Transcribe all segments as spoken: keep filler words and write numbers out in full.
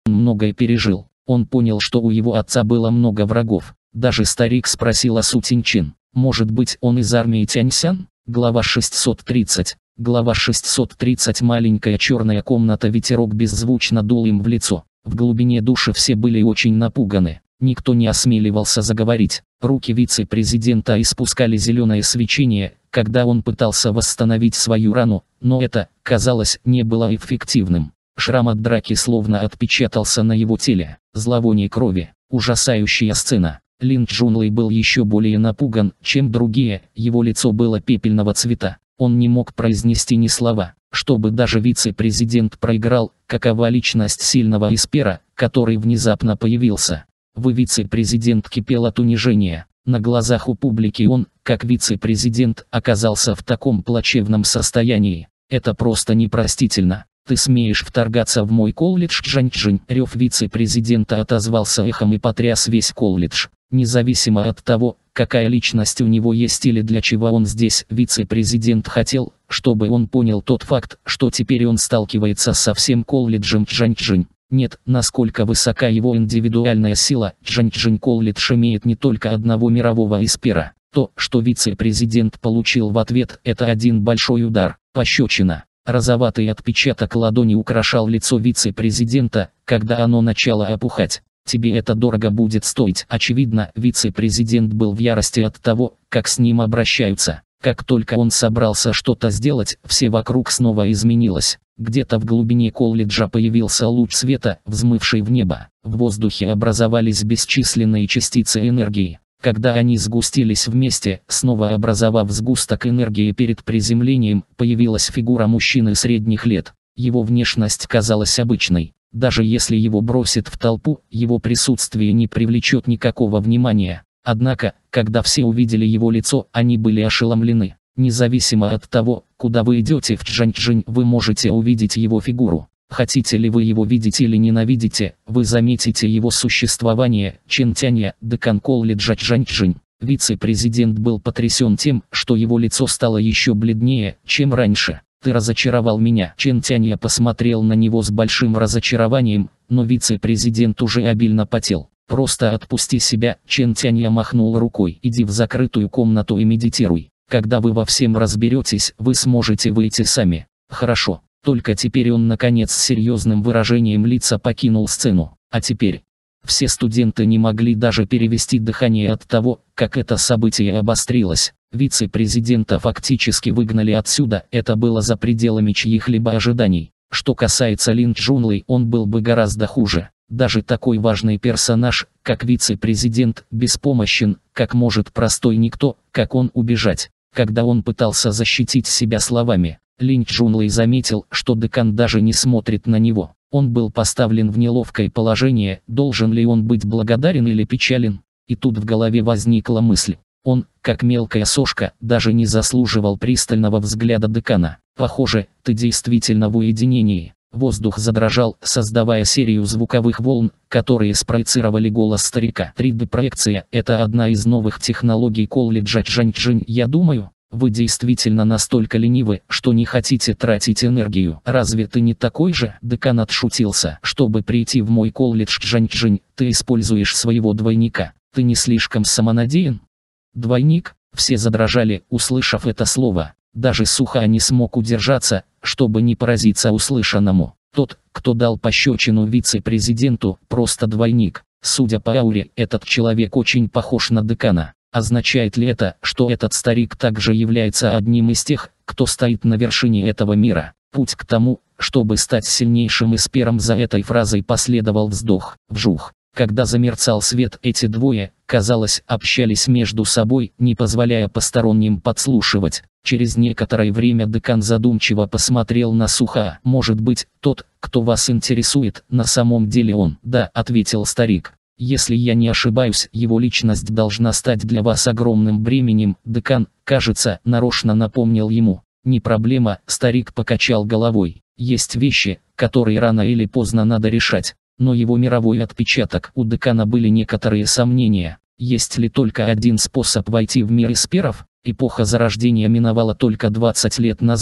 Он многое пережил. Он понял, что у его отца было много врагов. Даже старик спросил о Су Тинчин. Может быть, он из армии Тяньсян? Глава шестьсот тридцать. Глава шестьсот тридцать. Маленькая черная комната, ветерок беззвучно дул им в лицо. В глубине души все были очень напуганы. Никто не осмеливался заговорить. Руки вице-президента испускали зеленое свечение, когда он пытался восстановить свою рану, но это, казалось, не было эффективным. Шрам от драки словно отпечатался на его теле. Зловоние крови. Ужасающая сцена. Лин Чжунлэй был еще более напуган, чем другие, его лицо было пепельного цвета. Он не мог произнести ни слова. Чтобы даже вице-президент проиграл, какова личность сильного эспера, который внезапно появился. Вы вице-президент кипел от унижения. На глазах у публики он, как вице-президент, оказался в таком плачевном состоянии. Это просто непростительно. Ты смеешь вторгаться в мой колледж, Чжаньчжэнь? Рев вице-президента отозвался эхом и потряс весь колледж. Независимо от того, какая личность у него есть или для чего он здесь, вице-президент хотел, чтобы он понял тот факт, что теперь он сталкивается со всем колледжем Чжаньчжэнь. Нет, насколько высока его индивидуальная сила, Чжаньчжэнь колледж имеет не только одного мирового эспера. То, что вице-президент получил в ответ, это один большой удар, пощечина. Розоватый отпечаток ладони украшал лицо вице-президента, когда оно начало опухать. Тебе это дорого будет стоить. Очевидно, вице-президент был в ярости от того, как с ним обращаются. Как только он собрался что-то сделать, все вокруг снова изменилось. Где-то в глубине колледжа появился луч света, взмывший в небо. В воздухе образовались бесчисленные частицы энергии. Когда они сгустились вместе, снова образовав сгусток энергии перед приземлением, появилась фигура мужчины средних лет. Его внешность казалась обычной. Даже если его бросят в толпу, его присутствие не привлечет никакого внимания. Однако, когда все увидели его лицо, они были ошеломлены. Независимо от того, куда вы идете в Чжаньчжэнь, вы можете увидеть его фигуру. Хотите ли вы его видеть или ненавидите, вы заметите его существование. Чен Тянья, декан колледжа Чжаньчжэнь. Вице-президент был потрясен тем, что его лицо стало еще бледнее, чем раньше. «Ты разочаровал меня». Чен Тянья посмотрел на него с большим разочарованием, но вице-президент уже обильно потел. «Просто отпусти себя». Чен Тянья махнул рукой. «Иди в закрытую комнату и медитируй. Когда вы во всем разберетесь, вы сможете выйти сами». «Хорошо». Только теперь он наконец с серьезным выражением лица покинул сцену. А теперь... Все студенты не могли даже перевести дыхание от того, как это событие обострилось. Вице-президента фактически выгнали отсюда, это было за пределами чьих-либо ожиданий. Что касается Лин Чжунлэй, он был бы гораздо хуже. Даже такой важный персонаж, как вице-президент, беспомощен, как может простой никто, как он убежать. Когда он пытался защитить себя словами, Лин Чжунлэй заметил, что декан даже не смотрит на него. Он был поставлен в неловкое положение, должен ли он быть благодарен или печален. И тут в голове возникла мысль. Он, как мелкая сошка, даже не заслуживал пристального взгляда декана. «Похоже, ты действительно в уединении». Воздух задрожал, создавая серию звуковых волн, которые спроецировали голос старика. три дэ-проекция – это одна из новых технологий колледжа Чжаньчжэнь. Я думаю, вы действительно настолько ленивы, что не хотите тратить энергию. Разве ты не такой же? Декан отшутился. Чтобы прийти в мой колледж Чжаньчжэнь, ты используешь своего двойника. Ты не слишком самонадеян? Двойник? Все задрожали, услышав это слово. Даже Суха не смог удержаться, чтобы не поразиться услышанному. Тот, кто дал пощечину вице-президенту, просто двойник. Судя по ауре, этот человек очень похож на декана. Означает ли это, что этот старик также является одним из тех, кто стоит на вершине этого мира? Путь к тому, чтобы стать сильнейшим эспером, за этой фразой последовал вздох, вжух. Когда замерцал свет, эти двое, казалось, общались между собой, не позволяя посторонним подслушивать. Через некоторое время декан задумчиво посмотрел на Суха. «Может быть, тот, кто вас интересует, на самом деле он?» «Да», — ответил старик. «Если я не ошибаюсь, его личность должна стать для вас огромным бременем». Декан, кажется, нарочно напомнил ему. «Не проблема», — старик покачал головой. «Есть вещи, которые рано или поздно надо решать». Но его мировой отпечаток, у декана были некоторые сомнения. Есть ли только один способ войти в мир эсперов? Эпоха зарождения миновала только двадцать лет назад.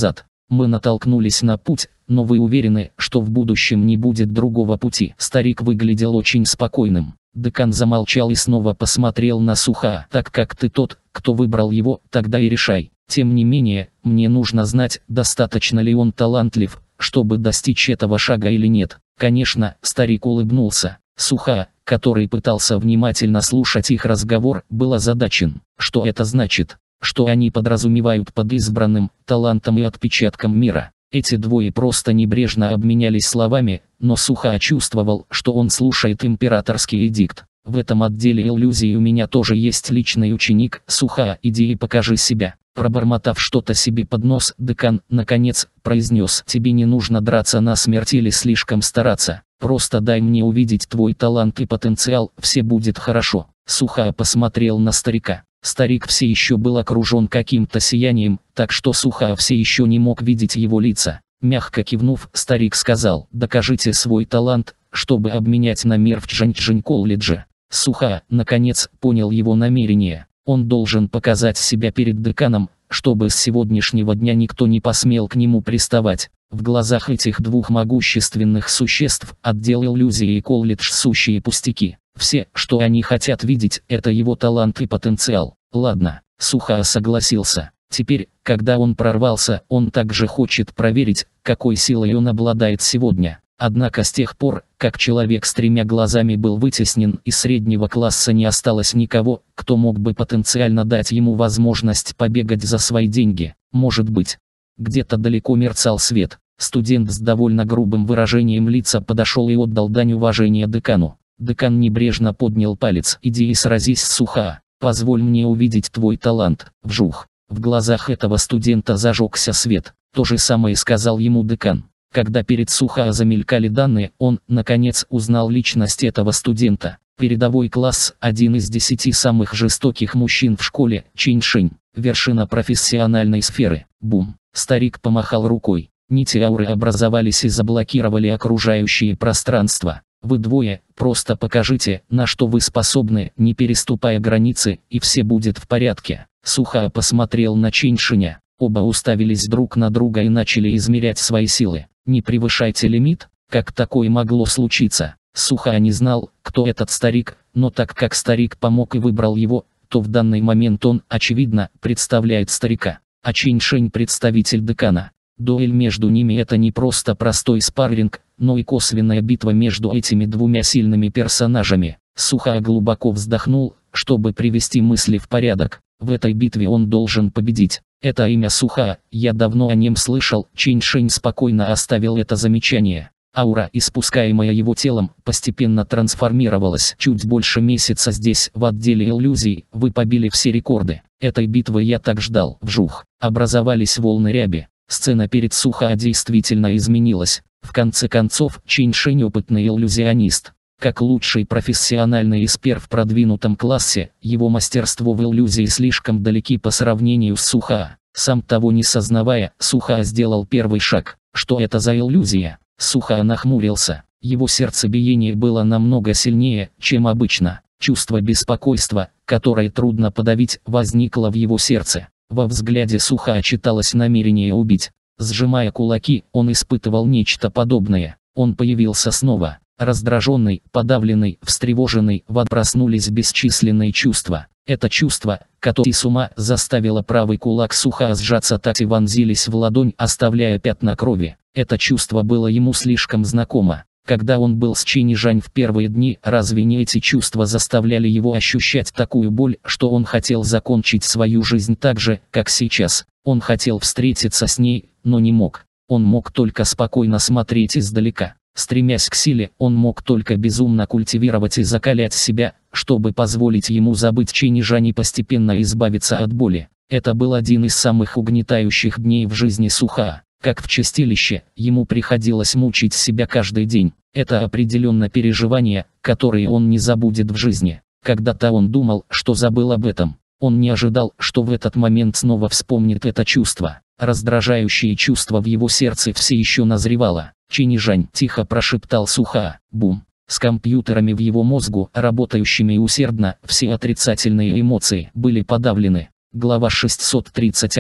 Мы натолкнулись на путь, но вы уверены, что в будущем не будет другого пути? Старик выглядел очень спокойным. Декан замолчал и снова посмотрел на Сухаа. Так как ты тот, кто выбрал его, тогда и решай. Тем не менее, мне нужно знать, достаточно ли он талантлив, чтобы достичь этого шага или нет. Конечно, старик улыбнулся. Сухаа, который пытался внимательно слушать их разговор, был озадачен. Что это значит? Что они подразумевают под избранным талантом и отпечатком мира? Эти двое просто небрежно обменялись словами, но Сухаа чувствовал, что он слушает императорский эдикт. В этом отделе иллюзий у меня тоже есть личный ученик. Сухаа, иди и покажи себя. Пробормотав что-то себе под нос, декан, наконец, произнес: тебе не нужно драться насмерть или слишком стараться. Просто дай мне увидеть твой талант и потенциал, все будет хорошо. Сухаа посмотрел на старика. Старик все еще был окружен каким-то сиянием, так что Сухаа все еще не мог видеть его лица. Мягко кивнув, старик сказал: докажите свой талант, чтобы обменять на мир в Чжэньчжэнь колледже. Сухаа, наконец, понял его намерение. Он должен показать себя перед деканом, чтобы с сегодняшнего дня никто не посмел к нему приставать. В глазах этих двух могущественных существ отдел иллюзии и колледж сущие пустяки. Все, что они хотят видеть, это его талант и потенциал. Ладно, Сухаа согласился. Теперь, когда он прорвался, он также хочет проверить, какой силой он обладает сегодня. Однако с тех пор, как человек с тремя глазами был вытеснен из среднего класса, не осталось никого, кто мог бы потенциально дать ему возможность побегать за свои деньги. Может быть, где-то далеко мерцал свет. Студент с довольно грубым выражением лица подошел и отдал дань уважения декану. Декан небрежно поднял палец. Иди и сразись с Сухаа. Позволь мне увидеть твой талант. Вжух. В глазах этого студента зажегся свет. То же самое сказал ему декан. Когда перед Сухаа замелькали данные, он, наконец, узнал личность этого студента. Передовой класс, один из десяти самых жестоких мужчин в школе, Чэньшэнь, вершина профессиональной сферы. Бум. Старик помахал рукой. Нити ауры образовались и заблокировали окружающее пространство. Вы двое, просто покажите, на что вы способны, не переступая границы, и все будет в порядке. Сухаа посмотрел на Чэньшэня. Оба уставились друг на друга и начали измерять свои силы. Не превышайте лимит? Как такое могло случиться? Сухаа не знал, кто этот старик, но так как старик помог и выбрал его, то в данный момент он, очевидно, представляет старика. А Чэньшэнь представитель декана. Дуэль между ними — это не просто простой спарринг, но и косвенная битва между этими двумя сильными персонажами. Сухаа глубоко вздохнул, чтобы привести мысли в порядок. В этой битве он должен победить. Это имя Сухаа, я давно о нем слышал. Чэньшэнь спокойно оставил это замечание. Аура, испускаемая его телом, постепенно трансформировалась. Чуть больше месяца здесь, в отделе иллюзий, вы побили все рекорды. Этой битвы я так ждал. Вжух. Образовались волны ряби. Сцена перед Сухаа действительно изменилась. В конце концов, Чэньшэнь опытный иллюзионист. Как лучший профессиональный эспер в продвинутом классе, его мастерство в иллюзии слишком далеки по сравнению с Сухаа. Сам того не сознавая, Сухаа сделал первый шаг. Что это за иллюзия? Сухаа нахмурился. Его сердцебиение было намного сильнее, чем обычно. Чувство беспокойства, которое трудно подавить, возникло в его сердце. Во взгляде Сухаа читалось намерение убить. Сжимая кулаки, он испытывал нечто подобное. Он появился снова. Раздраженный, подавленный, встревоженный, проснулись бесчисленные чувства. Это чувство, которое с ума заставило правый кулак Сухаа сжаться, так и вонзились в ладонь, оставляя пятна крови. Это чувство было ему слишком знакомо. Когда он был с Чэньшэнь в первые дни, разве не эти чувства заставляли его ощущать такую боль, что он хотел закончить свою жизнь так же, как сейчас? Он хотел встретиться с ней, но не мог. Он мог только спокойно смотреть издалека. Стремясь к силе, он мог только безумно культивировать и закалять себя, чтобы позволить ему забыть Чэньшэнь и постепенно избавиться от боли. Это был один из самых угнетающих дней в жизни Сухаа. Как в чистилище, ему приходилось мучить себя каждый день. Это определенно переживание, которое он не забудет в жизни. Когда-то он думал, что забыл об этом. Он не ожидал, что в этот момент снова вспомнит это чувство. Раздражающее чувство в его сердце все еще назревало. «Чэньшэнь», — тихо прошептал Сухаа. Бум. С компьютерами в его мозгу, работающими усердно, все отрицательные эмоции были подавлены. Глава шестьсот тридцать один.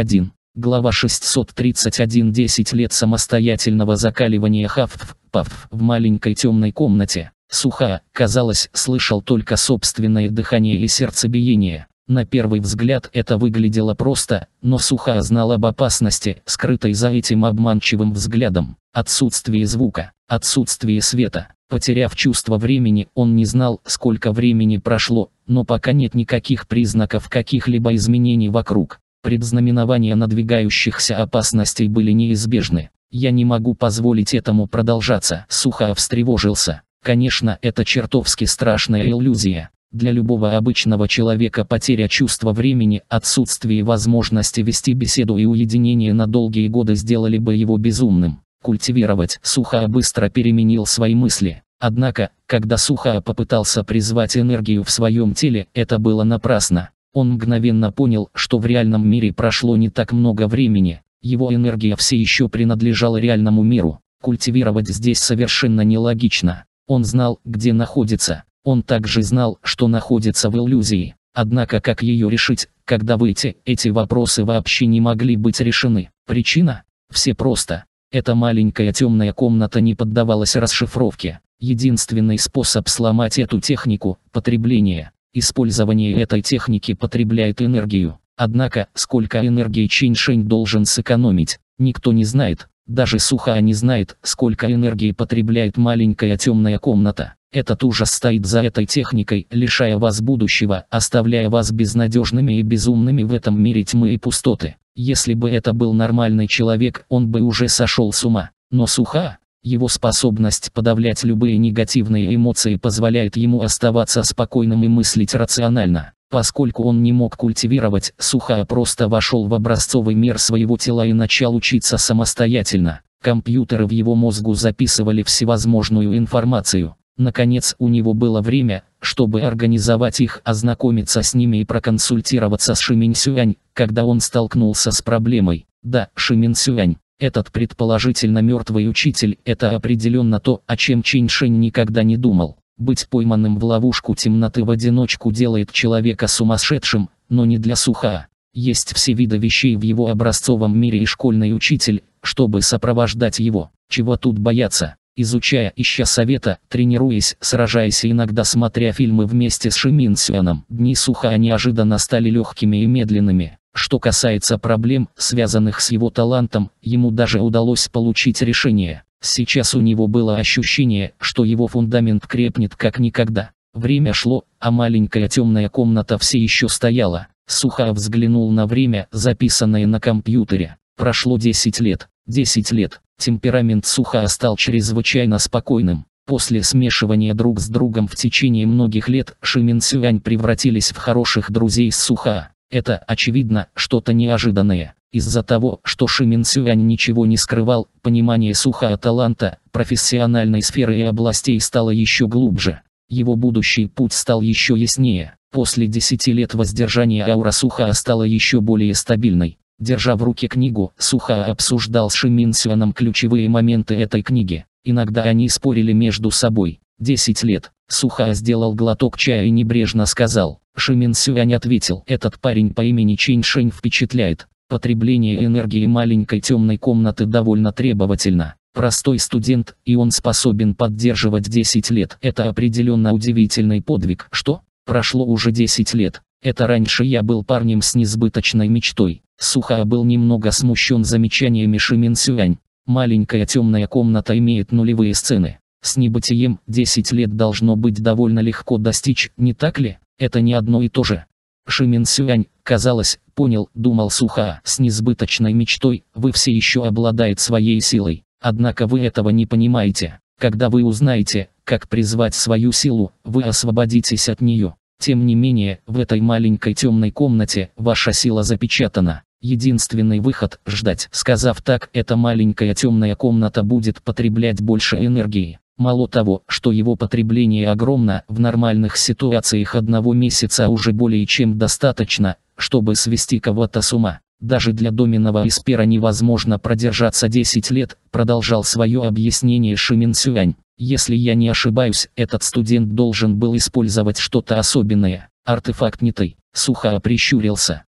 Глава шестьсот тридцать один. десять лет самостоятельного закаливания Хафф-Пафф в маленькой темной комнате. Сухая, казалось, слышал только собственное дыхание и сердцебиение. На первый взгляд это выглядело просто, но Сухая знал об опасности, скрытой за этим обманчивым взглядом. Отсутствие звука, отсутствие света. Потеряв чувство времени, он не знал, сколько времени прошло, но пока нет никаких признаков каких-либо изменений вокруг. Предзнаменования надвигающихся опасностей были неизбежны. «Я не могу позволить этому продолжаться», — Сухая встревожился. Конечно, это чертовски страшная иллюзия. Для любого обычного человека потеря чувства времени, отсутствие возможности вести беседу и уединение на долгие годы сделали бы его безумным. Культивировать. Сухая быстро переменил свои мысли. Однако, когда Сухая попытался призвать энергию в своем теле, это было напрасно. Он мгновенно понял, что в реальном мире прошло не так много времени. Его энергия все еще принадлежала реальному миру. Культивировать здесь совершенно нелогично. Он знал, где находится. Он также знал, что находится в иллюзии. Однако как ее решить, когда выйти, эти вопросы вообще не могли быть решены. Причина? Все просто. Эта маленькая темная комната не поддавалась расшифровке. Единственный способ сломать эту технику – потребление. Использование этой техники потребляет энергию. Однако, сколько энергии Чэнь Шэнь должен сэкономить, никто не знает. Даже Сухая не знает, сколько энергии потребляет маленькая темная комната. Этот ужас стоит за этой техникой, лишая вас будущего, оставляя вас безнадежными и безумными в этом мире тьмы и пустоты. Если бы это был нормальный человек, он бы уже сошел с ума. Но Сухая, его способность подавлять любые негативные эмоции позволяет ему оставаться спокойным и мыслить рационально. Поскольку он не мог культивировать, Сухая просто вошел в образцовый мир своего тела и начал учиться самостоятельно. Компьютеры в его мозгу записывали всевозможную информацию. Наконец, у него было время, чтобы организовать их, ознакомиться с ними и проконсультироваться с Ши Минсюань, когда он столкнулся с проблемой. Да, Ши Минсюань. Этот предположительно мертвый учитель – это определенно то, о чем Чэнь Шэнь никогда не думал. Быть пойманным в ловушку темноты в одиночку делает человека сумасшедшим, но не для Сухая. Есть все виды вещей в его образцовом мире и школьный учитель, чтобы сопровождать его. Чего тут бояться? Изучая, ища совета, тренируясь, сражаясь и иногда смотря фильмы вместе с Ши Минсюаном, дни Сухая неожиданно стали легкими и медленными. Что касается проблем, связанных с его талантом, ему даже удалось получить решение. Сейчас у него было ощущение, что его фундамент крепнет как никогда. Время шло, а маленькая темная комната все еще стояла. Сухая взглянул на время, записанное на компьютере. Прошло десять лет. десять лет. Темперамент Сухая стал чрезвычайно спокойным. После смешивания друг с другом в течение многих лет Ши Минсюань превратились в хороших друзей с Сухая. Это, очевидно, что-то неожиданное. Из-за того, что Ши Минсюань ничего не скрывал, понимание Сухая таланта, профессиональной сферы и областей стало еще глубже. Его будущий путь стал еще яснее. После десяти лет воздержания аура Сухая стала еще более стабильной. Держа в руке книгу, Сухая обсуждал с Ши Минсюаном ключевые моменты этой книги. Иногда они спорили между собой. Десять лет. Сухая сделал глоток чая и небрежно сказал. Ши Минсюань ответил: «Этот парень по имени Чэнь Шэнь впечатляет. Потребление энергии маленькой темной комнаты довольно требовательно. Простой студент, и он способен поддерживать десять лет. Это определенно удивительный подвиг». Что? Прошло уже десять лет. Это раньше я был парнем с несбыточной мечтой. Сухая был немного смущен замечаниями Ши Минсюань. Маленькая темная комната имеет нулевые сцены. С небытием десять лет должно быть довольно легко достичь, не так ли? Это не одно и то же. Ши Минсюань, казалось, понял, думал Сухая, с несбыточной мечтой, вы все еще обладаете своей силой. Однако вы этого не понимаете. Когда вы узнаете, как призвать свою силу, вы освободитесь от нее. Тем не менее, в этой маленькой темной комнате ваша сила запечатана. Единственный выход – ждать. Сказав так, эта маленькая темная комната будет потреблять больше энергии. Мало того, что его потребление огромно, в нормальных ситуациях одного месяца уже более чем достаточно, чтобы свести кого-то с ума. Даже для доменного эспера невозможно продержаться десять лет, продолжал свое объяснение Ши Минсюань. Если я не ошибаюсь, этот студент должен был использовать что-то особенное. Артефакт Нитай. Сухая прищурился.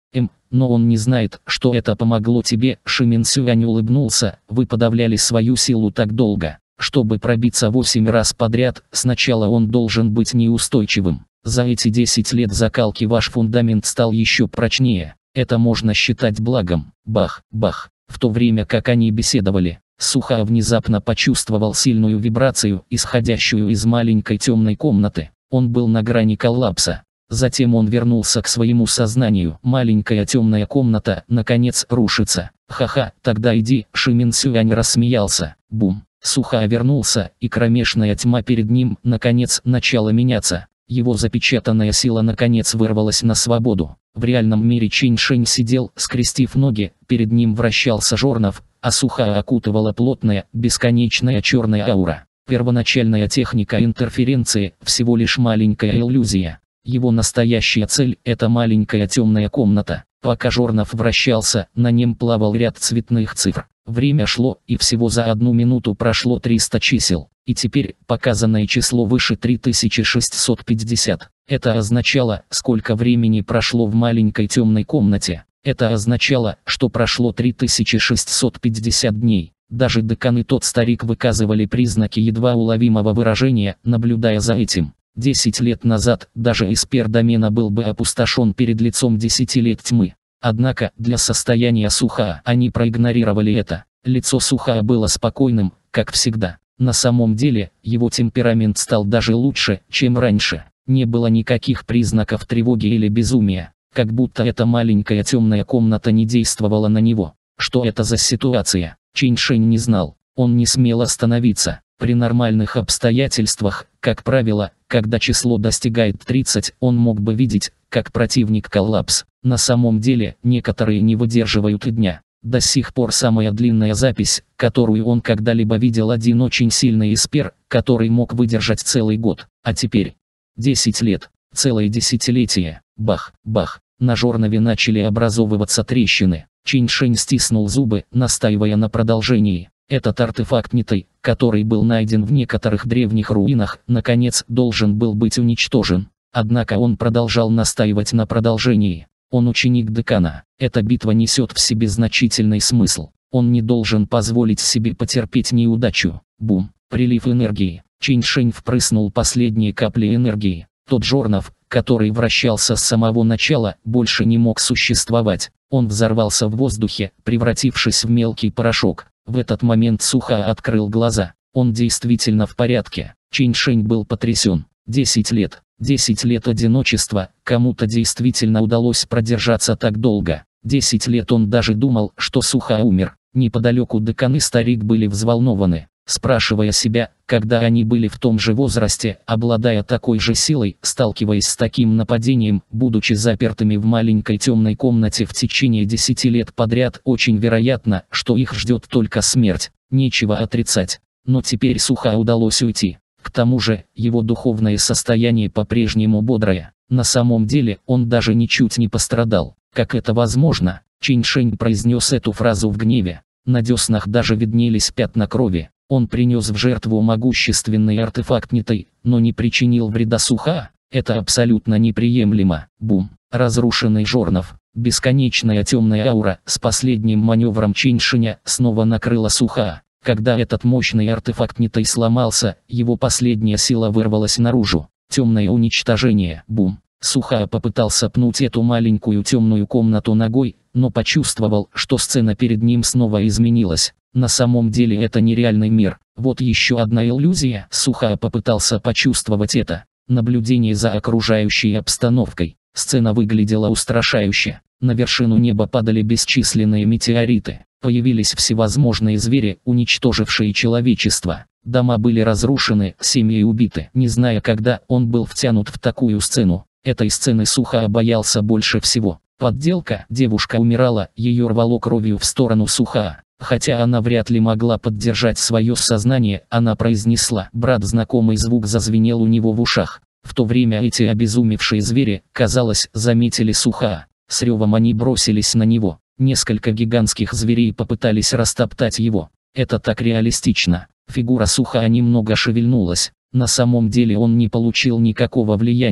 Эм, но он не знает, что это помогло тебе. Ши Минсюань улыбнулся. Вы подавляли свою силу так долго. Чтобы пробиться восемь раз подряд, сначала он должен быть неустойчивым. За эти десять лет закалки ваш фундамент стал еще прочнее. Это можно считать благом. Бах, бах. В то время как они беседовали, Суха внезапно почувствовал сильную вибрацию, исходящую из маленькой темной комнаты. Он был на грани коллапса. Затем он вернулся к своему сознанию. Маленькая темная комната, наконец, рушится. Ха-ха, тогда иди. Ши Минсюань рассмеялся. Бум. Суха вернулся, и кромешная тьма перед ним, наконец, начала меняться. Его запечатанная сила наконец вырвалась на свободу. В реальном мире Чэнь Шэнь сидел, скрестив ноги, перед ним вращался Жорнов, а Суха окутывала плотная, бесконечная черная аура. Первоначальная техника интерференции – всего лишь маленькая иллюзия. Его настоящая цель – это маленькая темная комната. Пока Жорнов вращался, на нем плавал ряд цветных цифр. Время шло, и всего за одну минуту прошло триста чисел. И теперь показанное число выше три тысячи шестьсот пятьдесят. Это означало, сколько времени прошло в маленькой темной комнате. Это означало, что прошло три тысячи шестьсот пятьдесят дней. Даже Декан и тот старик выказывали признаки едва уловимого выражения, наблюдая за этим. Десять лет назад даже эспер домена был бы опустошен перед лицом десяти лет тьмы. Однако, для состояния Суха они проигнорировали это. Лицо Суха было спокойным, как всегда. На самом деле, его темперамент стал даже лучше, чем раньше. Не было никаких признаков тревоги или безумия. Как будто эта маленькая темная комната не действовала на него. Что это за ситуация? Чэнь Шэнь не знал. Он не смел остановиться. При нормальных обстоятельствах, как правило, когда число достигает тридцати, он мог бы видеть, как противник коллапс. На самом деле, некоторые не выдерживают и дня. До сих пор самая длинная запись, которую он когда-либо видел, один очень сильный эспер, который мог выдержать целый год. А теперь десять лет, целое десятилетие. Бах, бах. На Жорнове начали образовываться трещины. Чэнь Шэнь стиснул зубы, настаивая на продолжении. Этот артефакт Нитай, который был найден в некоторых древних руинах, наконец должен был быть уничтожен. Однако он продолжал настаивать на продолжении. Он ученик Декана. Эта битва несет в себе значительный смысл. Он не должен позволить себе потерпеть неудачу. Бум. Прилив энергии. Чэнь Шэнь впрыснул последние капли энергии. Тот Жорнов, который вращался с самого начала, больше не мог существовать. Он взорвался в воздухе, превратившись в мелкий порошок. В этот момент Суха открыл глаза. Он действительно в порядке. Чэнь Шэнь был потрясен. Десять лет. Десять лет одиночества. Кому-то действительно удалось продержаться так долго. Десять лет он даже думал, что Суха умер. Неподалеку Декан и старик были взволнованы, спрашивая себя, когда они были в том же возрасте, обладая такой же силой, сталкиваясь с таким нападением, будучи запертыми в маленькой темной комнате в течение десяти лет подряд, очень вероятно, что их ждет только смерть. Нечего отрицать. Но теперь Суха удалось уйти. К тому же, его духовное состояние по-прежнему бодрое. На самом деле, он даже ничуть не пострадал. Как это возможно? Чэнь Шэнь произнес эту фразу в гневе. На деснах даже виднелись пятна крови. Он принес в жертву могущественный артефакт Нитай, но не причинил вреда Суха. Это абсолютно неприемлемо. Бум. Разрушенный Жорнов. Бесконечная темная аура с последним маневром Чэнь Шэня снова накрыла Суха. Когда этот мощный артефакт Нитай сломался, его последняя сила вырвалась наружу. Темное уничтожение. Бум. Суха попытался пнуть эту маленькую темную комнату ногой, но почувствовал, что сцена перед ним снова изменилась. На самом деле это нереальный мир. Вот еще одна иллюзия. Суха попытался почувствовать это. Наблюдение за окружающей обстановкой. Сцена выглядела устрашающе. На вершину неба падали бесчисленные метеориты. Появились всевозможные звери, уничтожившие человечество. Дома были разрушены, семьи убиты. Не зная когда, он был втянут в такую сцену. Этой сцены Суха боялся больше всего. Подделка. Девушка умирала, ее рвало кровью в сторону Суха. Хотя она вряд ли могла поддержать свое сознание, она произнесла. Брат, знакомый звук зазвенел у него в ушах. В то время эти обезумевшие звери, казалось, заметили Суха. С ревом они бросились на него. Несколько гигантских зверей попытались растоптать его. Это так реалистично. Фигура Суха немного шевельнулась. На самом деле он не получил никакого влияния.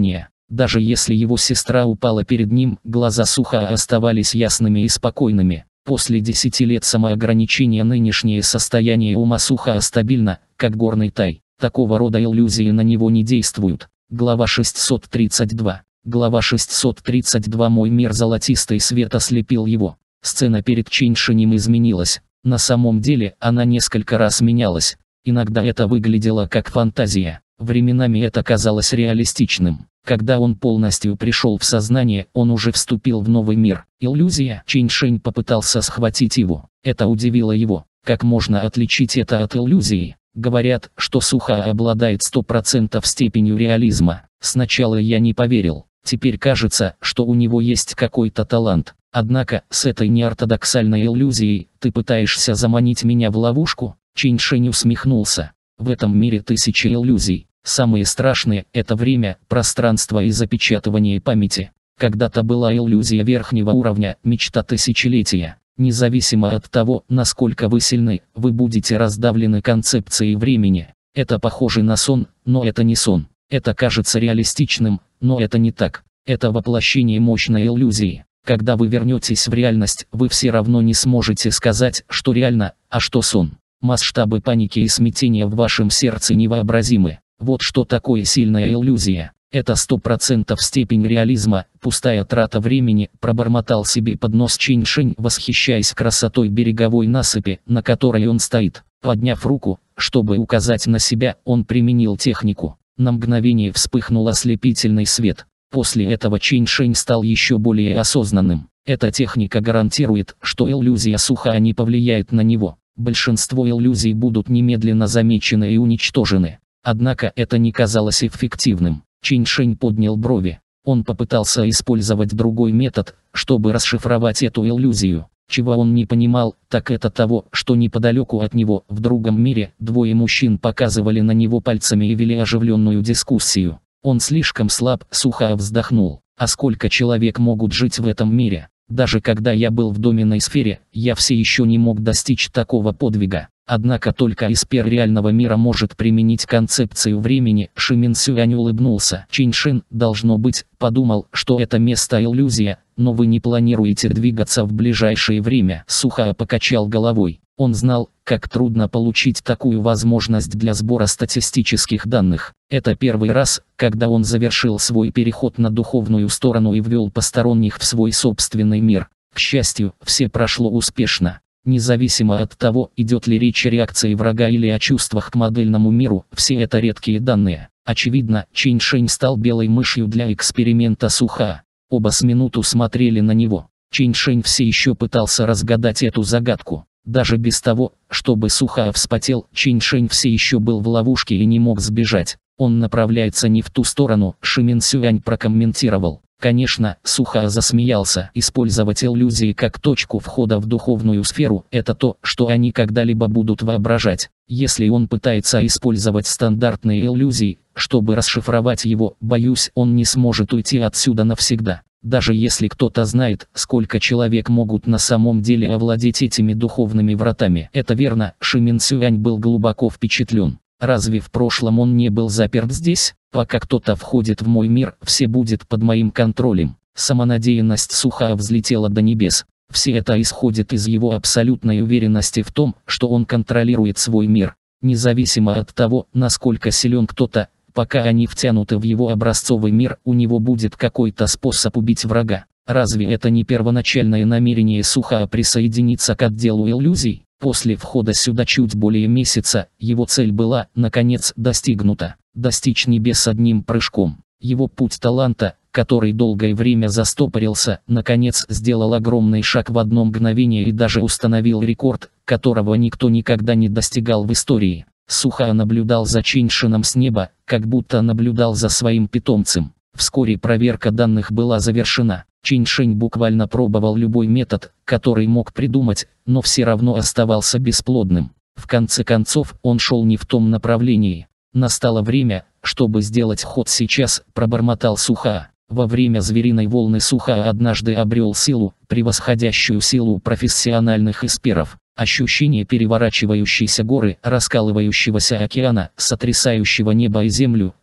Даже если его сестра упала перед ним, глаза Сухаа оставались ясными и спокойными. После десяти лет самоограничения нынешнее состояние ума Сухаа стабильно, как горный тай. Такого рода иллюзии на него не действуют. Глава шестьсот тридцать два. Глава шестьсот тридцать два. Мой мир золотистый свет ослепил его. Сцена перед Чэньшинем изменилась. На самом деле, она несколько раз менялась. Иногда это выглядело как фантазия. Временами это казалось реалистичным. Когда он полностью пришел в сознание, он уже вступил в новый мир. Иллюзия. Чэньшинь попытался схватить его. Это удивило его. Как можно отличить это от иллюзии? Говорят, что Сухаа обладает сто процентов степенью реализма. Сначала я не поверил. Теперь кажется, что у него есть какой-то талант. Однако, с этой неортодоксальной иллюзией, ты пытаешься заманить меня в ловушку? Чэньшинь усмехнулся. В этом мире тысячи иллюзий. Самые страшные – это время, пространство и запечатывание памяти. Когда-то была иллюзия верхнего уровня, мечта тысячелетия. Независимо от того, насколько вы сильны, вы будете раздавлены концепцией времени. Это похоже на сон, но это не сон. Это кажется реалистичным, но это не так. Это воплощение мощной иллюзии. Когда вы вернетесь в реальность, вы все равно не сможете сказать, что реально, а что сон. Масштабы паники и смятения в вашем сердце невообразимы. Вот что такое сильная иллюзия. Это сто процентов степень реализма, пустая трата времени, пробормотал себе под нос Чэньшинь, восхищаясь красотой береговой насыпи, на которой он стоит. Подняв руку, чтобы указать на себя, он применил технику. На мгновение вспыхнул ослепительный свет. После этого Чэньшинь стал еще более осознанным. Эта техника гарантирует, что иллюзия Сухаа не повлияет на него. Большинство иллюзий будут немедленно замечены и уничтожены. Однако это не казалось эффективным. Чэньшинь поднял брови. Он попытался использовать другой метод, чтобы расшифровать эту иллюзию. Чего он не понимал, так это того, что неподалеку от него, в другом мире, двое мужчин показывали на него пальцами и вели оживленную дискуссию. Он слишком слаб, Сухаа вздохнул. А сколько человек могут жить в этом мире? Даже когда я был в доменной сфере, я все еще не мог достичь такого подвига. Однако только эспер реального мира может применить концепцию времени. Шимин Сюань улыбнулся. Чэньшинь, должно быть, подумал, что это место иллюзия, но вы не планируете двигаться в ближайшее время. Сухаа покачал головой. Он знал, как трудно получить такую возможность для сбора статистических данных. Это первый раз, когда он завершил свой переход на духовную сторону и ввел посторонних в свой собственный мир. К счастью, все прошло успешно. Независимо от того, идет ли речь о реакции врага или о чувствах к модельному миру, все это редкие данные. Очевидно, Чэньшинь стал белой мышью для эксперимента Сухаа. Оба с минуту смотрели на него. Чэньшинь все еще пытался разгадать эту загадку. Даже без того, чтобы Сухаа вспотел, Чэньшинь все еще был в ловушке и не мог сбежать. Он направляется не в ту сторону, Шимин Сюань прокомментировал. Конечно, Сухаа засмеялся. Использовать иллюзии как точку входа в духовную сферу – это то, что они когда-либо будут воображать. Если он пытается использовать стандартные иллюзии, чтобы расшифровать его, боюсь, он не сможет уйти отсюда навсегда. Даже если кто-то знает, сколько человек могут на самом деле овладеть этими духовными вратами. Это верно, Шимин Сюань был глубоко впечатлен. Разве в прошлом он не был заперт здесь? Пока кто-то входит в мой мир, все будет под моим контролем. Самонадеянность Сухаа взлетела до небес. Все это исходит из его абсолютной уверенности в том, что он контролирует свой мир. Независимо от того, насколько силен кто-то, пока они втянуты в его образцовый мир, у него будет какой-то способ убить врага. Разве это не первоначальное намерение Сухаа присоединиться к отделу иллюзий? После входа сюда чуть более месяца, его цель была, наконец, достигнута. Достичь небес одним прыжком. Его путь таланта, который долгое время застопорился, наконец сделал огромный шаг в одно мгновение и даже установил рекорд, которого никто никогда не достигал в истории. Сухаа наблюдал за Чэньшином с неба, как будто наблюдал за своим питомцем. Вскоре проверка данных была завершена. Чэньшинь буквально пробовал любой метод, который мог придумать, но все равно оставался бесплодным. В конце концов, он шел не в том направлении. Настало время, чтобы сделать ход сейчас, пробормотал Сухаа. Во время звериной волны Сухаа однажды обрел силу, превосходящую силу профессиональных эсперов. Ощущение переворачивающейся горы, раскалывающегося океана, сотрясающего небо и землю,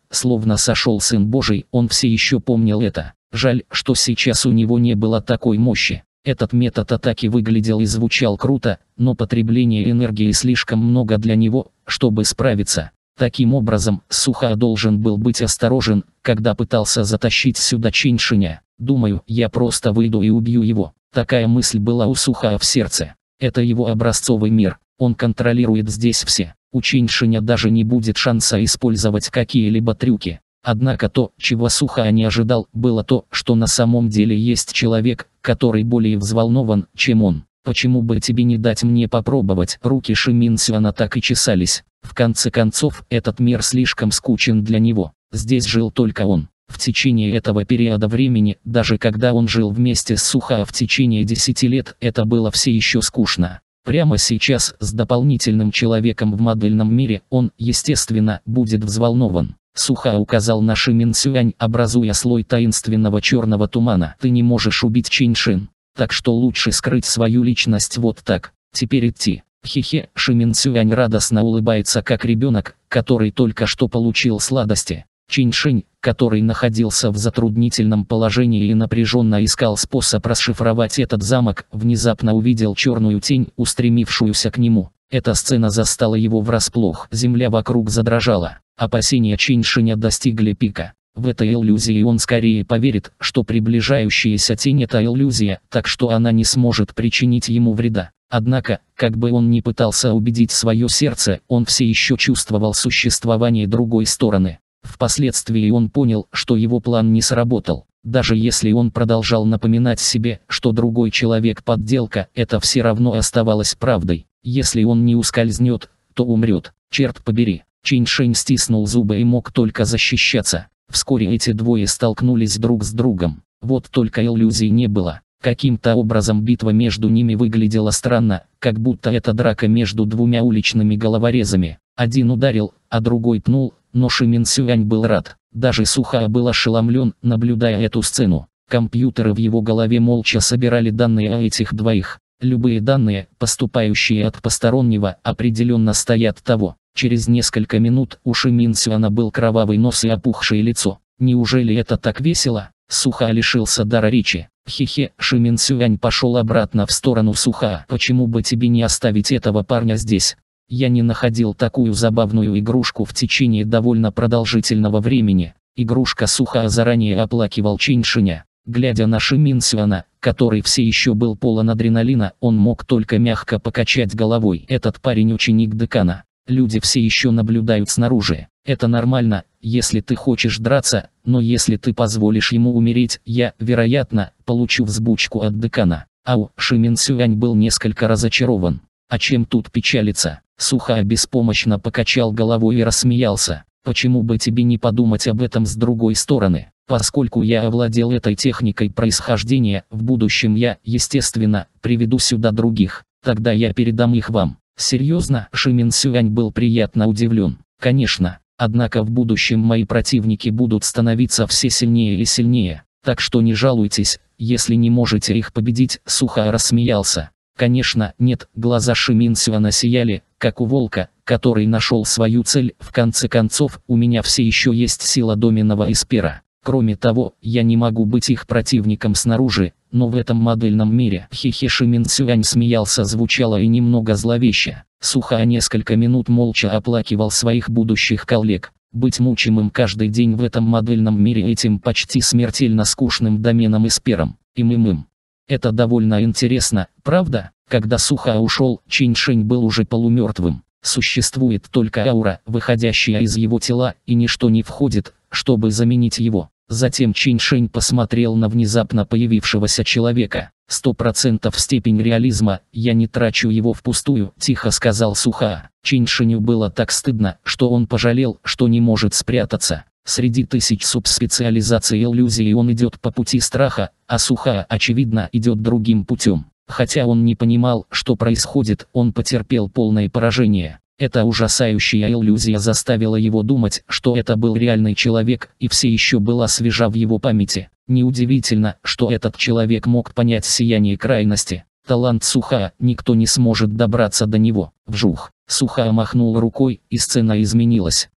словно сошел Сын Божий, он все еще помнил это. Жаль, что сейчас у него не было такой мощи. Этот метод атаки выглядел и звучал круто, но потребление энергии слишком много для него, чтобы справиться. Таким образом, Суха должен был быть осторожен, когда пытался затащить сюда Чэнь Шиня. Думаю, я просто выйду и убью его. Такая мысль была у Суха в сердце. Это его образцовый мир, он контролирует здесь все. У Чэнь Шиня даже не будет шанса использовать какие-либо трюки. Однако то, чего Суха не ожидал, было то, что на самом деле есть человек, который более взволнован, чем он. Почему бы тебе не дать мне попробовать? Руки Ши Минсюана так и чесались. В конце концов, этот мир слишком скучен для него. Здесь жил только он. В течение этого периода времени, даже когда он жил вместе с Суха в течение десяти лет, это было все еще скучно. Прямо сейчас, с дополнительным человеком в модельном мире, он, естественно, будет взволнован. Суха указал на Ши Минсюань, образуя слой таинственного черного тумана. Ты не можешь убить Чэнь Шин, так что лучше скрыть свою личность вот так. Теперь идти. Хе-хе, Ши Минсюань радостно улыбается, как ребенок, который только что получил сладости. Чэнь Шин, который находился в затруднительном положении и напряженно искал способ расшифровать этот замок, внезапно увидел черную тень, устремившуюся к нему. Эта сцена застала его врасплох. Земля вокруг задрожала. Опасения Чэнь Шиня достигли пика. В этой иллюзии он скорее поверит, что приближающаяся тень – это иллюзия, так что она не сможет причинить ему вреда. Однако, как бы он ни пытался убедить свое сердце, он все еще чувствовал существование другой стороны. Впоследствии он понял, что его план не сработал. Даже если он продолжал напоминать себе, что другой человек подделка, это все равно оставалось правдой. Если он не ускользнет, то умрет. Черт побери. Чэнь Шэнь стиснул зубы и мог только защищаться. Вскоре эти двое столкнулись друг с другом. Вот только иллюзий не было. Каким-то образом битва между ними выглядела странно, как будто это драка между двумя уличными головорезами. Один ударил, а другой пнул, но Ши Минсюань был рад. Даже Суха был ошеломлен, наблюдая эту сцену. Компьютеры в его голове молча собирали данные о этих двоих. Любые данные, поступающие от постороннего, определенно стоят того. Через несколько минут у Ши Минсюана был кровавый нос и опухшее лицо. Неужели это так весело? Суха лишился дара речи. Хе-хе, Ши Минсюань пошел обратно в сторону Суха. Почему бы тебе не оставить этого парня здесь? Я не находил такую забавную игрушку в течение довольно продолжительного времени. Игрушка Суха заранее оплакивал Чэнь Шиня. Глядя на Ши Минсюана, который все еще был полон адреналина, он мог только мягко покачать головой. Этот парень ученик декана. Люди все еще наблюдают снаружи. Это нормально, если ты хочешь драться, но если ты позволишь ему умереть, я, вероятно, получу взбучку от декана. Ау, Ши Минсюань был несколько разочарован. А чем тут печалиться? Суха беспомощно покачал головой и рассмеялся. Почему бы тебе не подумать об этом с другой стороны? Поскольку я овладел этой техникой происхождения, в будущем я, естественно, приведу сюда других. Тогда я передам их вам. Серьезно? Ши Минсюань был приятно удивлен. Конечно. Однако в будущем мои противники будут становиться все сильнее и сильнее. Так что не жалуйтесь, если не можете их победить. Суха рассмеялся. Конечно, нет, глаза Ши Минсюана сияли, как у волка, который нашел свою цель. В конце концов, у меня все еще есть сила доменного эспера. Кроме того, я не могу быть их противником снаружи, но в этом модельном мире. Хе-хе, Ши Минсюань смеялся, звучало и немного зловеще. Суха несколько минут молча оплакивал своих будущих коллег. Быть мучимым каждый день в этом модельном мире этим почти смертельно скучным доменом эспером. Им-им-им. Это довольно интересно, правда? Когда Суха ушел, Чэнь Шэнь был уже полумертвым. Существует только аура, выходящая из его тела, и ничто не входит, чтобы заменить его. Затем Чэнь Шэнь посмотрел на внезапно появившегося человека. «Сто процентов степень реализма, я не трачу его впустую», – тихо сказал Суха. Чэнь Шэню было так стыдно, что он пожалел, что не может спрятаться. Среди тысяч субспециализаций иллюзии он идет по пути страха, а Суха, очевидно, идет другим путем. Хотя он не понимал, что происходит, он потерпел полное поражение. Эта ужасающая иллюзия заставила его думать, что это был реальный человек, и все еще была свежа в его памяти. Неудивительно, что этот человек мог понять сияние крайности. Талант Суха, никто не сможет добраться до него. Вжух. Суха махнул рукой, и сцена изменилась.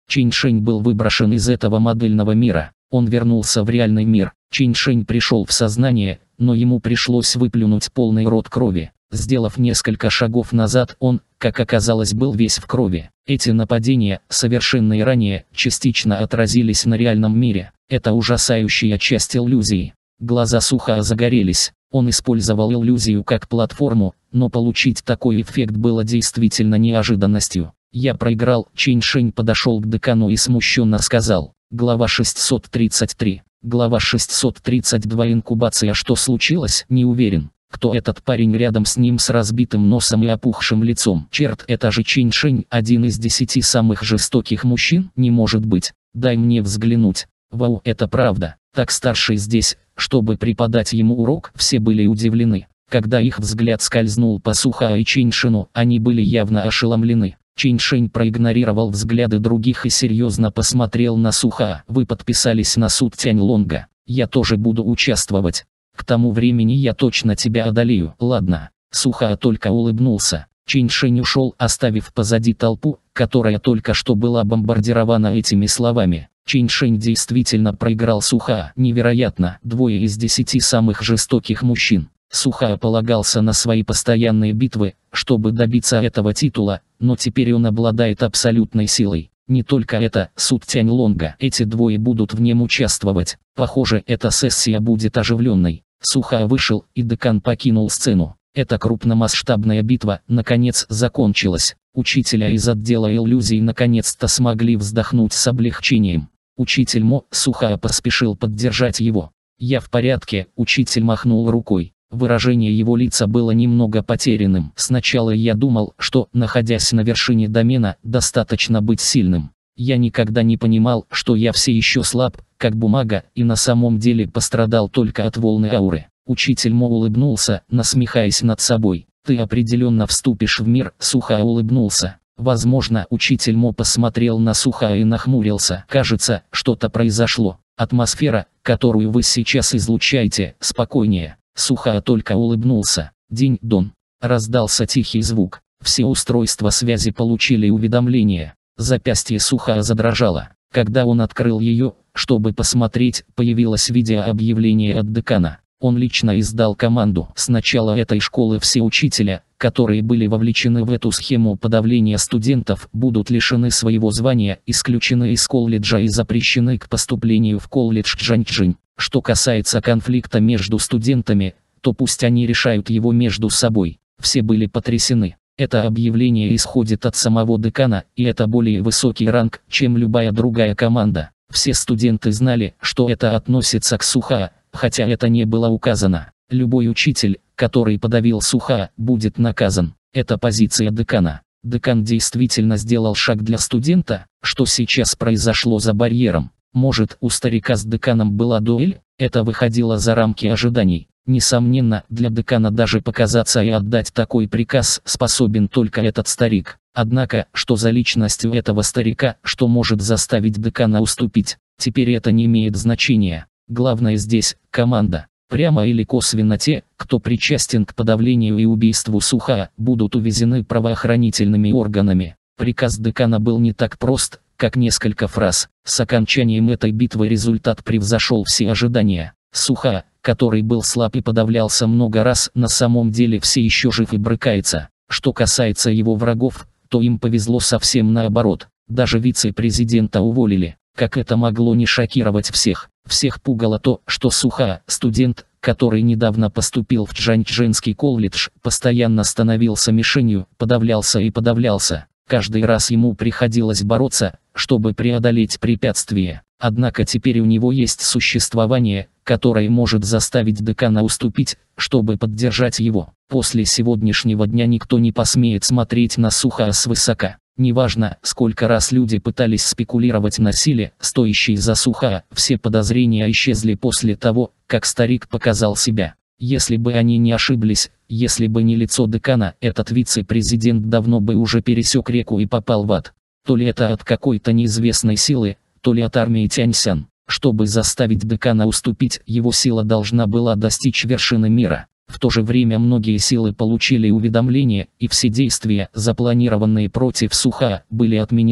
Чэнь Шэнь был выброшен из этого модельного мира. Он вернулся в реальный мир. Чэнь Шэнь пришел в сознание, но ему пришлось выплюнуть полный рот крови. Сделав несколько шагов назад, он, как оказалось, был весь в крови. Эти нападения, совершенные ранее, частично отразились на реальном мире. Это ужасающая часть иллюзии. Глаза Сухаа загорелись. Он использовал иллюзию как платформу, но получить такой эффект было действительно неожиданностью. «Я проиграл». Чэнь Шэнь подошел к декану и смущенно сказал. Глава шестьсот тридцать три. Глава шестьсот тридцать два. Инкубация. Что случилось? Не уверен. Кто этот парень рядом с ним с разбитым носом и опухшим лицом? Черт, это же Чэнь Шэнь, один из десяти самых жестоких мужчин? Не может быть. Дай мне взглянуть. Вау, это правда. Так старший здесь, чтобы преподать ему урок. Все были удивлены. Когда их взгляд скользнул по Сухаа и Чэнь Шэну, они были явно ошеломлены. Чэнь Шэнь проигнорировал взгляды других и серьезно посмотрел на Сухаа. Вы подписались на суд Тянь Лонга. Я тоже буду участвовать. К тому времени я точно тебя одолею. Ладно. Сухаа только улыбнулся. Чэнь Шэнь ушел, оставив позади толпу, которая только что была бомбардирована этими словами. Чэнь Шэнь действительно проиграл Сухаа. Невероятно, двое из десяти самых жестоких мужчин. Сухаа полагался на свои постоянные битвы, чтобы добиться этого титула, но теперь он обладает абсолютной силой. Не только это, суд Тянь Лонга. Эти двое будут в нем участвовать. Похоже, эта сессия будет оживленной. Сухаа вышел, и декан покинул сцену. Эта крупномасштабная битва, наконец, закончилась. Учителя из отдела иллюзий наконец-то смогли вздохнуть с облегчением. Учитель Мо, Сухаа поспешил поддержать его. «Я в порядке», учитель махнул рукой. Выражение его лица было немного потерянным. Сначала я думал, что, находясь на вершине домена, достаточно быть сильным. Я никогда не понимал, что я все еще слаб, как бумага, и на самом деле пострадал только от волны ауры. Учитель Мо улыбнулся, насмехаясь над собой. Ты определенно вступишь в мир. Сухаа улыбнулся. Возможно, учитель Мо посмотрел на Сухаа и нахмурился. Кажется, что-то произошло. Атмосфера, которую вы сейчас излучаете, спокойнее. Сухаа только улыбнулся. Динь-дон. Раздался тихий звук. Все устройства связи получили уведомление. Запястье Сухаа задрожало. Когда он открыл ее, чтобы посмотреть, появилось видеообъявление от декана. Он лично издал команду. С начала этой школы все учителя, которые были вовлечены в эту схему подавления студентов, будут лишены своего звания, исключены из колледжа и запрещены к поступлению в колледж Чжанчжинь. Что касается конфликта между студентами, то пусть они решают его между собой. Все были потрясены. Это объявление исходит от самого декана, и это более высокий ранг, чем любая другая команда. Все студенты знали, что это относится к Сухаа, хотя это не было указано. Любой учитель, который подавил Сухаа, будет наказан. Это позиция декана. Декан действительно сделал шаг для студента. Что сейчас произошло за барьером? Может, у старика с деканом была дуэль? Это выходило за рамки ожиданий. Несомненно, для декана даже показаться и отдать такой приказ способен только этот старик. Однако, что за личностью этого старика, что может заставить декана уступить? Теперь это не имеет значения. Главное здесь – команда. Прямо или косвенно те, кто причастен к подавлению и убийству Сухаа, будут увезены правоохранительными органами. Приказ декана был не так прост, как несколько фраз. С окончанием этой битвы результат превзошел все ожидания. Сухаа, который был слаб и подавлялся много раз, на самом деле все еще жив и брыкается. Что касается его врагов, то им повезло совсем наоборот. Даже вице-президента уволили. Как это могло не шокировать всех? Всех пугало то, что Сухаа, студент, который недавно поступил в Чжанчжэнский колледж, постоянно становился мишенью, подавлялся и подавлялся. Каждый раз ему приходилось бороться, чтобы преодолеть препятствие. Однако теперь у него есть существование, которое может заставить декана уступить, чтобы поддержать его. После сегодняшнего дня никто не посмеет смотреть на Сухаа свысока. Неважно, сколько раз люди пытались спекулировать на силе, стоящей за Сухаа, все подозрения исчезли после того, как старик показал себя. Если бы они не ошиблись, если бы не лицо декана, этот вице-президент давно бы уже пересек реку и попал в ад. То ли это от какой-то неизвестной силы, то ли от армии Тяньсян. Чтобы заставить декана уступить, его сила должна была достичь вершины мира. В то же время многие силы получили уведомления, и все действия, запланированные против Сухаа, были отменены.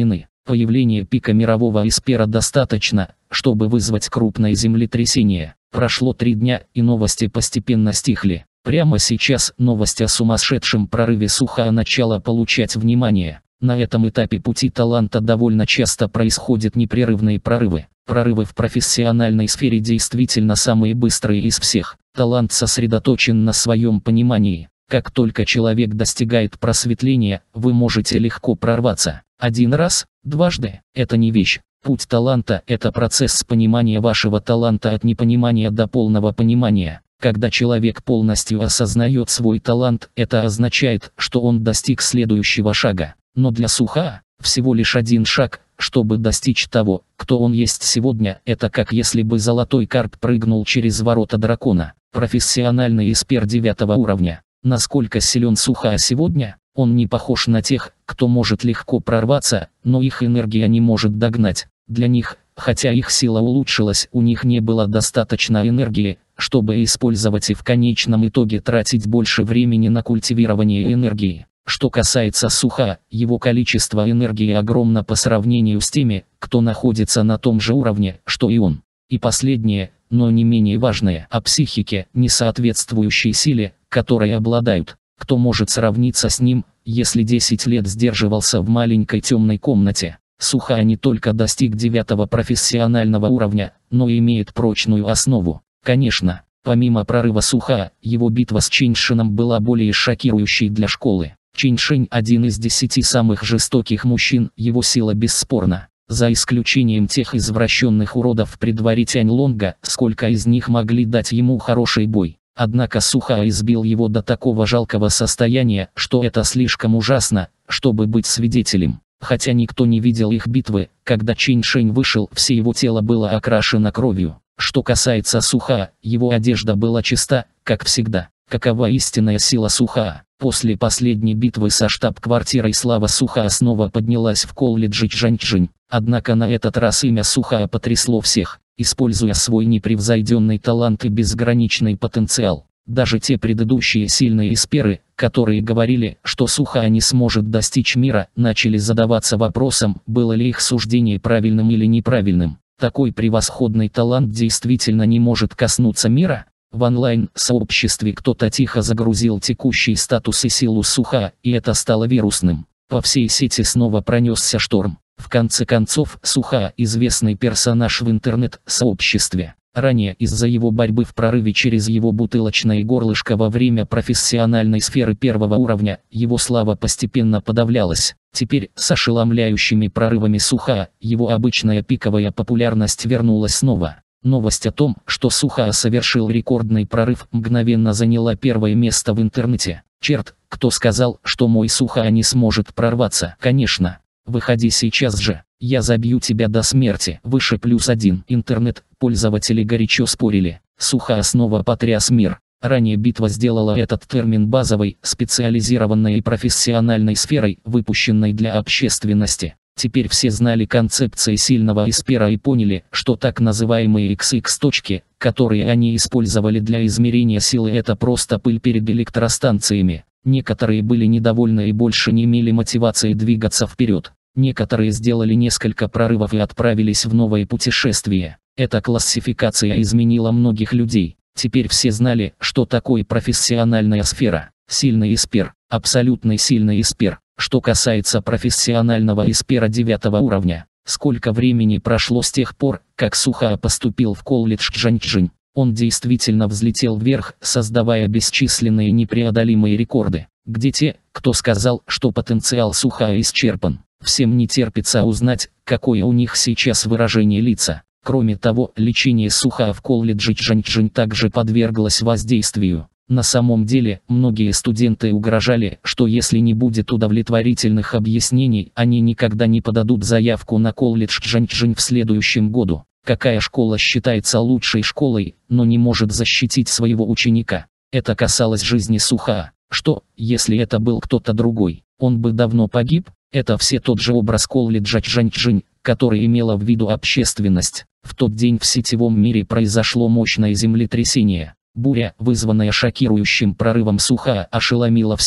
Появление пика мирового эспера достаточно, чтобы вызвать крупное землетрясение. Прошло три дня, и новости постепенно стихли. Прямо сейчас новость о сумасшедшем прорыве Сухаа начала получать внимание. На этом этапе пути таланта довольно часто происходят непрерывные прорывы. Прорывы в профессиональной сфере действительно самые быстрые из всех. Талант сосредоточен на своем понимании. Как только человек достигает просветления, вы можете легко прорваться. Один раз, дважды – это не вещь. Путь таланта – это процесс понимания вашего таланта от непонимания до полного понимания. Когда человек полностью осознает свой талант, это означает, что он достиг следующего шага. Но для Сухаа всего лишь один шаг, чтобы достичь того, кто он есть сегодня. Это как если бы золотой карп прыгнул через ворота дракона. Профессиональный эспер девятого уровня. Насколько силен Сухаа сегодня? Он не похож на тех, кто может легко прорваться, но их энергия не может догнать. Для них, хотя их сила улучшилась, у них не было достаточно энергии, чтобы использовать и в конечном итоге тратить больше времени на культивирование энергии. Что касается Сухаа, его количество энергии огромно по сравнению с теми, кто находится на том же уровне, что и он. И последнее, но не менее важное, о психике, не соответствующей силе, которой обладают. Кто может сравниться с ним, если десять лет сдерживался в маленькой темной комнате? Сухаа не только достиг девятого профессионального уровня, но и имеет прочную основу. Конечно, помимо прорыва Сухаа, его битва с Чэньшенем была более шокирующей для школы. Чэньшень – один из десяти самых жестоких мужчин, его сила бесспорна. За исключением тех извращенных уродов при дворе Тяньлонга, сколько из них могли дать ему хороший бой. Однако Сухаа избил его до такого жалкого состояния, что это слишком ужасно, чтобы быть свидетелем. Хотя никто не видел их битвы, когда Чэньшень вышел, все его тело было окрашено кровью. Что касается Сухаа, его одежда была чиста, как всегда. Какова истинная сила Сухаа? После последней битвы со штаб-квартирой слава Сухаа снова поднялась в колледже Чжанчжэнь. Однако на этот раз имя Сухаа потрясло всех. Используя свой непревзойденный талант и безграничный потенциал, даже те предыдущие сильные эсперы, которые говорили, что Сухаа не сможет достичь мира, начали задаваться вопросом, было ли их суждение правильным или неправильным. Такой превосходный талант действительно не может коснуться мира? В онлайн-сообществе кто-то тихо загрузил текущий статус и силу Сухаа, и это стало вирусным. По всей сети снова пронесся шторм. В конце концов, Сухаа – известный персонаж в интернет-сообществе. Ранее из-за его борьбы в прорыве через его бутылочное горлышко во время профессиональной сферы первого уровня, его слава постепенно подавлялась. Теперь, с ошеломляющими прорывами Сухаа, его обычная пиковая популярность вернулась снова. Новость о том, что Сухаа совершил рекордный прорыв, мгновенно заняла первое место в интернете. Черт, кто сказал, что мой Сухаа не сможет прорваться? Конечно. Выходи сейчас же, я забью тебя до смерти. Выше плюс один. Интернет-пользователи горячо спорили. Сухаа снова потряс мир. Ранее битва сделала этот термин базовой, специализированной и профессиональной сферой, выпущенной для общественности. Теперь все знали концепции сильного эспера и поняли, что так называемые икс икс-точки, которые они использовали для измерения силы, это просто пыль перед электростанциями. Некоторые были недовольны и больше не имели мотивации двигаться вперед. Некоторые сделали несколько прорывов и отправились в новое путешествие. Эта классификация изменила многих людей. Теперь все знали, что такое профессиональная сфера. Сильный эспер, абсолютно сильный эспер. Что касается профессионального эспера девятого уровня, сколько времени прошло с тех пор, как Сухаа поступил в колледж Чжанчжэнь. Он действительно взлетел вверх, создавая бесчисленные непреодолимые рекорды. Где те, кто сказал, что потенциал Сухаа исчерпан? Всем не терпится узнать, какое у них сейчас выражение лица. Кроме того, лечение Сухаа в колледже Чжанчжэнь также подверглось воздействию. На самом деле, многие студенты угрожали, что если не будет удовлетворительных объяснений, они никогда не подадут заявку на колледж Чжанчжэнь в следующем году. Какая школа считается лучшей школой, но не может защитить своего ученика? Это касалось жизни Сухаа. Что, если это был кто-то другой? Он бы давно погиб? Это все тот же образ колледжа Чжанчжэнь, который имела в виду общественность. В тот день в сетевом мире произошло мощное землетрясение. Буря, вызванная шокирующим прорывом Сухаа, ошеломила всех.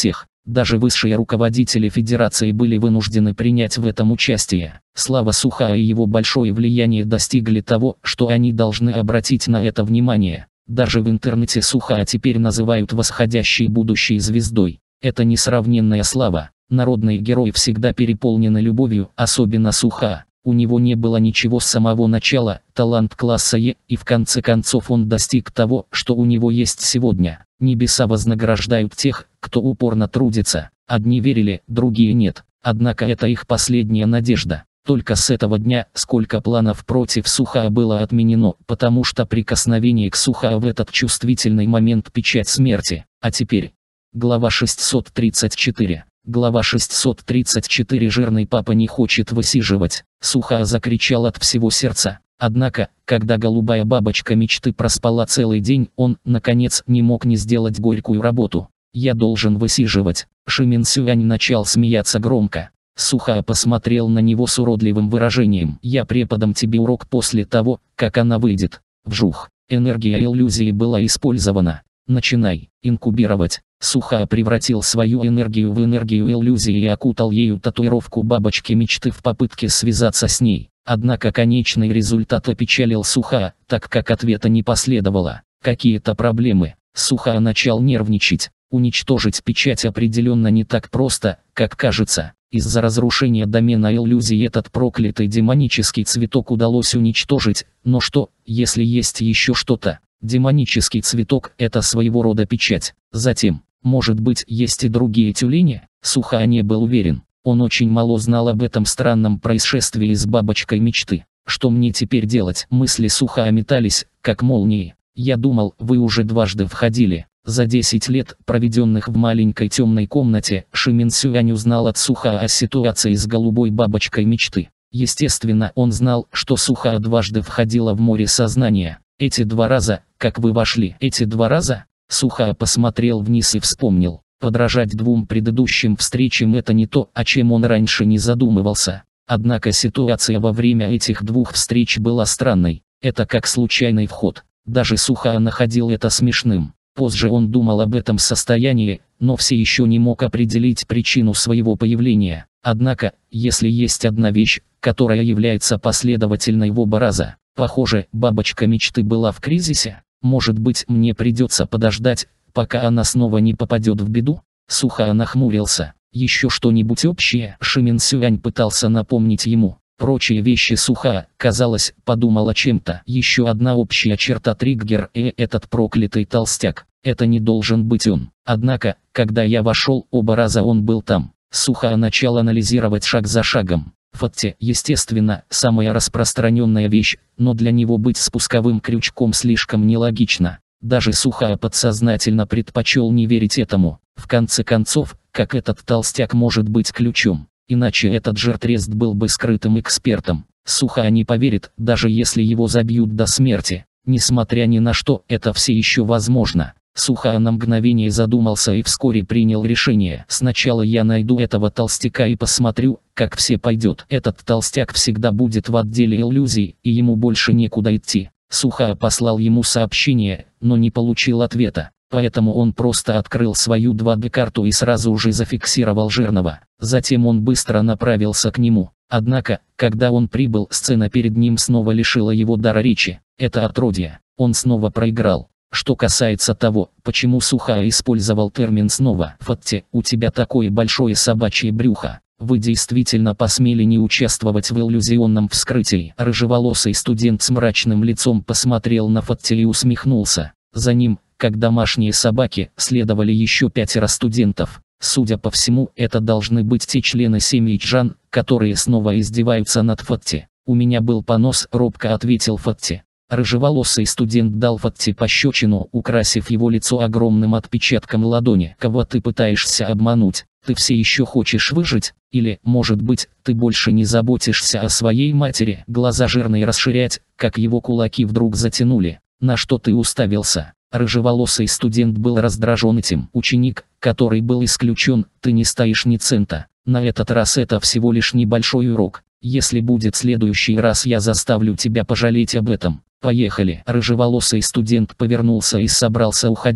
Даже высшие руководители Федерации были вынуждены принять в этом участие. Слава Сухая и его большое влияние достигли того, что они должны обратить на это внимание. Даже в интернете Сухая теперь называют восходящей будущей звездой. Это несравненная слава. Народные герои всегда переполнены любовью, особенно Сухая. У него не было ничего с самого начала, талант класса Е, и в конце концов он достиг того, что у него есть сегодня. Небеса вознаграждают тех, кто упорно трудится. Одни верили, другие нет. Однако это их последняя надежда. Только с этого дня сколько планов против Сухая было отменено, потому что прикосновение к Сухая в этот чувствительный момент печать смерти. А теперь. Глава шестьсот тридцать четыре. Глава шестьсот тридцать четыре. Жирный папа не хочет высиживать. Сухая закричал от всего сердца. Однако, когда голубая бабочка мечты проспала целый день, он, наконец, не мог не сделать горькую работу. «Я должен высиживать». Шимин Сюань начал смеяться громко. Сухая посмотрел на него с уродливым выражением. «Я преподам тебе урок после того, как она выйдет». Вжух. Энергия иллюзии была использована. «Начинай инкубировать». Сухая превратил свою энергию в энергию иллюзии и окутал ею татуировку бабочки мечты в попытке связаться с ней. Однако конечный результат опечалил Сухая, так как ответа не последовало. Какие-то проблемы. Сухая начал нервничать. Уничтожить печать определенно не так просто, как кажется. Из-за разрушения домена иллюзий этот проклятый демонический цветок удалось уничтожить, но что, если есть еще что-то? Демонический цветок – это своего рода печать. Затем, может быть, есть и другие тюлени? Сухая не был уверен. Он очень мало знал об этом странном происшествии с бабочкой мечты. Что мне теперь делать? Мысли Сухая метались, как молнии. Я думал, вы уже дважды входили. За десять лет, проведенных в маленькой темной комнате, Шимин Сюань узнал от Сухая о ситуации с голубой бабочкой мечты. Естественно, он знал, что Сухая дважды входила в море сознания. Эти два раза, как вы вошли, эти два раза? Сухая посмотрел вниз и вспомнил. Подражать двум предыдущим встречам – это не то, о чем он раньше не задумывался. Однако ситуация во время этих двух встреч была странной. Это как случайный вход. Даже Сухая находил это смешным. Позже он думал об этом состоянии, но все еще не мог определить причину своего появления. Однако, если есть одна вещь, которая является последовательной в оба раза, похоже, бабочка мечты была в кризисе, может быть, мне придется подождать, пока она снова не попадет в беду? Сухая нахмурился. Еще что-нибудь общее? Шимин Сюань пытался напомнить ему. Прочие вещи Сухая, казалось, подумал о чем-то. Еще одна общая черта триггер, и этот проклятый толстяк. Это не должен быть он. Однако, когда я вошел, оба раза он был там. Сухая начал анализировать шаг за шагом. Фатте, естественно, самая распространенная вещь, но для него быть спусковым крючком слишком нелогично. Даже Сухая подсознательно предпочел не верить этому. В конце концов, как этот толстяк может быть ключом? Иначе этот жертрест был бы скрытым экспертом. Сухая не поверит, даже если его забьют до смерти. Несмотря ни на что, это все еще возможно. Сухая на мгновение задумался и вскоре принял решение. Сначала я найду этого толстяка и посмотрю, как все пойдет. Этот толстяк всегда будет в отделе иллюзий, и ему больше некуда идти. Сухая послал ему сообщение, но не получил ответа. Поэтому он просто открыл свою два дэ карту и сразу же зафиксировал Жирного. Затем он быстро направился к нему. Однако, когда он прибыл, сцена перед ним снова лишила его дара речи. Это отродье. Он снова проиграл. Что касается того, почему Сухая использовал термин снова. Фатте, у тебя такое большое собачье брюхо. Вы действительно посмели не участвовать в иллюзионном вскрытии. Рыжеволосый студент с мрачным лицом посмотрел на Фатте и усмехнулся. За ним, как домашние собаки, следовали еще пятеро студентов. Судя по всему, это должны быть те члены семьи Чжан, которые снова издеваются над Фатте. У меня был понос, робко ответил Фатте. Рыжеволосый студент дал Фатте пощечину, украсив его лицо огромным отпечатком ладони. Кого ты пытаешься обмануть? Ты все еще хочешь выжить? Или, может быть, ты больше не заботишься о своей матери? Глаза Жирные расширять, как его кулаки вдруг затянули. На что ты уставился? Рыжеволосый студент был раздражен этим. Ученик, который был исключен, ты не стоишь ни цента. На этот раз это всего лишь небольшой урок. Если будет следующий раз, я заставлю тебя пожалеть об этом. Поехали. Рыжеволосый студент повернулся и собрался уходить.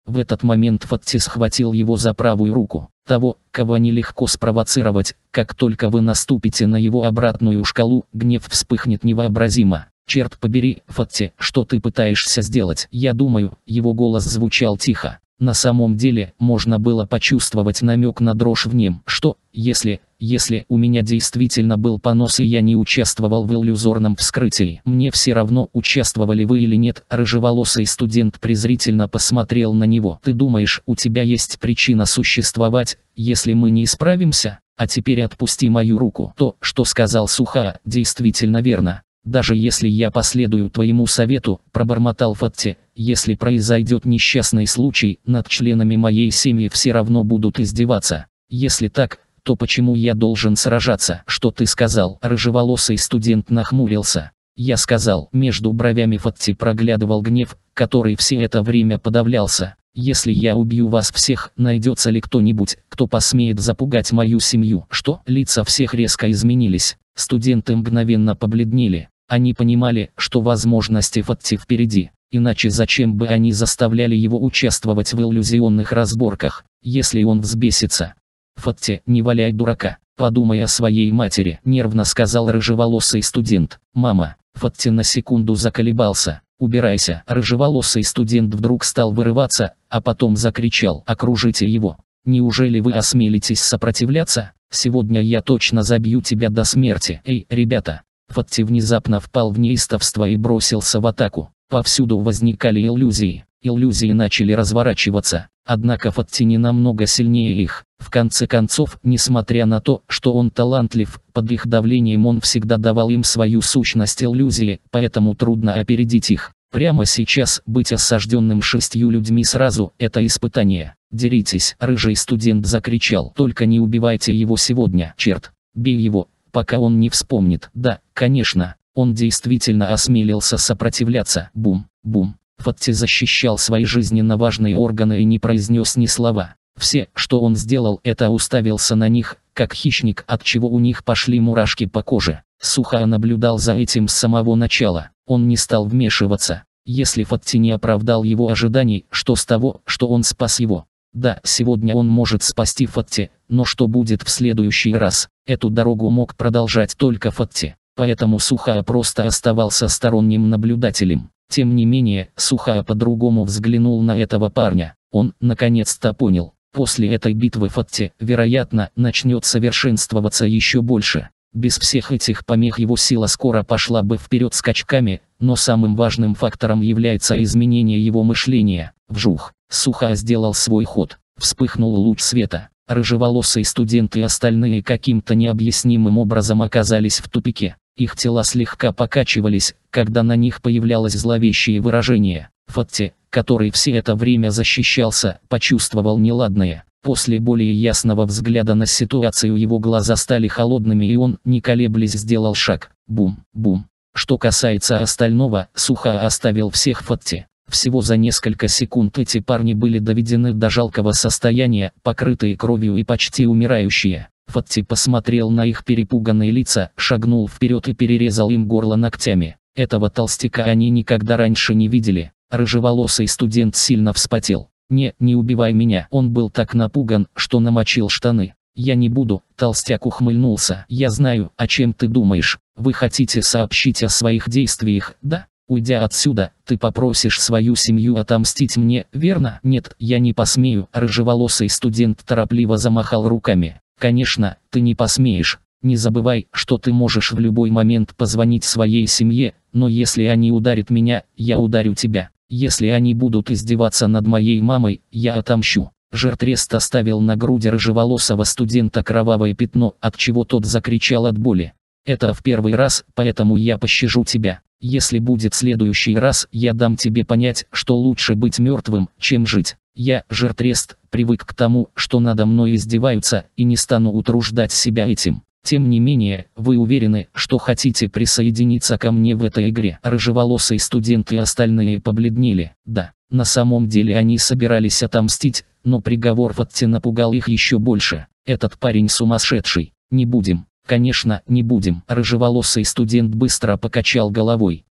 В этот момент Фатти схватил его за правую руку. Того, кого нелегко спровоцировать, как только вы наступите на его обратную шкалу, гнев вспыхнет невообразимо. «Черт побери, Фатти, что ты пытаешься сделать?» «Я думаю», его голос звучал тихо. На самом деле, можно было почувствовать намек на дрожь в нем. «Что, если, если у меня действительно был понос и я не участвовал в иллюзорном вскрытии? Мне все равно, участвовали вы или нет». Рыжеволосый студент презрительно посмотрел на него. «Ты думаешь, у тебя есть причина существовать, если мы не исправимся? А теперь отпусти мою руку». То, что сказал Сухаа, действительно верно. «Даже если я последую твоему совету», — пробормотал Фатти, — «если произойдет несчастный случай, над членами моей семьи все равно будут издеваться. Если так, то почему я должен сражаться?» «Что ты сказал?» Рыжеволосый студент нахмурился. «Я сказал». Между бровями Фатти проглядывал гнев, который все это время подавлялся. «Если я убью вас всех, найдется ли кто-нибудь, кто посмеет запугать мою семью?» «Что?» Лица всех резко изменились. Студенты мгновенно побледнели. Они понимали, что возможности Фатти впереди, иначе зачем бы они заставляли его участвовать в иллюзионных разборках, если он взбесится. «Фатти, не валяй дурака, подумай о своей матери», — нервно сказал рыжеволосый студент. «Мама». Фатти на секунду заколебался. «Убирайся». Рыжеволосый студент вдруг стал вырываться, а потом закричал: «Окружите его! Неужели вы осмелитесь сопротивляться? Сегодня я точно забью тебя до смерти! Эй, ребята!» Фатти внезапно впал в неистовство и бросился в атаку. Повсюду возникали иллюзии. Иллюзии начали разворачиваться, однако Фатти не намного сильнее их. В конце концов, несмотря на то, что он талантлив, под их давлением он всегда давал им свою сущность иллюзии, поэтому трудно опередить их. Прямо сейчас быть осажденным шестью людьми сразу – это испытание. «Деритесь!» – рыжий студент закричал. «Только не убивайте его сегодня, черт! Бей его, пока он не вспомнит». Да, конечно, он действительно осмелился сопротивляться. Бум, бум. Фатти защищал свои жизненно важные органы и не произнес ни слова. Все, что он сделал, это уставился на них, как хищник, от чего у них пошли мурашки по коже. Сухаа наблюдал за этим с самого начала. Он не стал вмешиваться. Если Фатти не оправдал его ожиданий, что с того, что он спас его? Да, сегодня он может спасти Фатти, но что будет в следующий раз? Эту дорогу мог продолжать только Фатти. Поэтому Сухаа просто оставался сторонним наблюдателем. Тем не менее, Сухаа по-другому взглянул на этого парня. Он, наконец-то, понял. После этой битвы Фатти, вероятно, начнет совершенствоваться еще больше. Без всех этих помех его сила скоро пошла бы вперед скачками, но самым важным фактором является изменение его мышления. Вжух. Сухаа сделал свой ход. Вспыхнул луч света. Рыжеволосый студент и остальные каким-то необъяснимым образом оказались в тупике. Их тела слегка покачивались, когда на них появлялось зловещее выражение. Фатти, который все это время защищался, почувствовал неладное. После более ясного взгляда на ситуацию его глаза стали холодными, и он, не колеблясь, сделал шаг. Бум, бум. Что касается остального, Сухаа оставил всех Фатти. Всего за несколько секунд эти парни были доведены до жалкого состояния, покрытые кровью и почти умирающие. Фатти посмотрел на их перепуганные лица, шагнул вперед и перерезал им горло ногтями. Этого толстяка они никогда раньше не видели. Рыжеволосый студент сильно вспотел. «Не, не убивай меня». Он был так напуган, что намочил штаны. «Я не буду», — толстяк ухмыльнулся. «Я знаю, о чем ты думаешь. Вы хотите сообщить о своих действиях, да? Уйдя отсюда, ты попросишь свою семью отомстить мне, верно?» «Нет, я не посмею». Рыжеволосый студент торопливо замахал руками. «Конечно, ты не посмеешь. Не забывай, что ты можешь в любой момент позвонить своей семье, но если они ударят меня, я ударю тебя. Если они будут издеваться над моей мамой, я отомщу». Жертрест оставил на груди рыжеволосого студента кровавое пятно, от чего тот закричал от боли. «Это в первый раз, поэтому я пощажу тебя. Если будет следующий раз, я дам тебе понять, что лучше быть мертвым, чем жить. Я, Жертрест, привык к тому, что надо мной издеваются, и не стану утруждать себя этим. Тем не менее, вы уверены, что хотите присоединиться ко мне в этой игре?» Рыжеволосый студент и остальные побледнели. Да, на самом деле они собирались отомстить, но приговор Фатти напугал их еще больше. «Этот парень сумасшедший. Не будем». «Конечно, не будем». Рыжеволосый студент быстро покачал головой.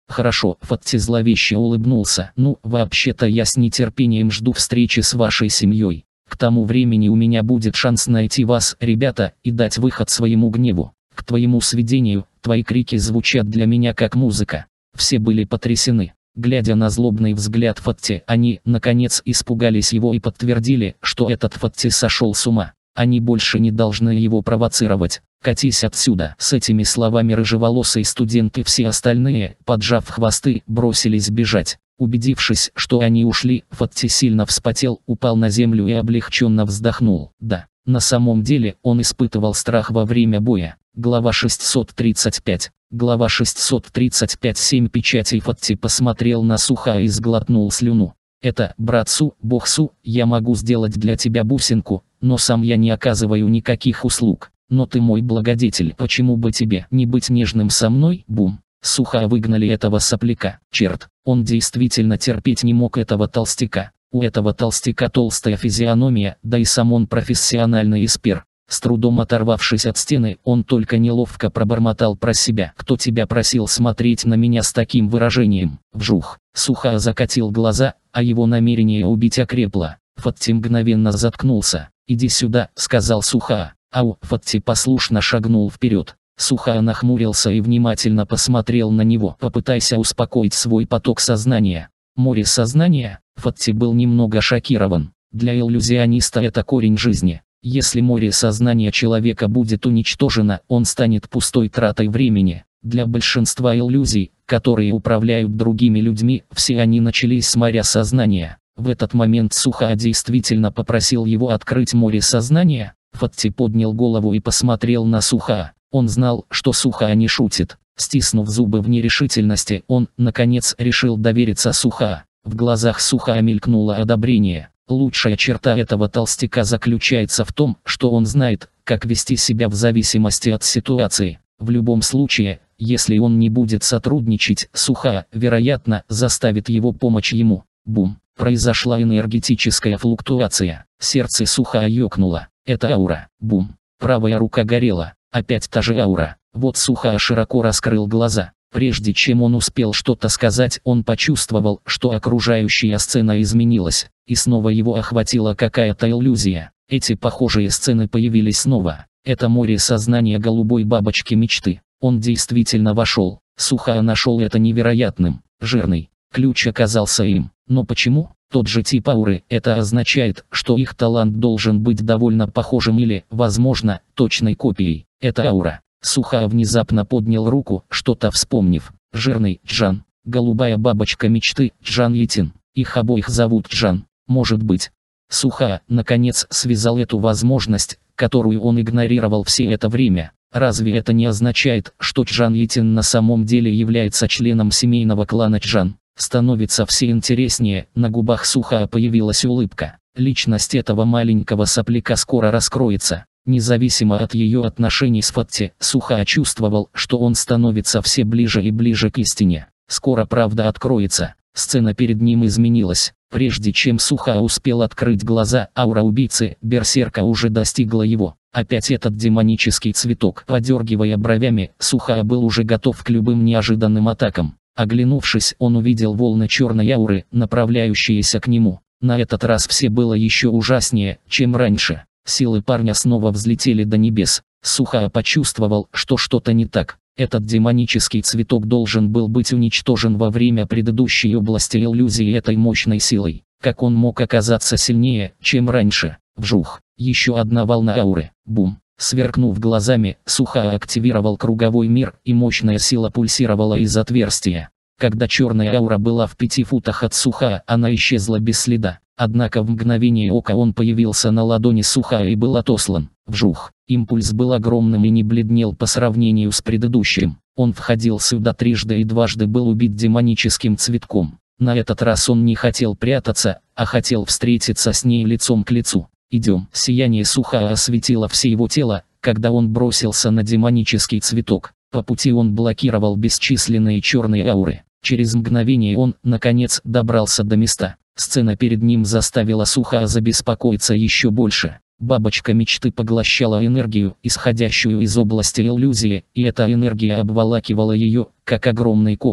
Хорошо, Фатти зловеще улыбнулся. Ну, вообще-то я с нетерпением жду встречи с вашей семьей. К тому времени у меня будет шанс найти вас, ребята, и дать выход своему гневу. К твоему сведению, твои крики звучат для меня как музыка. Все были потрясены. Глядя на злобный взгляд Фатти, они, наконец, испугались его и подтвердили, что этот Фатти сошел с ума. Они больше не должны его провоцировать. «Катись отсюда!» С этими словами рыжеволосый студент и все остальные, поджав хвосты, бросились бежать. Убедившись, что они ушли, Фатти сильно вспотел, упал на землю и облегченно вздохнул. Да, на самом деле, он испытывал страх во время боя. Глава шестьсот тридцать пять. Глава шестьсот тридцать пять. Семь печатей. Фатти посмотрел на Суха и сглотнул слюну. «Это, брат Су, бог Су, я могу сделать для тебя бусинку, но сам я не оказываю никаких услуг. Но ты мой благодетель, почему бы тебе не быть нежным со мной?» Бум. Суха выгнали этого сопляка. Черт, он действительно терпеть не мог этого толстяка. У этого толстяка толстая физиономия, да и сам он профессиональный эспер. С трудом оторвавшись от стены, он только неловко пробормотал про себя. «Кто тебя просил смотреть на меня с таким выражением?» Вжух. Суха закатил глаза, а его намерение убить окрепло. Фатти мгновенно заткнулся. «Иди сюда», — сказал Суха. Ау. Фатти послушно шагнул вперед. Суха нахмурился и внимательно посмотрел на него. «Попытайся успокоить свой поток сознания». Море сознания? Фатти был немного шокирован. Для иллюзиониста это корень жизни. Если море сознания человека будет уничтожено, он станет пустой тратой времени. Для большинства иллюзий, которые управляют другими людьми, все они начались с моря сознания. В этот момент Суха действительно попросил его открыть море сознания. Фатти поднял голову и посмотрел на Суха. Он знал, что Суха не шутит. Стиснув зубы в нерешительности, он, наконец, решил довериться Суха. В глазах Суха мелькнуло одобрение. Лучшая черта этого толстяка заключается в том, что он знает, как вести себя в зависимости от ситуации. В любом случае, если он не будет сотрудничать, Суха, вероятно, заставит его помочь ему. Бум. Произошла энергетическая флуктуация. Сердце Суха ёкнуло. Это аура. Бум. Правая рука горела. Опять та же аура. Вот Суха широко раскрыл глаза. Прежде чем он успел что-то сказать, он почувствовал, что окружающая сцена изменилась, и снова его охватила какая-то иллюзия. Эти похожие сцены появились снова. Это море сознания голубой бабочки мечты. Он действительно вошел. Суха нашел это невероятным. Жирный. Ключ оказался им. Но почему? Тот же тип ауры. Это означает, что их талант должен быть довольно похожим или, возможно, точной копией. Это аура. Суха внезапно поднял руку, что-то вспомнив. Жирный Джан. Голубая бабочка мечты Джан Ятин. Их обоих зовут Джан. Может быть. Суха, наконец, связал эту возможность, которую он игнорировал все это время. Разве это не означает, что Джан Ятин на самом деле является членом семейного клана Джан? Становится все интереснее. На губах Суха появилась улыбка. Личность этого маленького сопляка скоро раскроется. Независимо от ее отношений с Фатти, Суха чувствовал, что он становится все ближе и ближе к истине. Скоро правда откроется. Сцена перед ним изменилась. Прежде чем Суха успел открыть глаза, аура убийцы, берсерка, уже достигла его. Опять этот демонический цветок. Подергивая бровями, Суха был уже готов к любым неожиданным атакам. Оглянувшись, он увидел волны черной ауры, направляющиеся к нему. На этот раз все было еще ужаснее, чем раньше. Силы парня снова взлетели до небес. Суха почувствовал, что что-то не так. Этот демонический цветок должен был быть уничтожен во время предыдущей области иллюзии этой мощной силой. Как он мог оказаться сильнее, чем раньше? Вжух. Еще одна волна ауры. Бум. Сверкнув глазами, Суха активировал круговой мир, и мощная сила пульсировала из отверстия. Когда черная аура была в пяти футах от Суха, она исчезла без следа. Однако в мгновение ока он появился на ладони Суха и был отослан. Вжух. Импульс был огромным и не бледнел по сравнению с предыдущим. Он входил сюда трижды и дважды был убит демоническим цветком. На этот раз он не хотел прятаться, а хотел встретиться с ней лицом к лицу. «Идем». Сияние Суха осветило все его тело, когда он бросился на демонический цветок. По пути он блокировал бесчисленные черные ауры. Через мгновение он, наконец, добрался до места. Сцена перед ним заставила Суха забеспокоиться еще больше. Бабочка мечты поглощала энергию, исходящую из области иллюзии, и эта энергия обволакивала ее, как огромный кокон.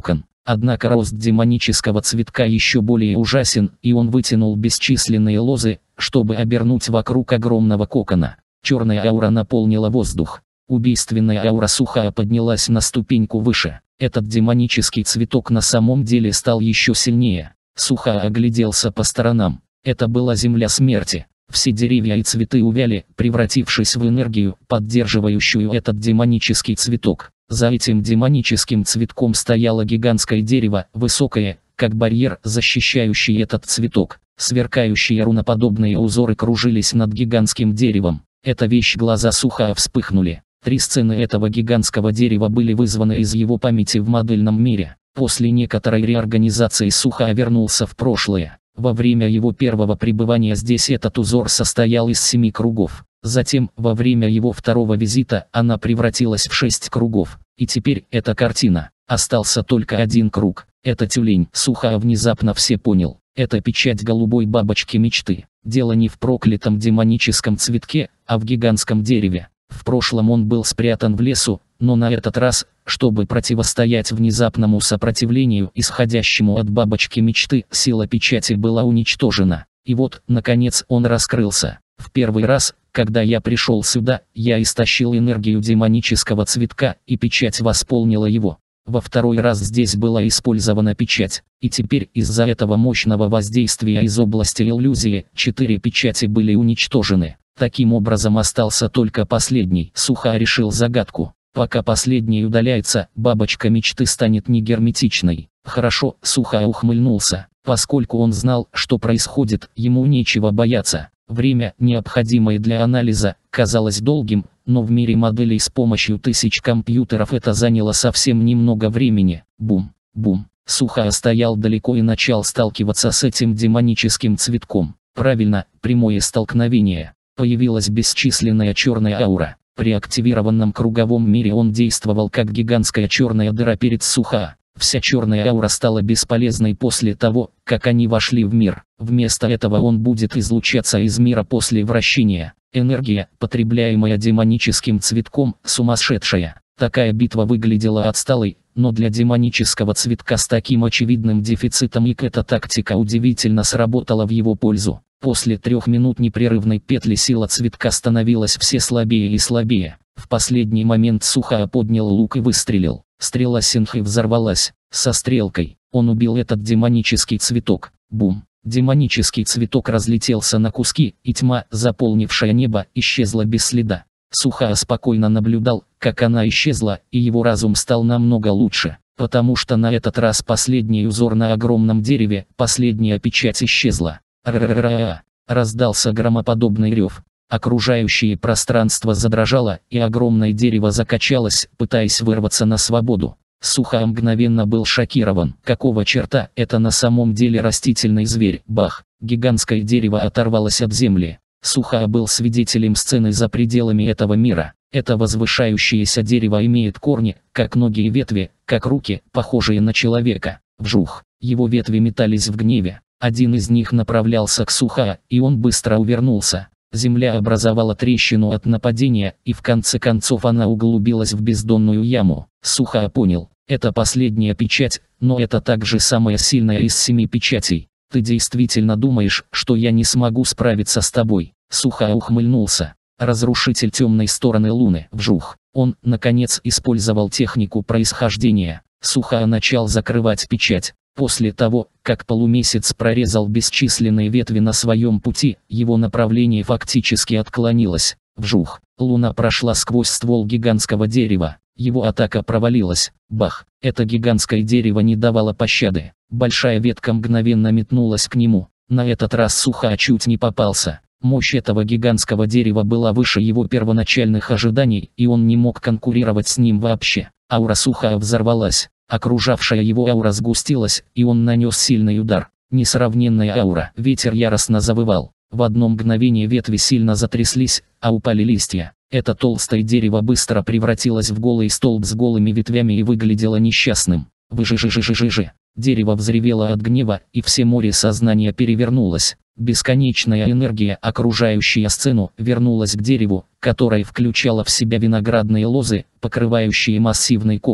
Однако рост демонического цветка еще более ужасен, и он вытянул бесчисленные лозы, чтобы обернуть вокруг огромного кокона. Черная аура наполнила воздух. Убийственная аура Сухая поднялась на ступеньку выше. Этот демонический цветок на самом деле стал еще сильнее. Сухая огляделся по сторонам. Это была земля смерти. Все деревья и цветы увяли, превратившись в энергию, поддерживающую этот демонический цветок. За этим демоническим цветком стояло гигантское дерево, высокое, как барьер, защищающий этот цветок. Сверкающие руноподобные узоры кружились над гигантским деревом. Эта вещь глаза Сухая вспыхнули. Три сцены этого гигантского дерева были вызваны из его памяти в модельном мире. После некоторой реорганизации Сухая вернулся в прошлое. Во время его первого пребывания здесь этот узор состоял из семи кругов. Затем, во время его второго визита, она превратилась в шесть кругов. И теперь эта картина. Остался только один круг. Это тюлень. Сухая внезапно все понял. Это печать голубой бабочки мечты. Дело не в проклятом демоническом цветке, а в гигантском дереве. В прошлом он был спрятан в лесу, но на этот раз, чтобы противостоять внезапному сопротивлению, исходящему от бабочки мечты, сила печати была уничтожена. И вот, наконец, он раскрылся. В первый раз, когда я пришел сюда, я истощил энергию демонического цветка, и печать восполнила его. Во второй раз здесь была использована печать, и теперь из-за этого мощного воздействия из области иллюзии, четыре печати были уничтожены. Таким образом остался только последний. Сухая решил загадку. Пока последний удаляется, бабочка мечты станет не герметичной. Хорошо, Сухая ухмыльнулся. Поскольку он знал, что происходит, ему нечего бояться. Время, необходимое для анализа, казалось долгим, но в мире моделей с помощью тысяч компьютеров это заняло совсем немного времени. Бум, бум. Сухая стоял далеко и начал сталкиваться с этим демоническим цветком. Правильно, прямое столкновение. Появилась бесчисленная черная аура. При активированном круговом мире он действовал как гигантская черная дыра перед Сухая. Вся черная аура стала бесполезной после того, как они вошли в мир. Вместо этого он будет излучаться из мира после вращения. Энергия, потребляемая демоническим цветком, сумасшедшая. Такая битва выглядела отсталой, но для демонического цветка с таким очевидным дефицитом ИК эта тактика удивительно сработала в его пользу. После трех минут непрерывной петли сила цветка становилась все слабее и слабее. В последний момент Сухая поднял лук и выстрелил. Стрела Синхи взорвалась. Со стрелкой он убил этот демонический цветок. Бум! Демонический цветок разлетелся на куски, и тьма, заполнившая небо, исчезла без следа. Сухая спокойно наблюдал, как она исчезла, и его разум стал намного лучше, потому что на этот раз последний узор на огромном дереве, последняя печать исчезла. Р-р-р-р-р. Раздался громоподобный рев. Окружающее пространство задрожало, и огромное дерево закачалось, пытаясь вырваться на свободу. Сухая мгновенно был шокирован. Какого черта, это на самом деле растительный зверь? Бах! Гигантское дерево оторвалось от земли. Сухая был свидетелем сцены за пределами этого мира. Это возвышающееся дерево имеет корни, как ноги и ветви, как руки, похожие на человека. Вжух! Его ветви метались в гневе. Один из них направлялся к Сухая, и он быстро увернулся. Земля образовала трещину от нападения, и в конце концов она углубилась в бездонную яму. Сухая понял, это последняя печать, но это также самая сильная из семи печатей. Ты действительно думаешь, что я не смогу справиться с тобой? Сухая ухмыльнулся. Разрушитель темной стороны Луны. Вжух! Он, наконец, использовал технику происхождения. Сухая начал закрывать печать. После того, как полумесяц прорезал бесчисленные ветви на своем пути, его направление фактически отклонилось. Вжух! Луна прошла сквозь ствол гигантского дерева. Его атака провалилась. Бах! Это гигантское дерево не давало пощады. Большая ветка мгновенно метнулась к нему. На этот раз Сухая чуть не попался. Мощь этого гигантского дерева была выше его первоначальных ожиданий, и он не мог конкурировать с ним вообще. Аура Сухая взорвалась. Окружавшая его аура сгустилась, и он нанес сильный удар. Несравненная аура. Ветер яростно завывал. В одно мгновение ветви сильно затряслись, а упали листья. Это толстое дерево быстро превратилось в голый столб с голыми ветвями и выглядело несчастным. Выжи-жи-жи-жи-жи. Дерево взревело от гнева, и все море сознания перевернулось. Бесконечная энергия, окружающая сцену, вернулась к дереву, которое включало в себя виноградные лозы, покрывающие массивный кокон.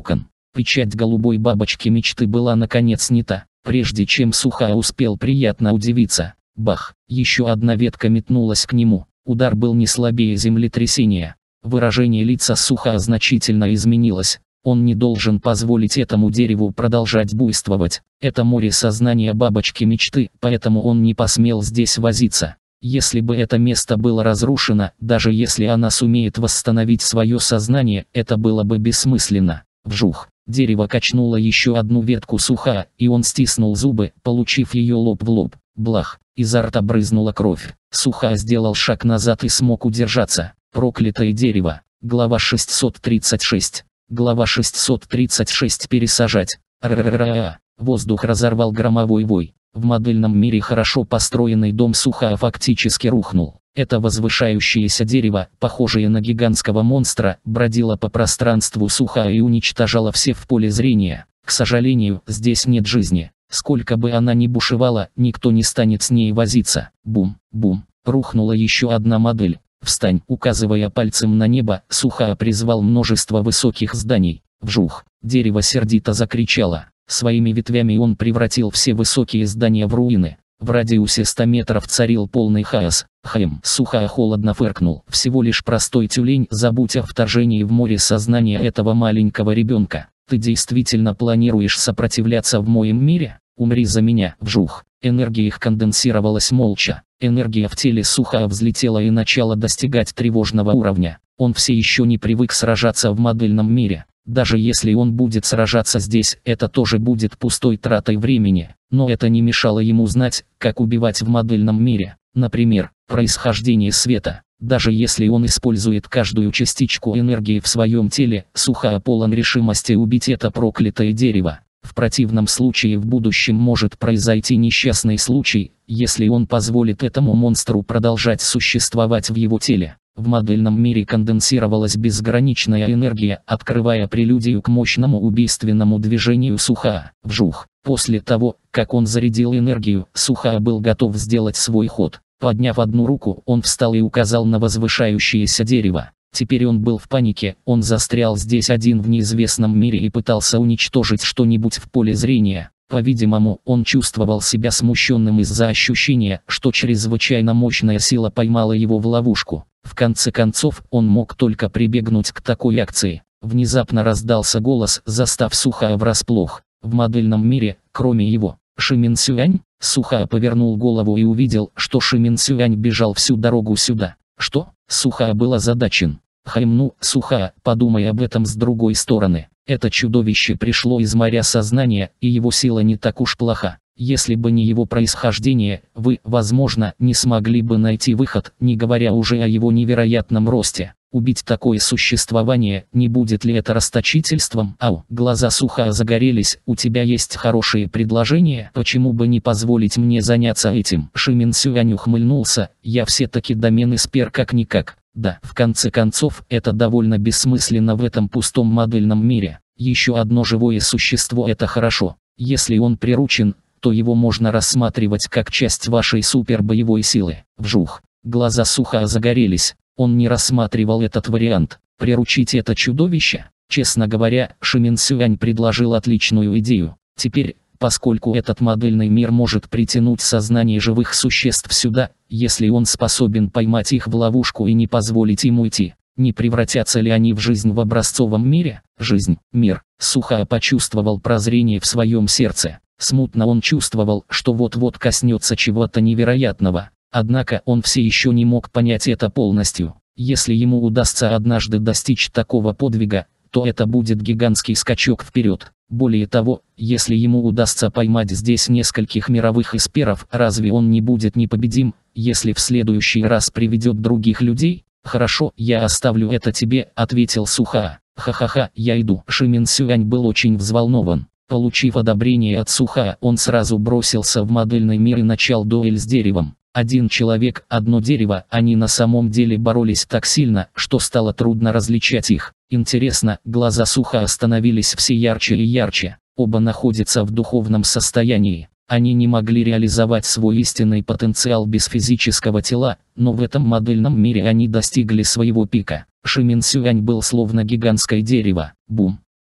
Печать голубой бабочки мечты была наконец снята. Прежде чем Сухая успел приятно удивиться, бах, еще одна ветка метнулась к нему. Удар был не слабее землетрясения. Выражение лица Сухая значительно изменилось. Он не должен позволить этому дереву продолжать буйствовать. Это море сознания бабочки мечты, поэтому он не посмел здесь возиться. Если бы это место было разрушено, даже если она сумеет восстановить свое сознание, это было бы бессмысленно. Вжух. Дерево качнуло еще одну ветку Сухая, и он стиснул зубы, получив ее лоб в лоб. Блах. Изо рта брызнула кровь. Сухая сделал шаг назад и смог удержаться. Проклятое дерево. Глава шестьсот тридцать шесть. Глава шестьсот тридцать шесть. Пересажать. Р-р-р-р-р. Воздух разорвал громовой вой. В модельном мире хорошо построенный дом Сухая фактически рухнул. Это возвышающееся дерево, похожее на гигантского монстра, бродило по пространству Сухая и уничтожало все в поле зрения. К сожалению, здесь нет жизни. Сколько бы она ни бушевала, никто не станет с ней возиться. Бум, бум. Рухнула еще одна модель. «Встань!» Указывая пальцем на небо, Сухая призвал множество высоких зданий. Вжух! Дерево сердито закричало. Своими ветвями он превратил все высокие здания в руины. В радиусе ста метров царил полный хаос. Хэм! Сухая холодно фыркнул. Всего лишь простой тюлень, забудь о вторжении в море сознания этого маленького ребенка. Ты действительно планируешь сопротивляться в моем мире? Умри за меня! Вжух! Энергия их конденсировалась молча. Энергия в теле Сухая взлетела и начала достигать тревожного уровня. Он все еще не привык сражаться в модельном мире. Даже если он будет сражаться здесь, это тоже будет пустой тратой времени. Но это не мешало ему знать, как убивать в модельном мире. Например, происхождение света. Даже если он использует каждую частичку энергии в своем теле, Сухая полон решимости убить это проклятое дерево. В противном случае в будущем может произойти несчастный случай, если он позволит этому монстру продолжать существовать в его теле. В модельном мире конденсировалась безграничная энергия, открывая прелюдию к мощному убийственному движению Сухая. Вжух! После того, как он зарядил энергию, Сухая был готов сделать свой ход. Подняв одну руку, он встал и указал на возвышающееся дерево. Теперь он был в панике, он застрял здесь один в неизвестном мире и пытался уничтожить что-нибудь в поле зрения. По-видимому, он чувствовал себя смущенным из-за ощущения, что чрезвычайно мощная сила поймала его в ловушку. В конце концов, он мог только прибегнуть к такой акции. Внезапно раздался голос, застав Сухая врасплох. В модельном мире, кроме его, Шимин Сюань? Сухая повернул голову и увидел, что Шимин Сюань бежал всю дорогу сюда. Что? Сухая был озадачен. Хайм, ну, Сухая, подумай об этом с другой стороны. Это чудовище пришло из моря сознания, и его сила не так уж плоха. Если бы не его происхождение, вы, возможно, не смогли бы найти выход, не говоря уже о его невероятном росте. Убить такое существование, не будет ли это расточительством? Ау, глаза Сухая загорелись, у тебя есть хорошие предложения, почему бы не позволить мне заняться этим? Шимин Сюань ухмыльнулся, я все-таки домен эспер как-никак. Да, в конце концов, это довольно бессмысленно в этом пустом модельном мире. Еще одно живое существо — это хорошо. Если он приручен, то его можно рассматривать как часть вашей супербоевой силы. Вжух! Глаза Сухая загорелись. Он не рассматривал этот вариант. Приручить это чудовище? Честно говоря, Шимин Сюань предложил отличную идею. Теперь, поскольку этот модельный мир может притянуть сознание живых существ сюда, если он способен поймать их в ловушку и не позволить им уйти, не превратятся ли они в жизнь в образцовом мире? Жизнь, мир. Сухая почувствовал прозрение в своем сердце. Смутно он чувствовал, что вот-вот коснется чего-то невероятного. Однако он все еще не мог понять это полностью. Если ему удастся однажды достичь такого подвига, то это будет гигантский скачок вперед. Более того, если ему удастся поймать здесь нескольких мировых эсперов, разве он не будет непобедим, если в следующий раз приведет других людей? «Хорошо, я оставлю это тебе», — ответил Сухая. «Ха-ха-ха, я иду». Шимин Сюань был очень взволнован. Получив одобрение от Сухая, он сразу бросился в модельный мир и начал дуэль с деревом. Один человек, одно дерево, они на самом деле боролись так сильно, что стало трудно различать их. Интересно, глаза Сухая становились все ярче и ярче. Оба находятся в духовном состоянии. Они не могли реализовать свой истинный потенциал без физического тела, но в этом модельном мире они достигли своего пика. Шимин Сюань был словно гигантское дерево. Бум!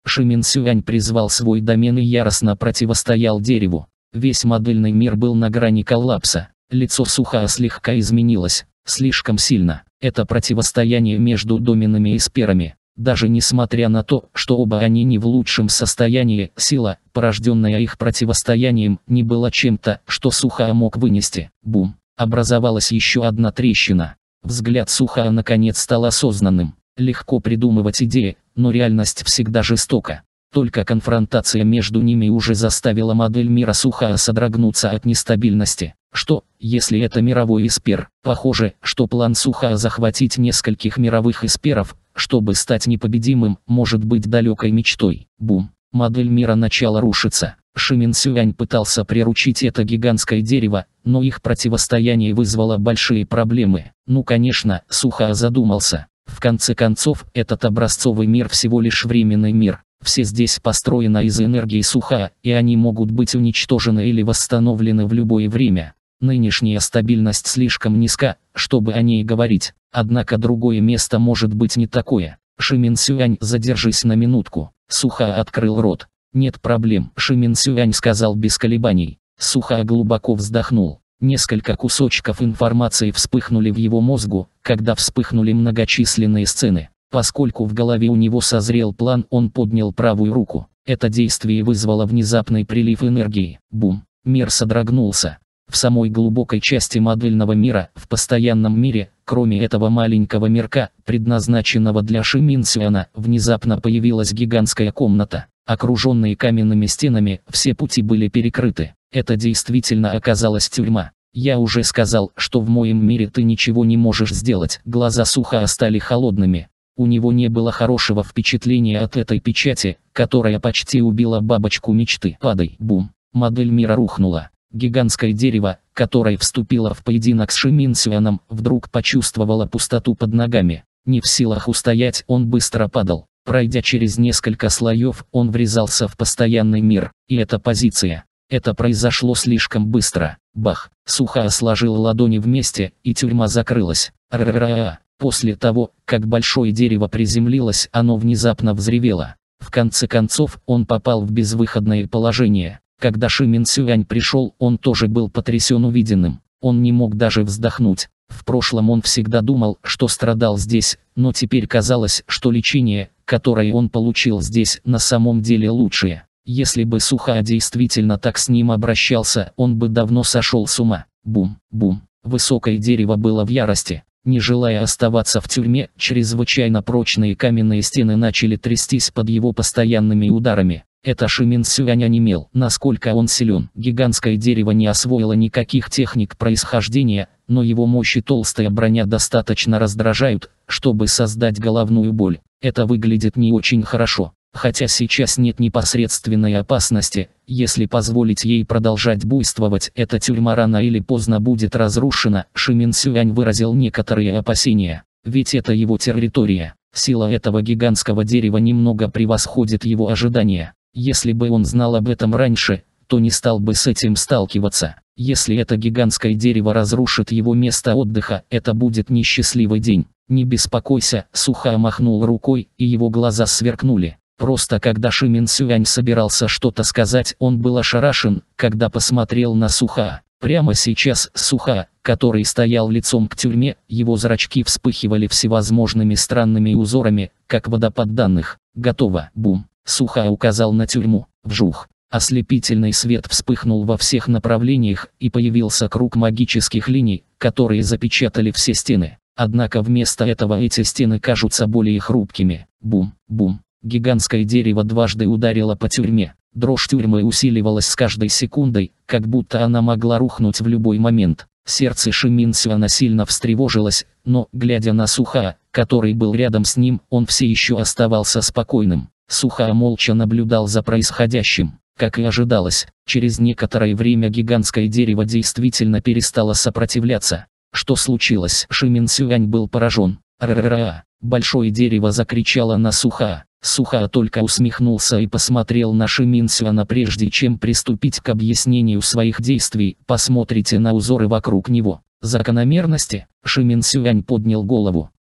Шимин Сюань призвал свой домен и яростно противостоял дереву. Весь модельный мир был на грани коллапса. Лицо Сухаа слегка изменилось, слишком сильно. Это противостояние между доменами и сперами. Даже несмотря на то, что оба они не в лучшем состоянии, сила, порожденная их противостоянием, не была чем-то, что Сухаа мог вынести. Бум! Образовалась еще одна трещина. Взгляд Сухаа наконец стал осознанным. Легко придумывать идеи, но реальность всегда жестока. Только конфронтация между ними уже заставила модель мира Сухаа содрогнуться от нестабильности. Что, если это мировой эспер? Похоже, что план Сухаа захватить нескольких мировых эсперов, чтобы стать непобедимым, может быть далекой мечтой. Бум! Модель мира начала рушиться. Шимин Сюань пытался приручить это гигантское дерево, но их противостояние вызвало большие проблемы. Ну конечно, Сухаа задумался. В конце концов, этот образцовый мир всего лишь временный мир. Все здесь построено из энергии Сухаа, и они могут быть уничтожены или восстановлены в любое время. Нынешняя стабильность слишком низка, чтобы о ней говорить. Однако другое место может быть не такое. Шимин Сюань, задержись на минутку. Сухаа открыл рот. Нет проблем, Шимин Сюань сказал без колебаний. Сухаа глубоко вздохнул. Несколько кусочков информации вспыхнули в его мозгу, когда вспыхнули многочисленные сцены. Поскольку в голове у него созрел план, он поднял правую руку. Это действие вызвало внезапный прилив энергии. Бум! Мир содрогнулся. В самой глубокой части модельного мира, в постоянном мире, кроме этого маленького мирка, предназначенного для Шимин Сюаня, внезапно появилась гигантская комната. Окруженные каменными стенами, все пути были перекрыты. Это действительно оказалась тюрьма. Я уже сказал, что в моем мире ты ничего не можешь сделать. Глаза Сухаа стали холодными. У него не было хорошего впечатления от этой печати, которая почти убила бабочку мечты. Падай! Бум! Модель мира рухнула. Гигантское дерево, которое вступило в поединок с Шимин Сюаном, вдруг почувствовало пустоту под ногами. Не в силах устоять, он быстро падал. Пройдя через несколько слоев, он врезался в постоянный мир. И эта позиция. Это произошло слишком быстро. Бах! Сухаа сложил ладони вместе, и тюрьма закрылась. Р-р-р-р. После того, как большое дерево приземлилось, оно внезапно взревело. В конце концов, он попал в безвыходное положение. Когда Шимин Сюань пришел, он тоже был потрясен увиденным. Он не мог даже вздохнуть. В прошлом он всегда думал, что страдал здесь, но теперь казалось, что лечение, которое он получил здесь, на самом деле лучшее. Если бы Сухаа действительно так с ним обращался, он бы давно сошел с ума. Бум! Бум! Высокое дерево было в ярости. Не желая оставаться в тюрьме, чрезвычайно прочные каменные стены начали трястись под его постоянными ударами. Это Шимин Сюань онемел. Насколько он силен. Гигантское дерево не освоило никаких техник происхождения, но его мощь и толстая броня достаточно раздражают, чтобы создать головную боль. Это выглядит не очень хорошо. Хотя сейчас нет непосредственной опасности, если позволить ей продолжать буйствовать, эта тюрьма рано или поздно будет разрушена. Шимин Сюань выразил некоторые опасения, ведь это его территория. Сила этого гигантского дерева немного превосходит его ожидания. Если бы он знал об этом раньше, то не стал бы с этим сталкиваться. Если это гигантское дерево разрушит его место отдыха, это будет несчастливый день. Не беспокойся, Сухаа махнул рукой, и его глаза сверкнули. Просто когда Шимин Сюань собирался что-то сказать, он был ошарашен, когда посмотрел на Сухаа. Прямо сейчас Сухаа, который стоял лицом к тюрьме, его зрачки вспыхивали всевозможными странными узорами, как водопад данных. Готово. Бум! Сухаа указал на тюрьму. Вжух! Ослепительный свет вспыхнул во всех направлениях, и появился круг магических линий, которые запечатали все стены. Однако вместо этого эти стены кажутся более хрупкими. Бум! Бум! Гигантское дерево дважды ударило по тюрьме. Дрожь тюрьмы усиливалась с каждой секундой, как будто она могла рухнуть в любой момент. Сердце Шимин Сюаня сильно встревожилось, но, глядя на Сухаа, который был рядом с ним, он все еще оставался спокойным. Сухаа молча наблюдал за происходящим. Как и ожидалось, через некоторое время гигантское дерево действительно перестало сопротивляться. Что случилось? Шимин Сюань был поражен. Р-р-р-р. Большое дерево закричало на Сухаа. Сухаа только усмехнулся и посмотрел на Шимин Сюаня. Прежде чем приступить к объяснению своих действий, посмотрите на узоры вокруг него. Закономерности? Шимин Сюань поднял голову.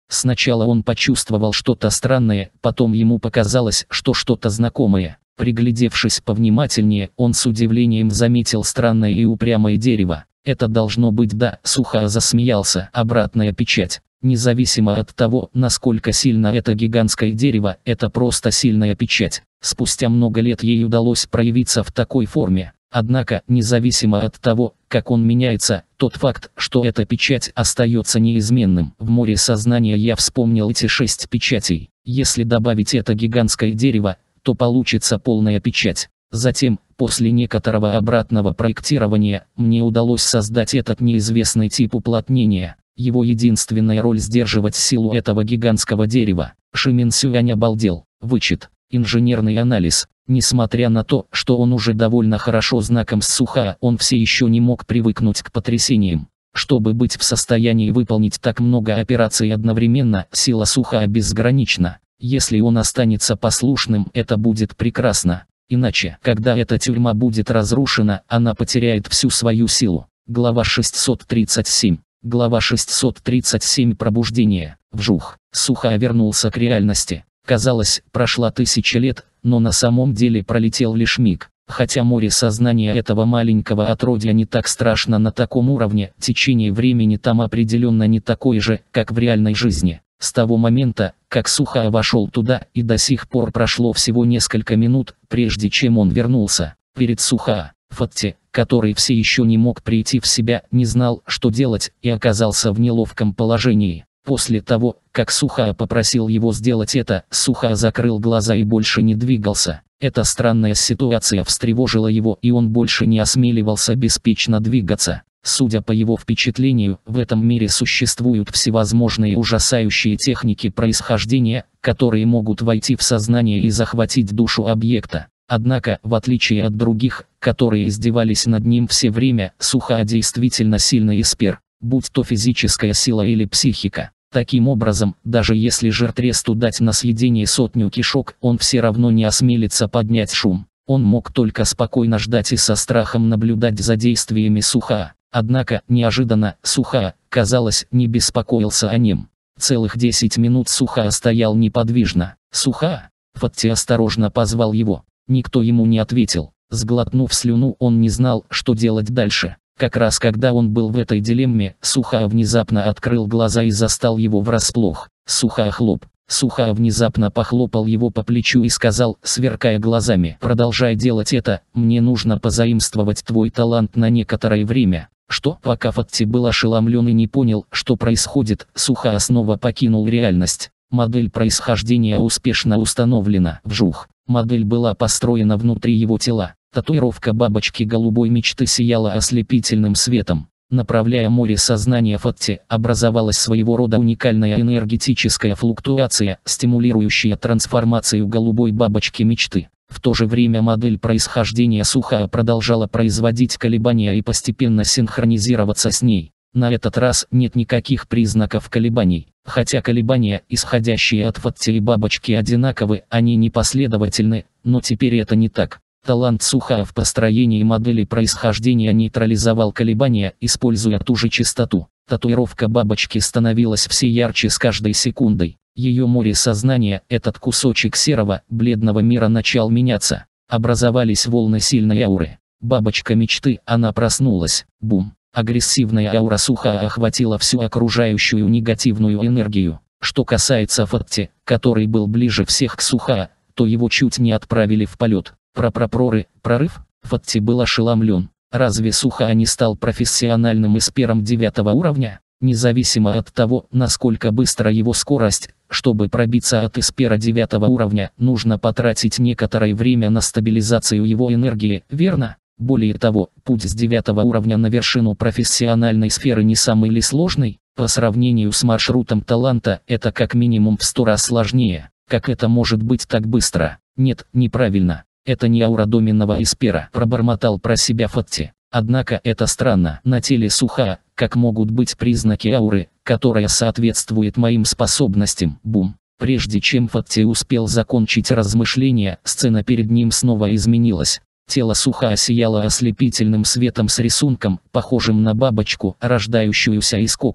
Сначала он почувствовал что-то странное, потом ему показалось, что что-то знакомое. Приглядевшись повнимательнее, он с удивлением заметил странное и упрямое дерево. Это должно быть да, Сухаа засмеялся, обратная печать. Независимо от того, насколько сильно это гигантское дерево, это просто сильная печать. Спустя много лет ей удалось проявиться в такой форме. Однако, независимо от того, как он меняется, тот факт, что эта печать остается неизменным. В море сознания я вспомнил эти шесть печатей. Если добавить это гигантское дерево, то получится полная печать. Затем, после некоторого обратного проектирования, мне удалось создать этот неизвестный тип уплотнения. Его единственная роль — сдерживать силу этого гигантского дерева. Шимин Сюань обалдел. Вычет. Инженерный анализ. Несмотря на то, что он уже довольно хорошо знаком с Сухаа, он все еще не мог привыкнуть к потрясениям. Чтобы быть в состоянии выполнить так много операций одновременно, сила Сухаа безгранична. Если он останется послушным, это будет прекрасно. Иначе, когда эта тюрьма будет разрушена, она потеряет всю свою силу. Глава шестьсот тридцать семь. Глава шестьсот тридцать семь. Пробуждение. Вжух. Сухаа вернулся к реальности. Казалось, прошла тысяча лет, но на самом деле пролетел лишь миг. Хотя море сознания этого маленького отродья не так страшно на таком уровне, течение времени там определенно не такое же, как в реальной жизни. С того момента, как Сухаа вошел туда, и до сих пор прошло всего несколько минут, прежде чем он вернулся. Перед Сухаа, Фатти, который все еще не мог прийти в себя, не знал, что делать, и оказался в неловком положении. После того, как Сухаа попросил его сделать это, Сухаа закрыл глаза и больше не двигался. Эта странная ситуация встревожила его, и он больше не осмеливался беспечно двигаться. Судя по его впечатлению, в этом мире существуют всевозможные ужасающие техники происхождения, которые могут войти в сознание и захватить душу объекта. Однако, в отличие от других, которые издевались над ним все время, Сухаа действительно сильный эспер, будь то физическая сила или психика. Таким образом, даже если жиртресту дать на съедение сотню кишок, он все равно не осмелится поднять шум. Он мог только спокойно ждать и со страхом наблюдать за действиями Сухаа. Однако, неожиданно, Сухаа, казалось, не беспокоился о нем. Целых десять минут Сухаа стоял неподвижно. «Сухаа?» Фатти осторожно позвал его. Никто ему не ответил. Сглотнув слюну, он не знал, что делать дальше. Как раз когда он был в этой дилемме, Сухаа внезапно открыл глаза и застал его врасплох. «Сухаа, хлоп!» Сухаа внезапно похлопал его по плечу и сказал, сверкая глазами: «Продолжай делать это, мне нужно позаимствовать твой талант на некоторое время». Что? Пока Фатти был ошеломлен и не понял, что происходит, Сухаа снова покинул реальность. Модель происхождения успешно установлена. Вжух. Модель была построена внутри его тела. Татуировка бабочки голубой мечты сияла ослепительным светом. Направляя море сознания Фатти, образовалась своего рода уникальная энергетическая флуктуация, стимулирующая трансформацию голубой бабочки мечты. В то же время модель происхождения Сухаа продолжала производить колебания и постепенно синхронизироваться с ней. На этот раз нет никаких признаков колебаний. Хотя колебания, исходящие от Фатти и бабочки, одинаковы, они непоследовательны, но теперь это не так. Талант Сухаа в построении модели происхождения нейтрализовал колебания, используя ту же частоту. Татуировка бабочки становилась все ярче с каждой секундой. Ее море сознания, этот кусочек серого, бледного мира, начал меняться. Образовались волны сильной ауры. Бабочка мечты, она проснулась. Бум. Агрессивная аура Сухаа охватила всю окружающую негативную энергию. Что касается Фатти, который был ближе всех к Сухаа, то его чуть не отправили в полет. Про-про-проры, прорыв? Фатти был ошеломлен. Разве Сухаа не стал профессиональным эспером девятого уровня? Независимо от того, насколько быстро его скорость, чтобы пробиться от эспера девятого уровня, нужно потратить некоторое время на стабилизацию его энергии, верно? Более того, путь с девятого уровня на вершину профессиональной сферы не самый ли сложный? По сравнению с маршрутом таланта, это как минимум в сто раз сложнее. Как это может быть так быстро? Нет, неправильно. Это не аура доменного эспера, пробормотал про себя Фатти. Однако это странно. На теле Сухаа, как могут быть признаки ауры, которая соответствует моим способностям? Бум. Прежде чем Фатти успел закончить размышления, сцена перед ним снова изменилась. Тело Сухаа сияло ослепительным светом с рисунком, похожим на бабочку, рождающуюся из кокона.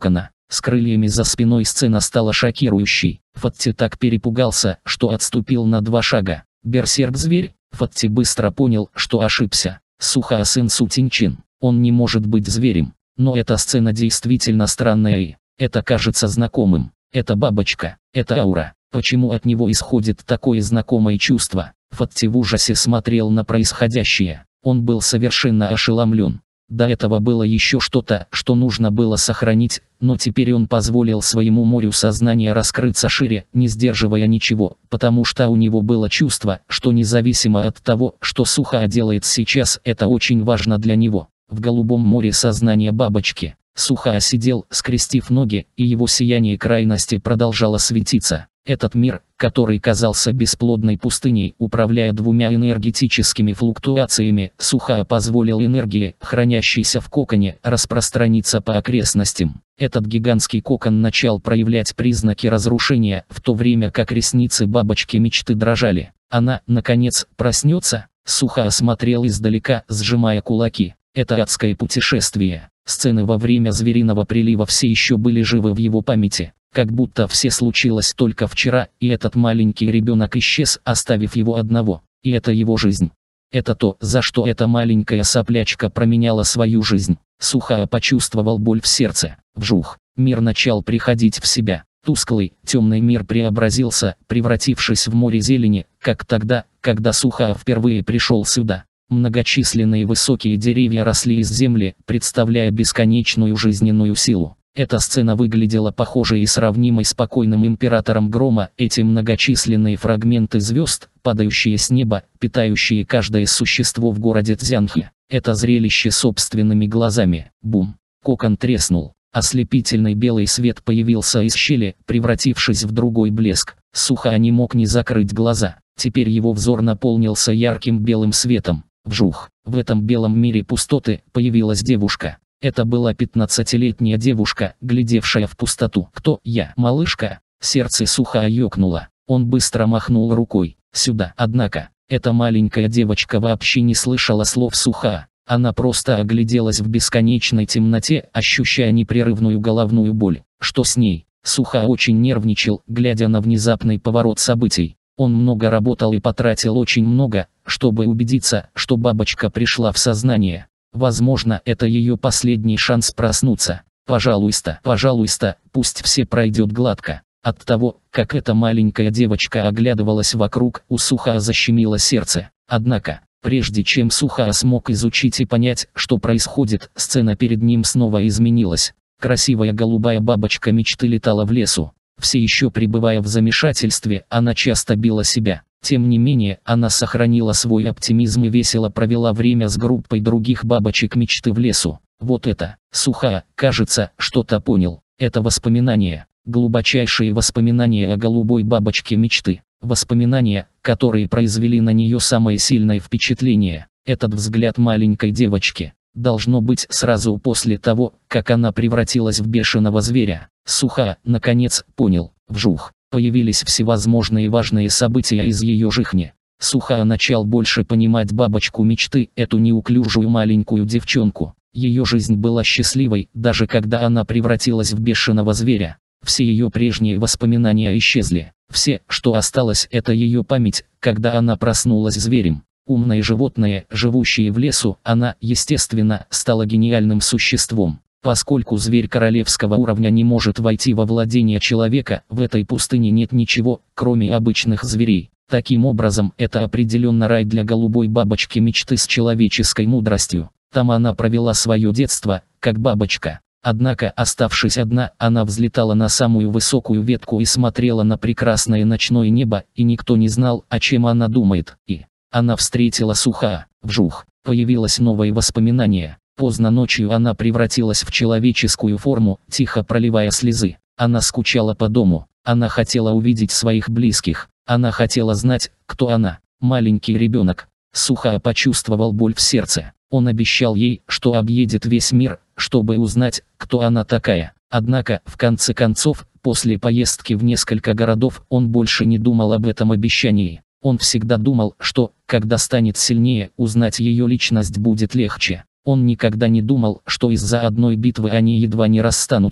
с крыльями за спиной сцена стала шокирующей. Фатти так перепугался, что отступил на два шага. Берсерк-зверь? Фатти быстро понял, что ошибся. Сухаа сын Сутинчин. Он не может быть зверем. Но эта сцена действительно странная и... это кажется знакомым. Это бабочка. Это аура. Почему от него исходит такое знакомое чувство? Фатти в ужасе смотрел на происходящее. Он был совершенно ошеломлен. До этого было еще что-то, что нужно было сохранить, но теперь он позволил своему морю сознания раскрыться шире, не сдерживая ничего, потому что у него было чувство, что независимо от того, что Сухаа делает сейчас, это очень важно для него. В голубом море сознания бабочки Сухаа сидел, скрестив ноги, и его сияние крайности продолжало светиться. Этот мир, который казался бесплодной пустыней, управляя двумя энергетическими флуктуациями, Сухаа позволил энергии, хранящейся в коконе, распространиться по окрестностям. Этот гигантский кокон начал проявлять признаки разрушения, в то время как ресницы бабочки мечты дрожали. Она, наконец, проснется? Сухаа смотрел издалека, сжимая кулаки. Это адское путешествие. Сцены во время звериного прилива все еще были живы в его памяти. Как будто все случилось только вчера, и этот маленький ребенок исчез, оставив его одного. И это его жизнь. Это то, за что эта маленькая соплячка променяла свою жизнь. Сухаа почувствовал боль в сердце. Вжух. Мир начал приходить в себя. Тусклый, темный мир преобразился, превратившись в море зелени, как тогда, когда Сухаа впервые пришел сюда. Многочисленные высокие деревья росли из земли, представляя бесконечную жизненную силу. Эта сцена выглядела похожей и сравнимой с спокойным императором грома. Эти многочисленные фрагменты звезд, падающие с неба, питающие каждое существо в городе Цзянхэ. Это зрелище собственными глазами. Бум. Кокон треснул. Ослепительный белый свет появился из щели, превратившись в другой блеск. Сухаа не мог не закрыть глаза. Теперь его взор наполнился ярким белым светом. Вжух. В этом белом мире пустоты появилась девушка. Это была пятнадцатилетняя девушка, глядевшая в пустоту. «Кто я, малышка?» Сердце Сухаа ёкнуло. Он быстро махнул рукой. «Сюда». Однако, эта маленькая девочка вообще не слышала слов Сухаа. Она просто огляделась в бесконечной темноте, ощущая непрерывную головную боль. Что с ней? Сухаа очень нервничал, глядя на внезапный поворот событий. Он много работал и потратил очень много, чтобы убедиться, что бабочка пришла в сознание. Возможно, это ее последний шанс проснуться. Пожалуйста, пожалуйста, пусть все пройдет гладко. От того, как эта маленькая девочка оглядывалась вокруг, у Сухаа защемило сердце. Однако, прежде чем Сухаа смог изучить и понять, что происходит, сцена перед ним снова изменилась. Красивая голубая бабочка мечты летала в лесу. Все еще пребывая в замешательстве, она часто била себя. Тем не менее, она сохранила свой оптимизм и весело провела время с группой других бабочек мечты в лесу. Вот это. Сухаа, кажется, что-то понял. Это воспоминания. Глубочайшие воспоминания о голубой бабочке мечты. Воспоминания, которые произвели на нее самое сильное впечатление. Этот взгляд маленькой девочки. Должно быть сразу после того, как она превратилась в бешеного зверя. Сухаа, наконец, понял. Вжух. Появились всевозможные важные события из ее жизни. Сухаа начал больше понимать бабочку мечты, эту неуклюжую маленькую девчонку. Ее жизнь была счастливой, даже когда она превратилась в бешеного зверя. Все ее прежние воспоминания исчезли. Все, что осталось, это ее память, когда она проснулась зверем. Умное животное, живущее в лесу, она, естественно, стала гениальным существом. Поскольку зверь королевского уровня не может войти во владение человека, в этой пустыне нет ничего, кроме обычных зверей. Таким образом, это определенно рай для голубой бабочки мечты с человеческой мудростью. Там она провела свое детство, как бабочка. Однако, оставшись одна, она взлетала на самую высокую ветку и смотрела на прекрасное ночное небо, и никто не знал, о чем она думает. И она встретила Сухаа. Вжух. Появилось новое воспоминание. Поздно ночью она превратилась в человеческую форму, тихо проливая слезы. Она скучала по дому. Она хотела увидеть своих близких. Она хотела знать, кто она. Маленький ребенок. Сухаа почувствовал боль в сердце. Он обещал ей, что объедет весь мир, чтобы узнать, кто она такая. Однако, в конце концов, после поездки в несколько городов, он больше не думал об этом обещании. Он всегда думал, что, когда станет сильнее, узнать ее личность будет легче. Он никогда не думал, что из-за одной битвы они едва не расстанутся.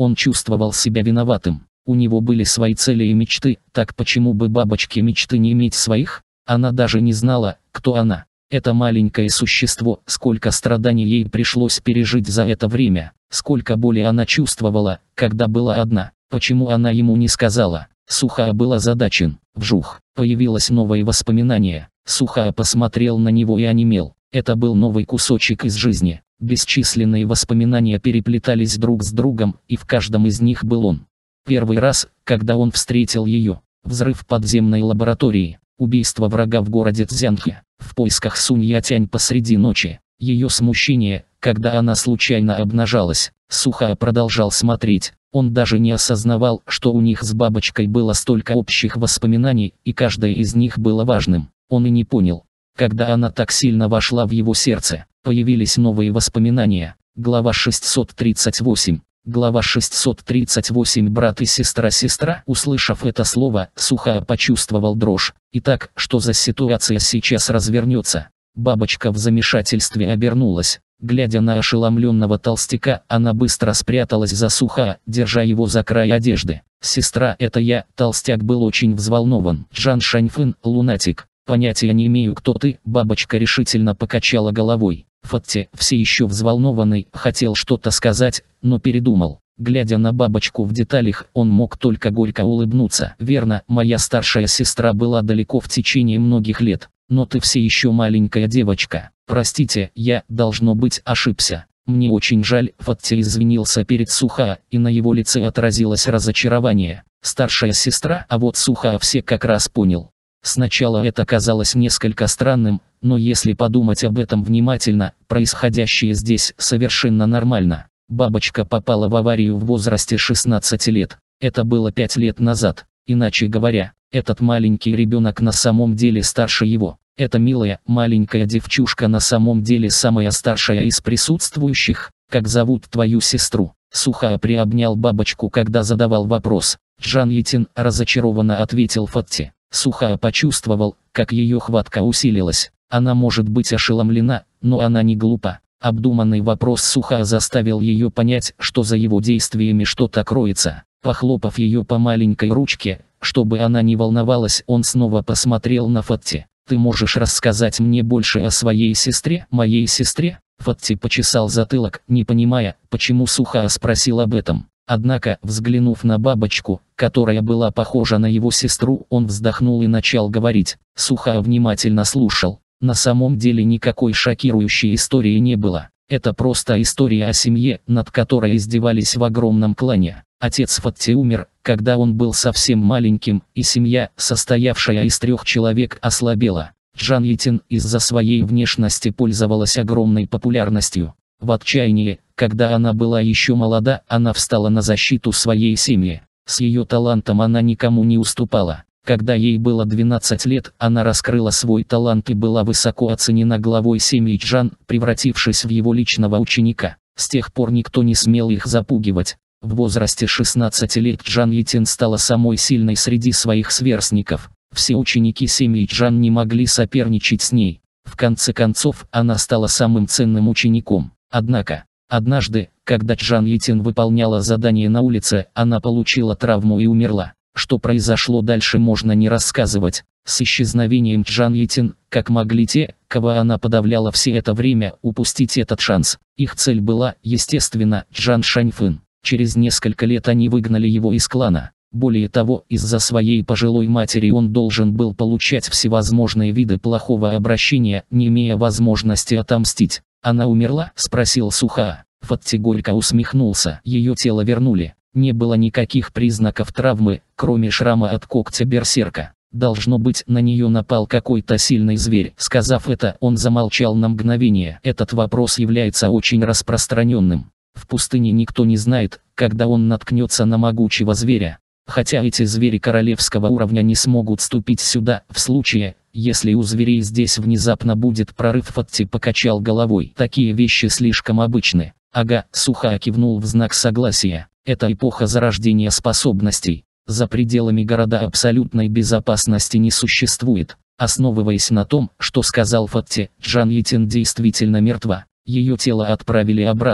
Он чувствовал себя виноватым. У него были свои цели и мечты, так почему бы бабочке мечты не иметь своих? Она даже не знала, кто она. Это маленькое существо, сколько страданий ей пришлось пережить за это время, сколько боли она чувствовала, когда была одна. Почему она ему не сказала? Сухая был озадачен. Вжух, появилось новое воспоминание. Сухая посмотрел на него и онемел. Это был новый кусочек из жизни. Бесчисленные воспоминания переплетались друг с другом, и в каждом из них был он. Первый раз, когда он встретил ее. Взрыв в подземной лаборатории. Убийство врага в городе Цзянхэ. В поисках Сунь Ятянь посреди ночи. Ее смущение, когда она случайно обнажалась. Сухая продолжал смотреть. Он даже не осознавал, что у них с бабочкой было столько общих воспоминаний, и каждое из них было важным. Он и не понял. Когда она так сильно вошла в его сердце, появились новые воспоминания. Глава шестьсот тридцать восемь. Глава шестьсот тридцать восемь. Брат и сестра-сестра. Услышав это слово, Сухая почувствовал дрожь. Итак, что за ситуация сейчас развернется? Бабочка в замешательстве обернулась. Глядя на ошеломленного толстяка, она быстро спряталась за Сухая, держа его за край одежды. «Сестра, это я». Толстяк был очень взволнован. «Джан Шаньфэн, лунатик. Понятия не имею, кто ты». Бабочка решительно покачала головой. Фатти, все еще взволнованный, хотел что-то сказать, но передумал. Глядя на бабочку в деталях, он мог только горько улыбнуться. «Верно, моя старшая сестра была далеко в течение многих лет. Но ты все еще маленькая девочка. Простите, я, должно быть, ошибся. Мне очень жаль». Фатти извинился перед Сухая, и на его лице отразилось разочарование. Старшая сестра, а вот Сухая все как раз понял. Сначала это казалось несколько странным, но если подумать об этом внимательно, происходящее здесь совершенно нормально. Бабочка попала в аварию в возрасте шестнадцати лет. Это было пять лет назад. Иначе говоря, этот маленький ребенок на самом деле старше его. Эта милая, маленькая девчушка на самом деле самая старшая из присутствующих. Как зовут твою сестру? Сухая приобнял бабочку, когда задавал вопрос. Джан Ятин, разочарованно ответил Фатти. Сухая почувствовал, как ее хватка усилилась. Она может быть ошеломлена, но она не глупа. Обдуманный вопрос Сухая заставил ее понять, что за его действиями что-то кроется. Похлопав ее по маленькой ручке, чтобы она не волновалась, он снова посмотрел на Фатти. «Ты можешь рассказать мне больше о своей сестре, моей сестре?» Фатти почесал затылок, не понимая, почему Сухая спросил об этом. Однако, взглянув на бабочку, которая была похожа на его сестру, он вздохнул и начал говорить. Сухая внимательно слушал. На самом деле никакой шокирующей истории не было. Это просто история о семье, над которой издевались в огромном клане. Отец Фатти умер, когда он был совсем маленьким, и семья, состоявшая из трех человек, ослабела. Джан Ятин из-за своей внешности пользовалась огромной популярностью. В отчаянии, когда она была еще молода, она встала на защиту своей семьи. С ее талантом она никому не уступала. Когда ей было двенадцать лет, она раскрыла свой талант и была высоко оценена главой семьи Джан, превратившись в его личного ученика. С тех пор никто не смел их запугивать. В возрасте шестнадцати лет Джан Ятин стала самой сильной среди своих сверстников. Все ученики семьи Джан не могли соперничать с ней. В конце концов, она стала самым ценным учеником. Однако, однажды, когда Джан Ятин выполняла задание на улице, она получила травму и умерла. Что произошло дальше, можно не рассказывать. С исчезновением Джан Ятин, как могли те, кого она подавляла все это время, упустить этот шанс? Их цель была, естественно, Джан Шаньфэн. Через несколько лет они выгнали его из клана. Более того, из-за своей пожилой матери он должен был получать всевозможные виды плохого обращения, не имея возможности отомстить. «Она умерла?» – спросил Сухая. Фатти горько усмехнулся. Ее тело вернули. Не было никаких признаков травмы, кроме шрама от когтя берсерка. Должно быть, на нее напал какой-то сильный зверь. Сказав это, он замолчал на мгновение. Этот вопрос является очень распространенным. В пустыне никто не знает, когда он наткнется на могучего зверя. Хотя эти звери королевского уровня не смогут ступить сюда, в случае, если у зверей здесь внезапно будет прорыв. Фатти покачал головой. Такие вещи слишком обычны. Ага, Сухая кивнул в знак согласия. Это эпоха зарождения способностей. За пределами города абсолютной безопасности не существует. Основываясь на том, что сказал Фатти, Джан Ятин действительно мертва. Ее тело отправили обратно.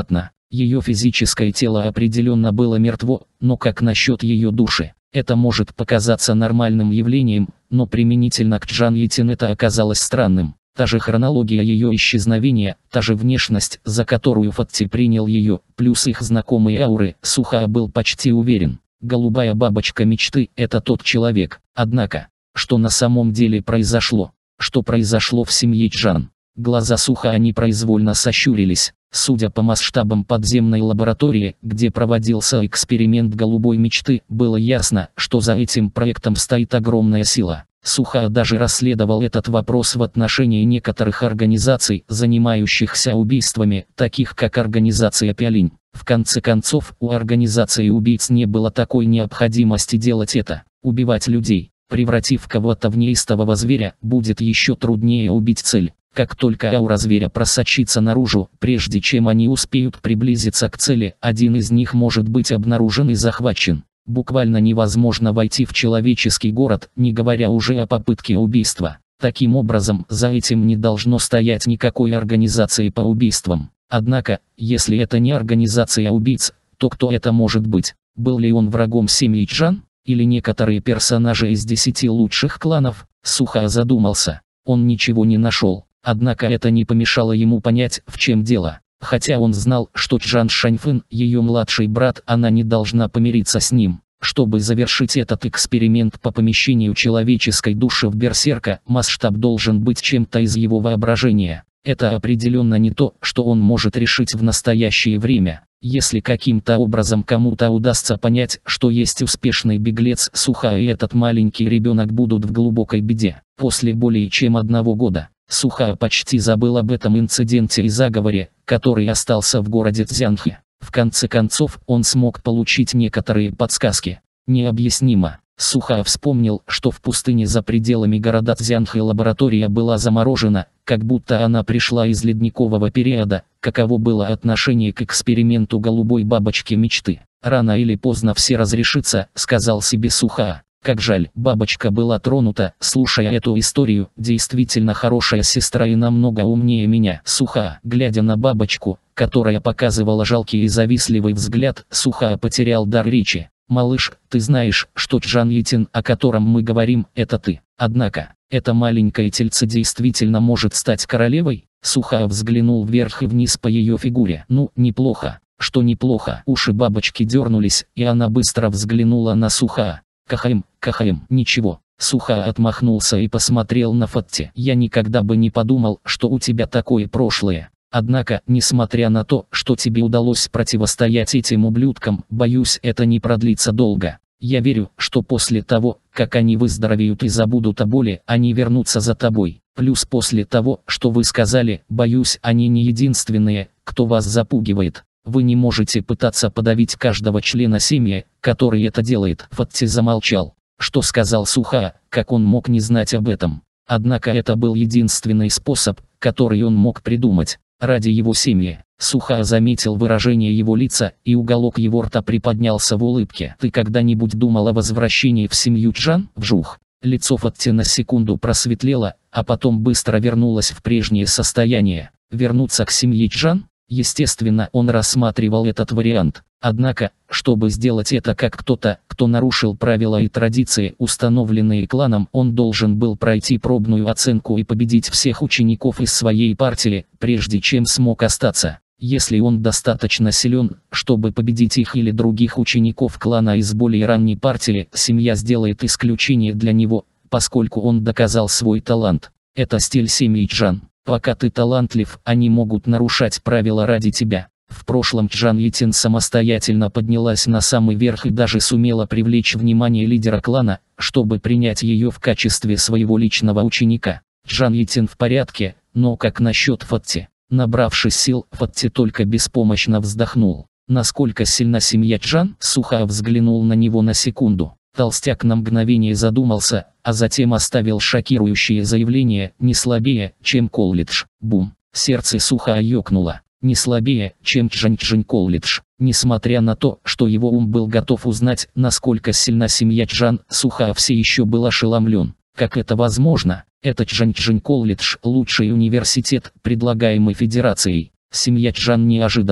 Ее физическое тело определенно было мертво, но как насчет ее души? Это может показаться нормальным явлением, но применительно к Чжан Етин это оказалось странным. Та же хронология ее исчезновения, та же внешность, за которую Фатти принял ее, плюс их знакомые ауры, Сухаа был почти уверен. Голубая бабочка мечты – это тот человек. Однако, что на самом деле произошло? Что произошло в семье Чжан? Глаза Сухаа непроизвольно сощурились. Судя по масштабам подземной лаборатории, где проводился эксперимент голубой мечты, было ясно, что за этим проектом стоит огромная сила. Сухаа даже расследовал этот вопрос в отношении некоторых организаций, занимающихся убийствами, таких как организация Пялинь. В конце концов, у организации убийц не было такой необходимости делать это. Убивать людей, превратив кого-то в неистового зверя, будет еще труднее убить цель. Как только аура зверя просочится наружу, прежде чем они успеют приблизиться к цели, один из них может быть обнаружен и захвачен. Буквально невозможно войти в человеческий город, не говоря уже о попытке убийства. Таким образом, за этим не должно стоять никакой организации по убийствам. Однако, если это не организация убийц, то кто это может быть? Был ли он врагом семьи Чжан? Или некоторые персонажи из десяти лучших кланов? Сухаа задумался. Он ничего не нашел. Однако это не помешало ему понять, в чем дело. Хотя он знал, что Чжан Шаньфэн, ее младший брат, она не должна помириться с ним. Чтобы завершить этот эксперимент по помещению человеческой души в берсерка, масштаб должен быть чем-то из его воображения. Это определенно не то, что он может решить в настоящее время. Если каким-то образом кому-то удастся понять, что есть успешный беглец Сухаа и этот маленький ребенок будут в глубокой беде. После более чем одного года, Сухаа почти забыл об этом инциденте и заговоре, который остался в городе Цзянхэ. В конце концов, он смог получить некоторые подсказки. Необъяснимо. Сухаа вспомнил, что в пустыне за пределами города Цзянхэ лаборатория была заморожена, как будто она пришла из ледникового периода. Каково было отношение к эксперименту голубой бабочки мечты? Рано или поздно все разрешится, сказал себе Сухаа. Как жаль, бабочка была тронута, слушая эту историю, действительно хорошая сестра и намного умнее меня. Сухаа, глядя на бабочку, которая показывала жалкий и завистливый взгляд, Сухаа потерял дар речи. «Малыш, ты знаешь, что Чжан Етин, о котором мы говорим, это ты. Однако, это маленькое тельце действительно может стать королевой?» Сухаа взглянул вверх и вниз по ее фигуре. «Ну, неплохо». «Что неплохо?» Уши бабочки дернулись, и она быстро взглянула на Сухаа. «Кахаем, кахаем, ничего». Сухаа отмахнулся и посмотрел на Фатти. «Я никогда бы не подумал, что у тебя такое прошлое. Однако, несмотря на то, что тебе удалось противостоять этим ублюдкам, боюсь, это не продлится долго. Я верю, что после того, как они выздоровеют и забудут о боли, они вернутся за тобой. Плюс после того, что вы сказали, боюсь, они не единственные, кто вас запугивает. Вы не можете пытаться подавить каждого члена семьи, который это делает». Фатти замолчал. Что сказал Сухаа, как он мог не знать об этом? Однако это был единственный способ, который он мог придумать. Ради его семьи. Сухаа заметил выражение его лица, и уголок его рта приподнялся в улыбке. «Ты когда-нибудь думал о возвращении в семью Чжан?» Вжух. Лицо Фатти на секунду просветлело, а потом быстро вернулось в прежнее состояние. Вернуться к семье Чжан? Естественно, он рассматривал этот вариант. Однако, чтобы сделать это как кто-то, кто нарушил правила и традиции, установленные кланом, он должен был пройти пробную оценку и победить всех учеников из своей партии, прежде чем смог остаться. Если он достаточно силен, чтобы победить их или других учеников клана из более ранней партии, семья сделает исключение для него, поскольку он доказал свой талант. Это стиль семьи Чжан. Пока ты талантлив, они могут нарушать правила ради тебя. В прошлом Чжан Етин самостоятельно поднялась на самый верх и даже сумела привлечь внимание лидера клана, чтобы принять ее в качестве своего личного ученика. Чжан Етин в порядке, но как насчет Фатти? Набравшись сил, Фатти только беспомощно вздохнул. Насколько сильна семья Чжан? Сухаа взглянул на него на секунду. Толстяк на мгновение задумался, а затем оставил шокирующее заявление: «Не слабее, чем колледж». Бум. Сердце Сухаа ёкнуло. Не слабее, чем Чжань-Чжань колледж. Несмотря на то, что его ум был готов узнать, насколько сильна семья Чжан, Сухаа все еще был ошеломлен. Как это возможно? Это Чжань-Чжань колледж – лучший университет, предлагаемый Федерацией. Семья Чжан неожиданно,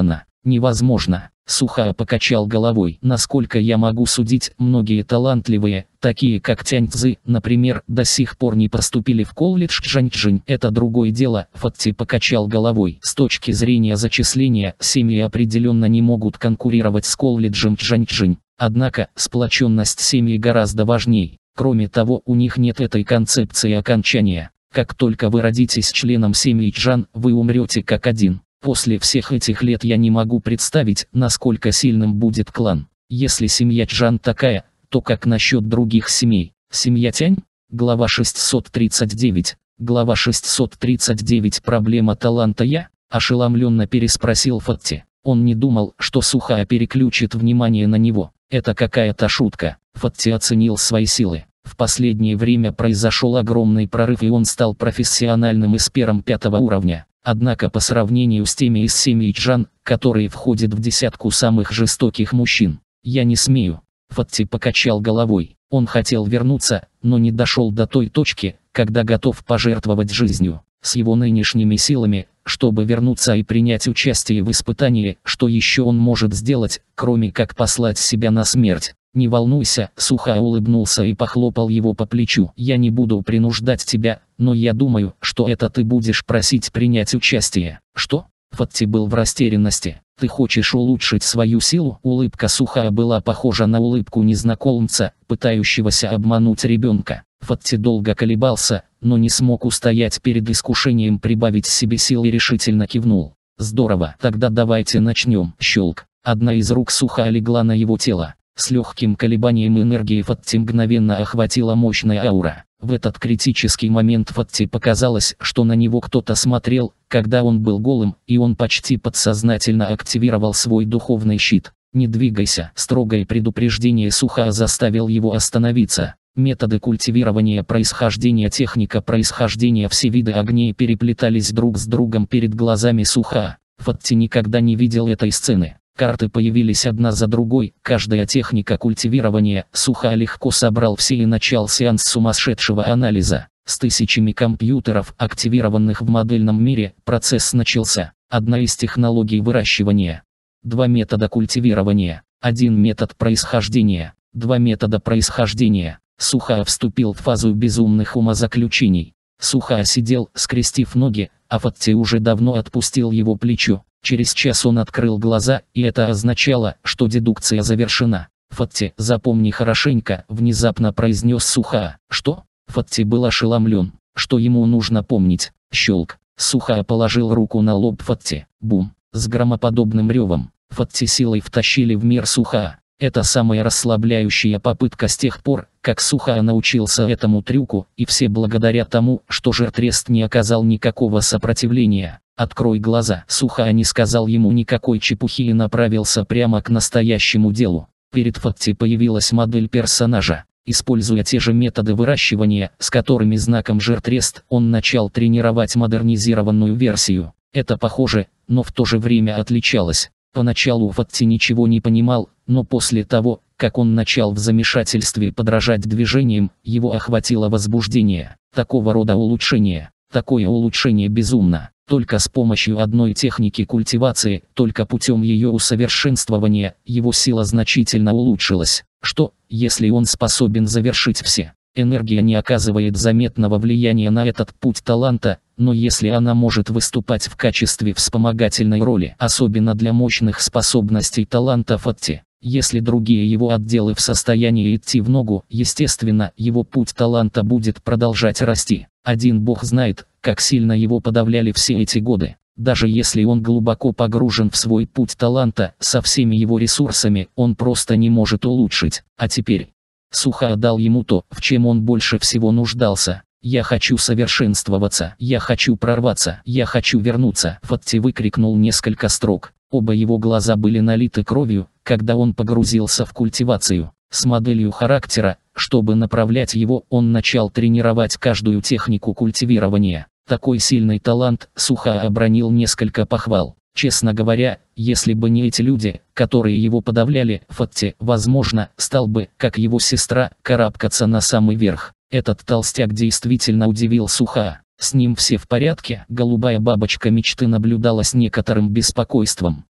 Невозможно. Сухая покачал головой. Насколько я могу судить, многие талантливые, такие как Тянь Цзы, например, до сих пор не поступили в колледж Чжанчжэнь. Это другое дело. Фатти покачал головой. С точки зрения зачисления, семьи определенно не могут конкурировать с колледжем Чжанчжэнь. Однако, сплоченность семьи гораздо важней. Кроме того, у них нет этой концепции окончания. Как только вы родитесь членом семьи Чжан, вы умрете как один. После всех этих лет я не могу представить, насколько сильным будет клан. Если семья Чжан такая, то как насчет других семей? Семья Тянь? Глава шестьсот тридцать девять. Глава шестьсот тридцать девять. Проблема таланта я? Ошеломленно переспросил Фатти. Он не думал, что Сухая переключит внимание на него. Это какая-то шутка. Фатти оценил свои силы. В последнее время произошел огромный прорыв, и он стал профессиональным эспером пятого уровня. Однако по сравнению с теми из семьи Чжан, которые входят в десятку самых жестоких мужчин, я не смею. Фатти покачал головой. Он хотел вернуться, но не дошел до той точки, когда готов пожертвовать жизнью. С его нынешними силами, чтобы вернуться и принять участие в испытании, что еще он может сделать, кроме как послать себя на смерть? «Не волнуйся», — Сухая улыбнулся и похлопал его по плечу. «Я не буду принуждать тебя, но я думаю, что это ты будешь просить принять участие». «Что?» Фатти был в растерянности. «Ты хочешь улучшить свою силу?» Улыбка Сухая была похожа на улыбку незнакомца, пытающегося обмануть ребенка. Фатти долго колебался, но не смог устоять перед искушением прибавить себе сил и решительно кивнул. «Здорово, тогда давайте начнем». Щелк. Одна из рук Сухая легла на его тело. С легким колебанием энергии Фатти мгновенно охватила мощная аура. В этот критический момент Фатти показалось, что на него кто-то смотрел, когда он был голым, и он почти подсознательно активировал свой духовный щит. «Не двигайся», — строгое предупреждение Сухая заставил его остановиться. Методы культивирования происхождения, техника происхождения, все виды огней переплетались друг с другом перед глазами Сухая. Фатти никогда не видел этой сцены. Карты появились одна за другой, каждая техника культивирования. Сухая легко собрал все и начал сеанс сумасшедшего анализа. С тысячами компьютеров, активированных в модельном мире, процесс начался. Одна из технологий выращивания. Два метода культивирования. Один метод происхождения. Два метода происхождения. Сухая вступил в фазу безумных умозаключений. Сухая сидел, скрестив ноги, а Фатти уже давно отпустил его плечо. Через час он открыл глаза, и это означало, что дедукция завершена. «Фатти, запомни хорошенько», — внезапно произнес Сухая. «Что?» Фатти был ошеломлен. Что ему нужно помнить? Щелк. Сухая положил руку на лоб Фатти. Бум. С громоподобным ревом. Фатти силой втащили в мир Сухая. Это самая расслабляющая попытка с тех пор, как Сухая научился этому трюку, и все благодаря тому, что Жертрест не оказал никакого сопротивления. «Открой глаза». Сухая не сказал ему никакой чепухи и направился прямо к настоящему делу. Перед Фатти появилась модель персонажа. Используя те же методы выращивания, с которыми знаком Жертрест, он начал тренировать модернизированную версию. Это похоже, но в то же время отличалось. Поначалу Фатти ничего не понимал, но после того, как он начал в замешательстве подражать движениям, его охватило возбуждение. Такого рода улучшение. Такое улучшение безумно. Только с помощью одной техники культивации, только путем ее усовершенствования, его сила значительно улучшилась. Что, если он способен завершить все? Энергия не оказывает заметного влияния на этот путь таланта, но если она может выступать в качестве вспомогательной роли, особенно для мощных способностей таланта Фатти, если другие его отделы в состоянии идти в ногу, естественно, его путь таланта будет продолжать расти. Один бог знает, как сильно его подавляли все эти годы. Даже если он глубоко погружен в свой путь таланта, со всеми его ресурсами, он просто не может улучшить. А теперь Сухая дал ему то, в чем он больше всего нуждался. «Я хочу совершенствоваться, я хочу прорваться, я хочу вернуться», Фатти выкрикнул несколько строк. Оба его глаза были налиты кровью, когда он погрузился в культивацию. С моделью характера, чтобы направлять его, он начал тренировать каждую технику культивирования. Такой сильный талант, Сухая обронил несколько похвал. Честно говоря, если бы не эти люди, которые его подавляли, Фатти, возможно, стал бы, как его сестра, карабкаться на самый верх. Этот толстяк действительно удивил Сухая. С ним все в порядке. Голубая бабочка мечты наблюдала с некоторым беспокойством.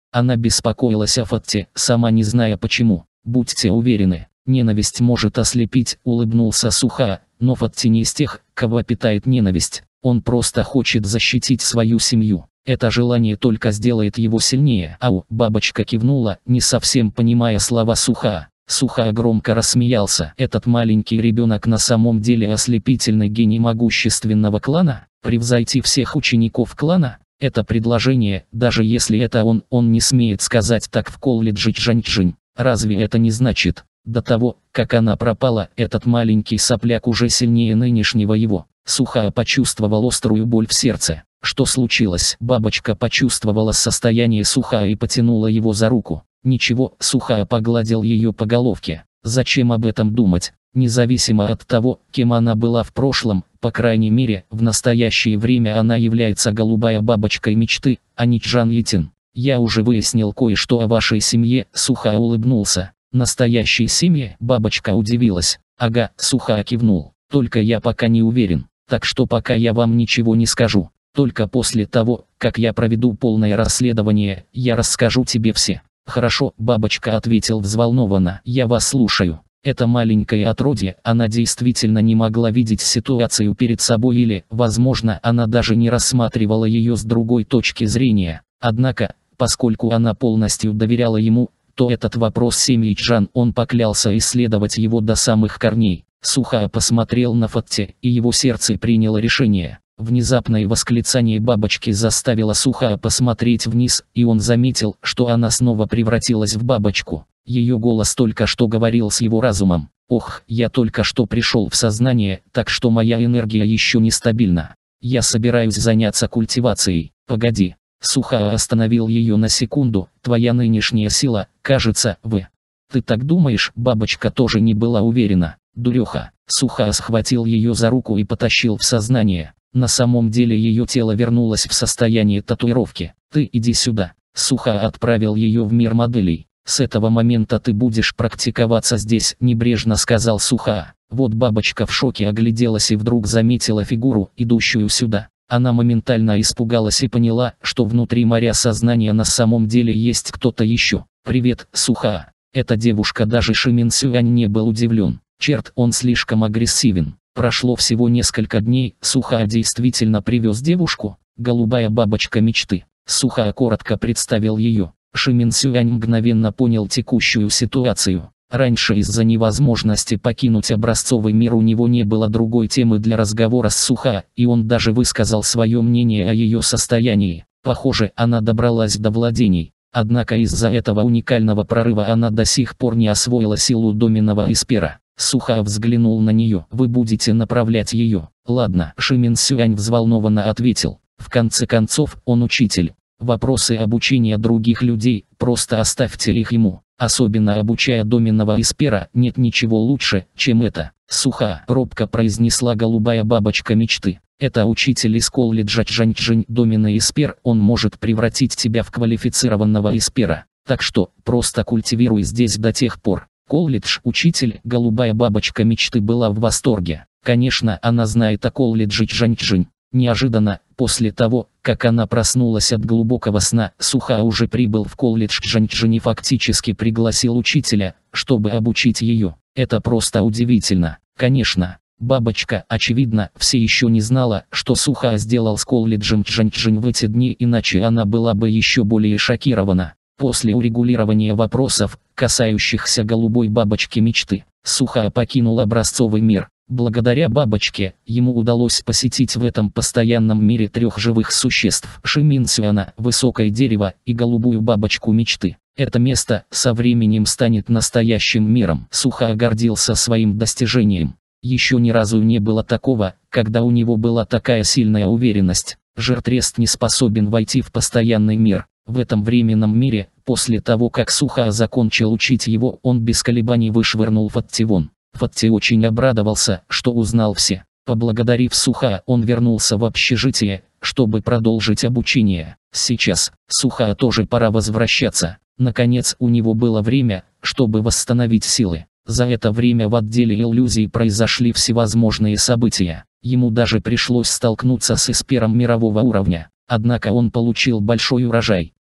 Она беспокоилась о Фатте, сама не зная почему. Будьте уверены, ненависть может ослепить, улыбнулся Сухаа, но Фатте не из тех, кого питает ненависть. Он просто хочет защитить свою семью. Это желание только сделает его сильнее. Ау, бабочка кивнула, не совсем понимая слова Сухаа. Сухаа громко рассмеялся. Этот маленький ребенок на самом деле ослепительный гений могущественного клана? Превзойти всех учеников клана? Это предложение, даже если это он, он не смеет сказать так в колледже Чжанчжэнь. Разве это не значит, до того, как она пропала, этот маленький сопляк уже сильнее нынешнего его? Сухаа почувствовал острую боль в сердце. Что случилось? Бабочка почувствовала состояние Сухаа и потянула его за руку. Ничего, Сухаа погладил ее по головке. Зачем об этом думать? Независимо от того, кем она была в прошлом, по крайней мере, в настоящее время она является голубая бабочкой мечты, а не Чжан Етин. Я уже выяснил кое-что о вашей семье, Сухаа улыбнулся. Настоящей семье? Бабочка удивилась. Ага, Сухаа кивнул. Только я пока не уверен, так что пока я вам ничего не скажу. Только после того, как я проведу полное расследование, я расскажу тебе все. Хорошо, бабочка ответил взволнованно, я вас слушаю. Это маленькое отродье, она действительно не могла видеть ситуацию перед собой или, возможно, она даже не рассматривала ее с другой точки зрения. Однако, поскольку она полностью доверяла ему, то этот вопрос семьи Чжан он поклялся исследовать его до самых корней. Сухаа посмотрел на Фатте, и его сердце приняло решение. Внезапное восклицание бабочки заставило Сухаа посмотреть вниз, и он заметил, что она снова превратилась в бабочку. Ее голос только что говорил с его разумом. «Ох, я только что пришел в сознание, так что моя энергия еще нестабильна. Я собираюсь заняться культивацией». «Погоди». Сухаа остановил ее на секунду. «Твоя нынешняя сила, кажется, в...» «Ты так думаешь?» Бабочка тоже не была уверена. «Дуреха». Сухаа схватил ее за руку и потащил в сознание. На самом деле ее тело вернулось в состояние татуировки. «Ты иди сюда». Сухаа отправил ее в мир моделей. «С этого момента ты будешь практиковаться здесь», — небрежно сказал Сухаа. Вот бабочка в шоке огляделась и вдруг заметила фигуру, идущую сюда. Она моментально испугалась и поняла, что внутри моря сознания на самом деле есть кто-то еще. «Привет, Сухаа». Эта девушка, даже Шимин Сюань не был удивлен. Черт, он слишком агрессивен. Прошло всего несколько дней, Сухаа действительно привез девушку, голубая бабочка мечты. Сухаа коротко представил ее. Шимин Сюань мгновенно понял текущую ситуацию. Раньше из-за невозможности покинуть образцовый мир у него не было другой темы для разговора с Сухаа, и он даже высказал свое мнение о ее состоянии. Похоже, она добралась до владений. Однако из-за этого уникального прорыва она до сих пор не освоила силу доменного эспера. Сухаа взглянул на нее. «Вы будете направлять ее?» «Ладно», Шимин Сюань взволнованно ответил. «В конце концов, он учитель. Вопросы обучения других людей, просто оставьте их ему. Особенно обучая доменного эспера, нет ничего лучше, чем это». «Сухаа», робко произнесла голубая бабочка мечты. «Это учитель из колледжа Чжанчжэнь, доменный эспер, он может превратить тебя в квалифицированного эспера. Так что, просто культивируй здесь до тех пор». Колледж, учитель, голубая бабочка мечты была в восторге. Конечно, она знает о колледже Чжанчжэнь. Неожиданно, после того, как она проснулась от глубокого сна, Сухаа уже прибыл в колледж Чжанчжэнь и фактически пригласил учителя, чтобы обучить ее. Это просто удивительно. Конечно, бабочка, очевидно, все еще не знала, что Сухаа сделал с колледжем Чжанчжэнь в эти дни, иначе она была бы еще более шокирована. После урегулирования вопросов, касающихся голубой бабочки мечты, Сухаа покинул образцовый мир. Благодаря бабочке, ему удалось посетить в этом постоянном мире трех живых существ: Шимин Сюана, высокое дерево, и голубую бабочку мечты. Это место со временем станет настоящим миром. Сухаа гордился своим достижением. Еще ни разу не было такого, когда у него была такая сильная уверенность. Жертрест не способен войти в постоянный мир. В этом временном мире, после того как Сухаа закончил учить его, он без колебаний вышвырнул Фатте вон. Фатте очень обрадовался, что узнал все. Поблагодарив Сухаа, он вернулся в общежитие, чтобы продолжить обучение. Сейчас, Сухаа тоже пора возвращаться. Наконец у него было время, чтобы восстановить силы. За это время в отделе иллюзий произошли всевозможные события. Ему даже пришлось столкнуться с эспером мирового уровня. Однако он получил большой урожай.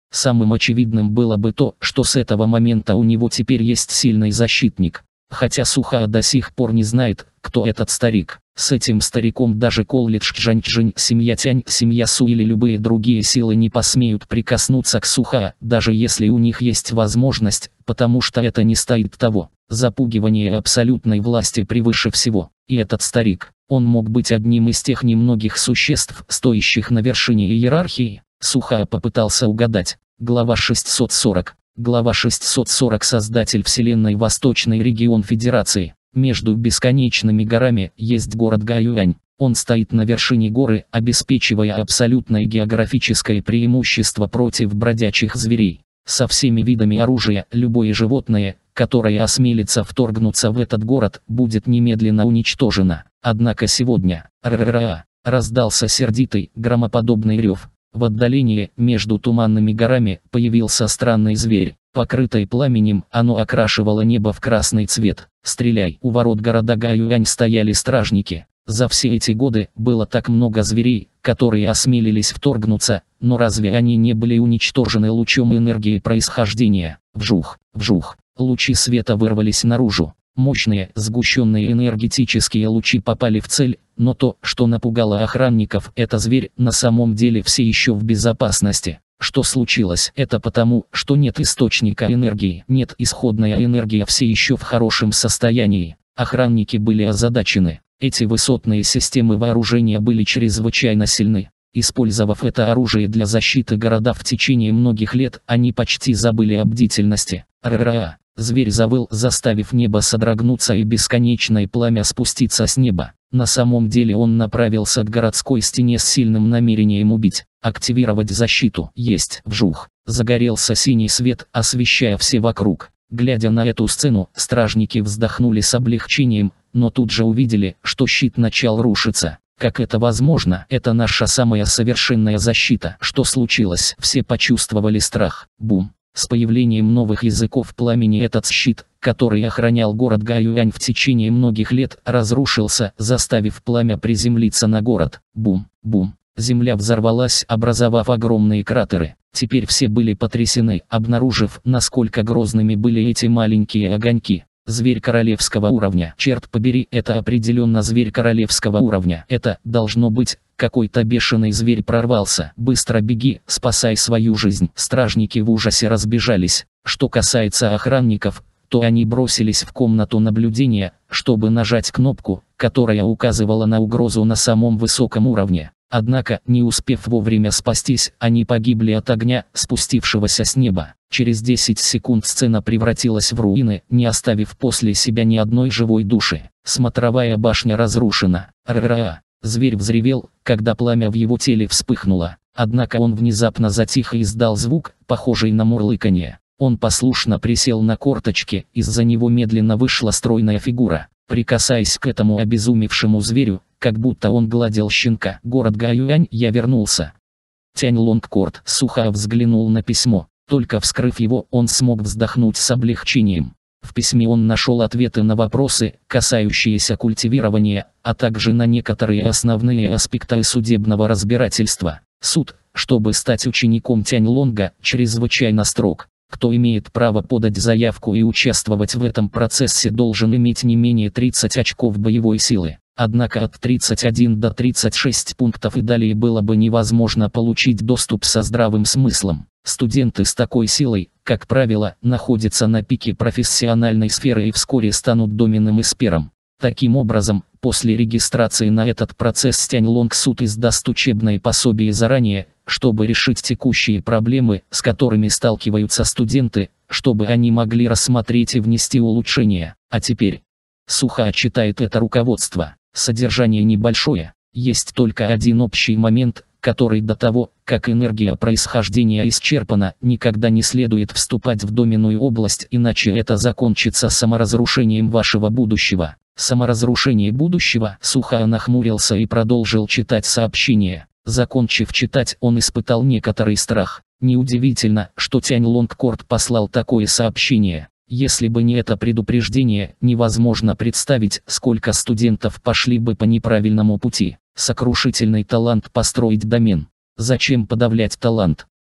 Самым очевидным было бы то, что с этого момента у него теперь есть сильный защитник. Хотя Суха до сих пор не знает, кто этот старик. С этим стариком даже колледж Чжанчжэнь, семья Тянь, семья Су или любые другие силы не посмеют прикоснуться к Суха, даже если у них есть возможность, потому что это не стоит того. Запугивание абсолютной власти превыше всего. И этот старик, он мог быть одним из тех немногих существ, стоящих на вершине иерархии. Суха попытался угадать. Глава шестьсот сорок. Глава шестьсот сорок. Создатель Вселенной. Восточный регион Федерации. Между бесконечными горами есть город Гаюань. Он стоит на вершине горы, обеспечивая абсолютное географическое преимущество против бродячих зверей. Со всеми видами оружия, любое животное, которое осмелится вторгнуться в этот город, будет немедленно уничтожено. Однако сегодня, р-р-ра, раздался сердитый, громоподобный рев. В отдалении, между туманными горами, появился странный зверь. Покрытый пламенем, оно окрашивало небо в красный цвет. «Стреляй!» У ворот города Гаюань стояли стражники. За все эти годы было так много зверей, которые осмелились вторгнуться, но разве они не были уничтожены лучом энергии происхождения? Вжух, вжух, лучи света вырвались наружу. Мощные, сгущенные энергетические лучи попали в цель, но то, что напугало охранников, это зверь, на самом деле все еще в безопасности. Что случилось? Это потому, что нет источника энергии, нет исходная энергия все еще в хорошем состоянии. Охранники были озадачены. Эти высотные системы вооружения были чрезвычайно сильны. Использовав это оружие для защиты города в течение многих лет, они почти забыли о бдительности. Р-ра-ра. Зверь завыл, заставив небо содрогнуться и бесконечное пламя спуститься с неба. На самом деле он направился к городской стене с сильным намерением убить. Активировать защиту. Есть. Вжух. Загорелся синий свет, освещая все вокруг. Глядя на эту сцену, стражники вздохнули с облегчением, но тут же увидели, что щит начал рушиться. Как это возможно? Это наша самая совершенная защита. Что случилось? Все почувствовали страх. Бум. С появлением новых языков пламени этот щит, который охранял город Гаюань в течение многих лет, разрушился, заставив пламя приземлиться на город. Бум, бум. Земля взорвалась, образовав огромные кратеры. Теперь все были потрясены, обнаружив, насколько грозными были эти маленькие огоньки. Зверь королевского уровня. Черт побери, это определенно зверь королевского уровня. Это, должно быть, какой-то бешеный зверь прорвался. Быстро беги, спасай свою жизнь. Стражники в ужасе разбежались. Что касается охранников, то они бросились в комнату наблюдения, чтобы нажать кнопку, которая указывала на угрозу на самом высоком уровне. Однако, не успев вовремя спастись, они погибли от огня, спустившегося с неба. Через десять секунд сцена превратилась в руины, не оставив после себя ни одной живой души. Смотровая башня разрушена. Р-ра-ра. Зверь взревел, когда пламя в его теле вспыхнуло. Однако он внезапно затих и издал звук, похожий на мурлыканье. Он послушно присел на корточки, из-за него медленно вышла стройная фигура. Прикасаясь к этому обезумевшему зверю, как будто он гладил щенка. Город Гаюань, я вернулся. Тянь Лонгкорт сухо взглянул на письмо. Только вскрыв его, он смог вздохнуть с облегчением. В письме он нашел ответы на вопросы, касающиеся культивирования, а также на некоторые основные аспекты судебного разбирательства. Суд, чтобы стать учеником Тянь Лонга, чрезвычайно строг. Кто имеет право подать заявку и участвовать в этом процессе, должен иметь не менее тридцати очков боевой силы. Однако от тридцати одного до тридцати шести пунктов и далее было бы невозможно получить доступ со здравым смыслом. Студенты с такой силой, как правило, находятся на пике профессиональной сферы и вскоре станут доменным эспером. Таким образом, после регистрации на этот процесс Тянь Лонг суд издаст учебные пособия заранее, чтобы решить текущие проблемы, с которыми сталкиваются студенты, чтобы они могли рассмотреть и внести улучшения. А теперь сухо читает это руководство. Содержание небольшое, есть только один общий момент, который до того, как энергия происхождения исчерпана, никогда не следует вступать в доменную область, иначе это закончится саморазрушением вашего будущего. Саморазрушение будущего. Сухо нахмурился и продолжил читать сообщение. Закончив читать, он испытал некоторый страх. Неудивительно, что Тянь Лонгкорт послал такое сообщение. Если бы не это предупреждение, невозможно представить, сколько студентов пошли бы по неправильному пути. Сокрушительный талант построить домен. Зачем подавлять талант?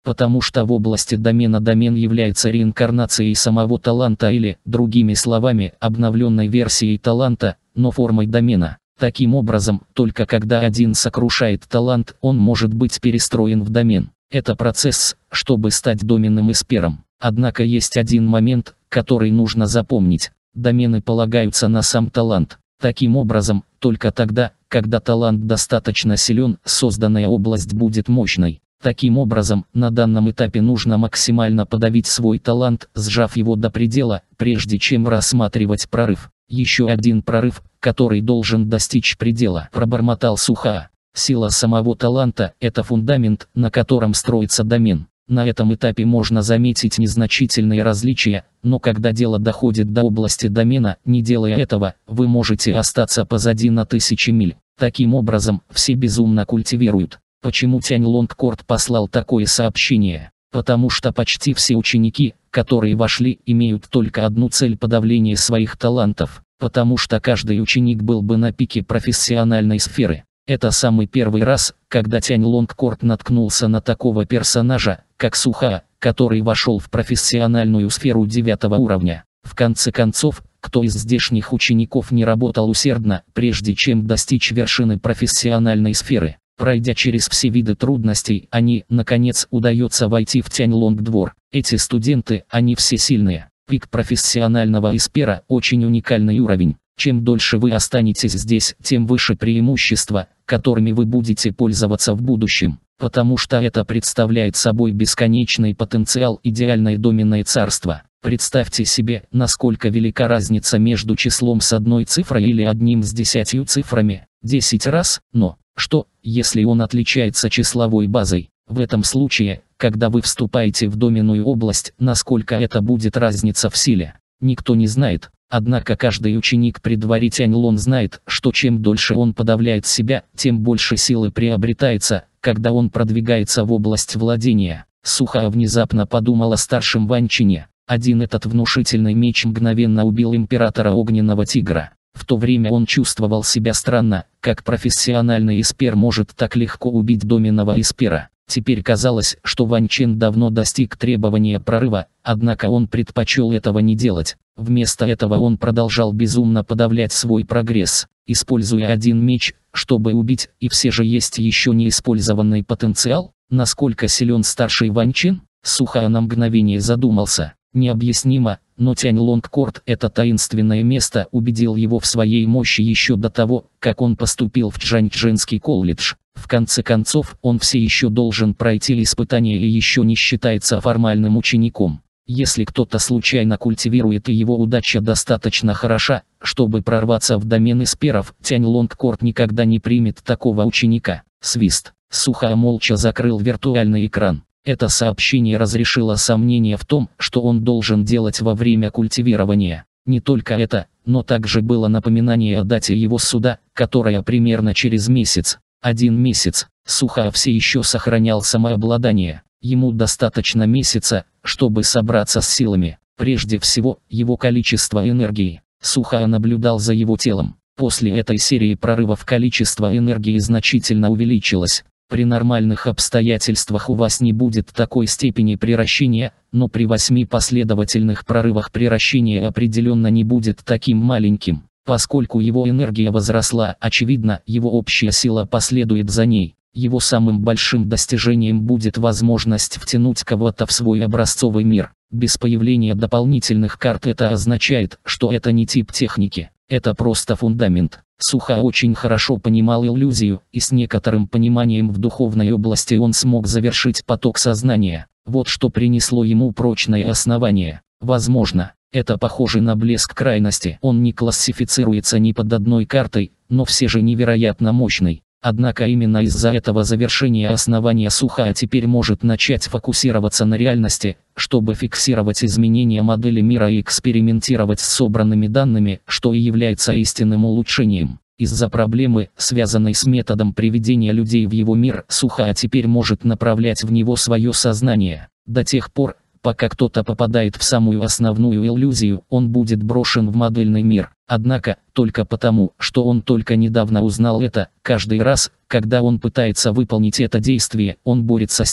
Потому что в области домена домен является реинкарнацией самого таланта или, другими словами, обновленной версией таланта, но формой домена. Таким образом, только когда один сокрушает талант, он может быть перестроен в домен. Это процесс, чтобы стать доменным эспером. Однако есть один момент, который нужно запомнить. Домены полагаются на сам талант. Таким образом, только тогда, когда талант достаточно силен, созданная область будет мощной. Таким образом, на данном этапе нужно максимально подавить свой талант, сжав его до предела, прежде чем рассматривать прорыв. Еще один прорыв, который должен достичь предела, пробормотал Сухаа. Сила самого таланта – это фундамент, на котором строится домен. На этом этапе можно заметить незначительные различия, но когда дело доходит до области домена, не делая этого, вы можете остаться позади на тысячи миль. Таким образом, все безумно культивируют. Почему Тянь Лонгкорт послал такое сообщение? Потому что почти все ученики, которые вошли, имеют только одну цель – подавление своих талантов. Потому что каждый ученик был бы на пике профессиональной сферы. Это самый первый раз, когда Тянь Лонгкорт наткнулся на такого персонажа, как Сухаа, который вошел в профессиональную сферу девятого уровня. В конце концов, кто из здешних учеников не работал усердно, прежде чем достичь вершины профессиональной сферы? Пройдя через все виды трудностей, они, наконец, удается войти в Тянь Лонг двор. Эти студенты, они все сильные. Пик профессионального эспера – очень уникальный уровень. Чем дольше вы останетесь здесь, тем выше преимущества, которыми вы будете пользоваться в будущем. Потому что это представляет собой бесконечный потенциал, идеальное доменное царство. Представьте себе, насколько велика разница между числом с одной цифрой или одним с десятью цифрами. десять раз, но, что, если он отличается числовой базой? В этом случае, когда вы вступаете в доменную область, насколько это будет разница в силе? Никто не знает. Однако каждый ученик при дворе Тянь Лон знает, что чем дольше он подавляет себя, тем больше силы приобретается, когда он продвигается в область владения. Сухаа внезапно подумал о старшем Вань Чине. Один этот внушительный меч мгновенно убил императора Огненного Тигра. В то время он чувствовал себя странно, как профессиональный эспер может так легко убить доменного эспера. Теперь казалось, что Вань Чен давно достиг требования прорыва, однако он предпочел этого не делать. Вместо этого он продолжал безумно подавлять свой прогресс, используя один меч, чтобы убить, и все же есть еще неиспользованный потенциал. Насколько силен старший Вань Чен? Сухаа на мгновение задумался. Необъяснимо, но Тянь Лонгкорт, это таинственное место, убедил его в своей мощи еще до того, как он поступил в Чжаньчжэнский колледж. В конце концов, он все еще должен пройти испытание и еще не считается формальным учеником. Если кто-то случайно культивирует и его удача достаточно хороша, чтобы прорваться в домен эсперов, Тянь Лонгкорт никогда не примет такого ученика. Свист. Сухаа молча закрыл виртуальный экран. Это сообщение разрешило сомнение в том, что он должен делать во время культивирования. Не только это, но также было напоминание о дате его суда, которая примерно через месяц. Один месяц. Сухаа все еще сохранял самообладание. Ему достаточно месяца, чтобы собраться с силами. Прежде всего, его количество энергии. Сухаа наблюдал за его телом. После этой серии прорывов количество энергии значительно увеличилось. При нормальных обстоятельствах у вас не будет такой степени приращения, но при восьми последовательных прорывах приращение определенно не будет таким маленьким. Поскольку его энергия возросла, очевидно, его общая сила последует за ней. Его самым большим достижением будет возможность втянуть кого-то в свой образцовый мир. Без появления дополнительных карт это означает, что это не тип техники, это просто фундамент. Сухаа очень хорошо понимал иллюзию, и с некоторым пониманием в духовной области он смог завершить поток сознания. Вот что принесло ему прочное основание. Возможно, это похоже на блеск крайности. Он не классифицируется ни под одной картой, но все же невероятно мощный. Однако именно из-за этого завершения основания Сухаа теперь может начать фокусироваться на реальности, чтобы фиксировать изменения модели мира и экспериментировать с собранными данными, что и является истинным улучшением. Из-за проблемы, связанной с методом приведения людей в его мир, Сухаа теперь может направлять в него свое сознание. До тех пор, пока кто-то попадает в самую основную иллюзию, он будет брошен в модельный мир. Однако, только потому, что он только недавно узнал это, каждый раз, когда он пытается выполнить это действие, он борется с ним.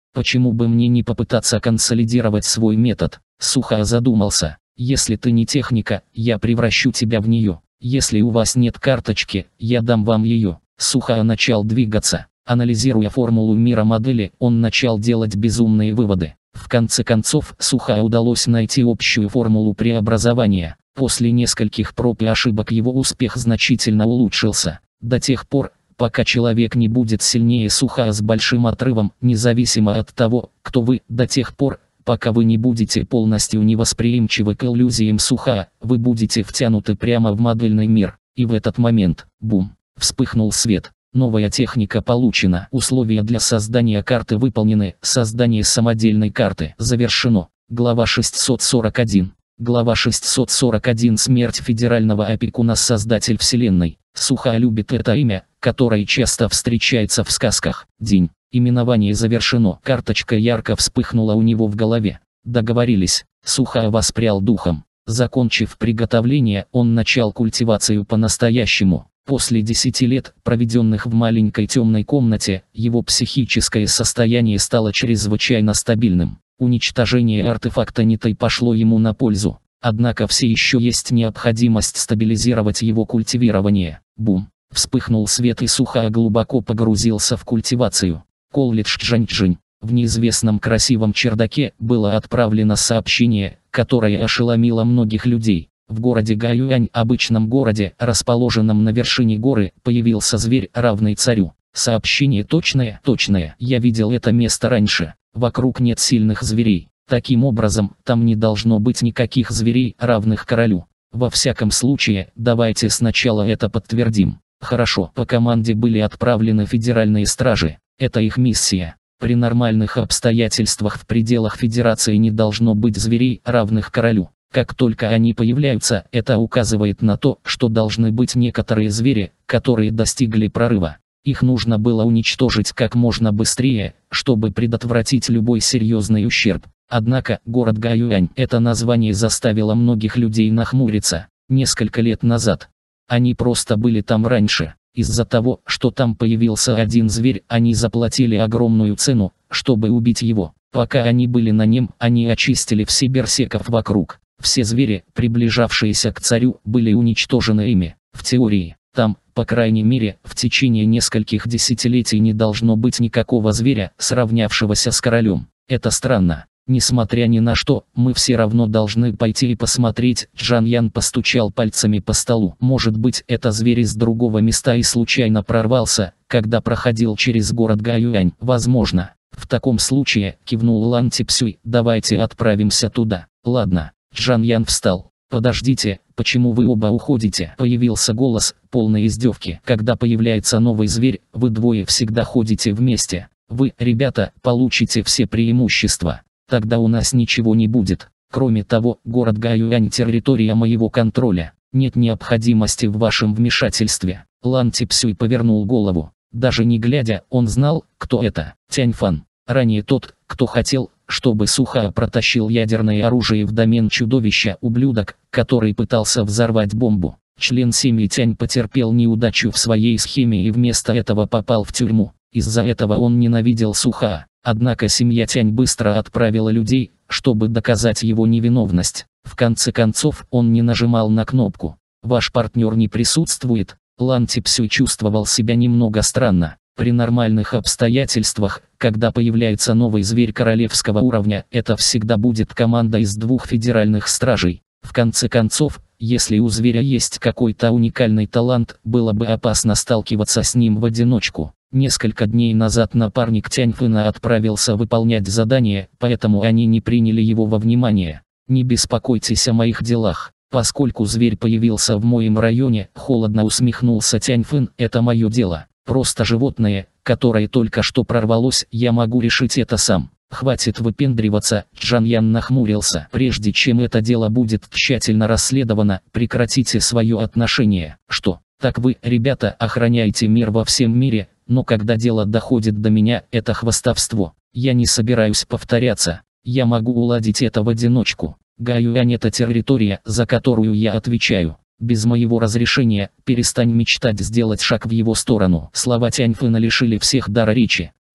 Почему бы мне не попытаться консолидировать свой метод? Сухо задумался. Если ты не техника, я превращу тебя в нее. Если у вас нет карточки, я дам вам ее. Сухо начал двигаться. Анализируя формулу мира модели, он начал делать безумные выводы. В конце концов, Сухо удалось найти общую формулу преобразования. После нескольких проб и ошибок его успех значительно улучшился. До тех пор, пока человек не будет сильнее Сухо с большим отрывом, независимо от того, кто вы, до тех пор, пока вы не будете полностью невосприимчивы к иллюзиям Сухо, вы будете втянуты прямо в модельный мир. И в этот момент, бум, вспыхнул свет. Новая техника получена. Условия для создания карты выполнены. Создание самодельной карты завершено. Глава шестьсот сорок один. Глава шестьсот сорок один. Смерть федерального опекуна. Создатель вселенной. Сухо любит это имя, которое часто встречается в сказках. День. Именование завершено. Карточка ярко вспыхнула у него в голове. Договорились. Сухо воспрял духом. Закончив приготовление, он начал культивацию по-настоящему. После десяти лет, проведенных в маленькой темной комнате, его психическое состояние стало чрезвычайно стабильным. Уничтожение артефакта Нитой пошло ему на пользу. Однако все еще есть необходимость стабилизировать его культивирование. Бум! Вспыхнул свет, и Сухо глубоко погрузился в культивацию. Колледж Чжанчжэнь. В неизвестном красивом чердаке было отправлено сообщение, которое ошеломило многих людей. В городе Гаюань, обычном городе, расположенном на вершине горы, появился зверь, равный царю. Сообщение точное, точное. Я видел это место раньше. Вокруг нет сильных зверей. Таким образом, там не должно быть никаких зверей, равных королю. Во всяком случае, давайте сначала это подтвердим. Хорошо, по команде были отправлены федеральные стражи. Это их миссия. При нормальных обстоятельствах в пределах Федерации не должно быть зверей, равных королю. Как только они появляются, это указывает на то, что должны быть некоторые звери, которые достигли прорыва. Их нужно было уничтожить как можно быстрее, чтобы предотвратить любой серьезный ущерб. Однако, город Гаюань, это название заставило многих людей нахмуриться. Несколько лет назад. Они просто были там раньше. Из-за того, что там появился один зверь, они заплатили огромную цену, чтобы убить его. Пока они были на нем, они очистили все берсерков вокруг. Все звери, приближавшиеся к царю, были уничтожены ими. В теории, там, по крайней мере, в течение нескольких десятилетий не должно быть никакого зверя, сравнявшегося с королем. Это странно. Несмотря ни на что, мы все равно должны пойти и посмотреть. Джан Ян постучал пальцами по столу. Может быть, это зверь из другого места и случайно прорвался, когда проходил через город Гаюань. Возможно. В таком случае, кивнул Лан Типсюй, давайте отправимся туда. Ладно. Джан Ян встал. Подождите, почему вы оба уходите? Появился голос, полный издевки. Когда появляется новый зверь, вы двое всегда ходите вместе. Вы, ребята, получите все преимущества. Тогда у нас ничего не будет. Кроме того, город Гаюань — территория моего контроля. Нет необходимости в вашем вмешательстве. Лан Типсюй повернул голову. Даже не глядя, он знал, кто это. Тяньфан. Ранее тот, кто хотел, чтобы Сухо протащил ядерное оружие в домен чудовища, ублюдок, который пытался взорвать бомбу. Член семьи Тянь потерпел неудачу в своей схеме и вместо этого попал в тюрьму. Из-за этого он ненавидел Сухо. Однако семья Тянь быстро отправила людей, чтобы доказать его невиновность. В конце концов, он не нажимал на кнопку. Ваш партнер не присутствует. Лан Типсюй чувствовал себя немного странно. При нормальных обстоятельствах, когда появляется новый зверь королевского уровня, это всегда будет команда из двух федеральных стражей. В конце концов, если у зверя есть какой-то уникальный талант, было бы опасно сталкиваться с ним в одиночку. Несколько дней назад напарник Тяньфэна отправился выполнять задание, поэтому они не приняли его во внимание. Не беспокойтесь о моих делах. Поскольку зверь появился в моем районе, холодно усмехнулся Тяньфэн, это мое дело. Просто животное, которое только что прорвалось, я могу решить это сам. Хватит выпендриваться, Джан Ян нахмурился. Прежде чем это дело будет тщательно расследовано, прекратите свое отношение. Что, так вы, ребята, охраняете мир во всем мире, но когда дело доходит до меня, это хвастовство. Я не собираюсь повторяться. Я могу уладить это в одиночку. Гаюань — это территория, за которую я отвечаю. Без моего разрешения, перестань мечтать сделать шаг в его сторону. Слова Тяньфэна лишили всех дара речи.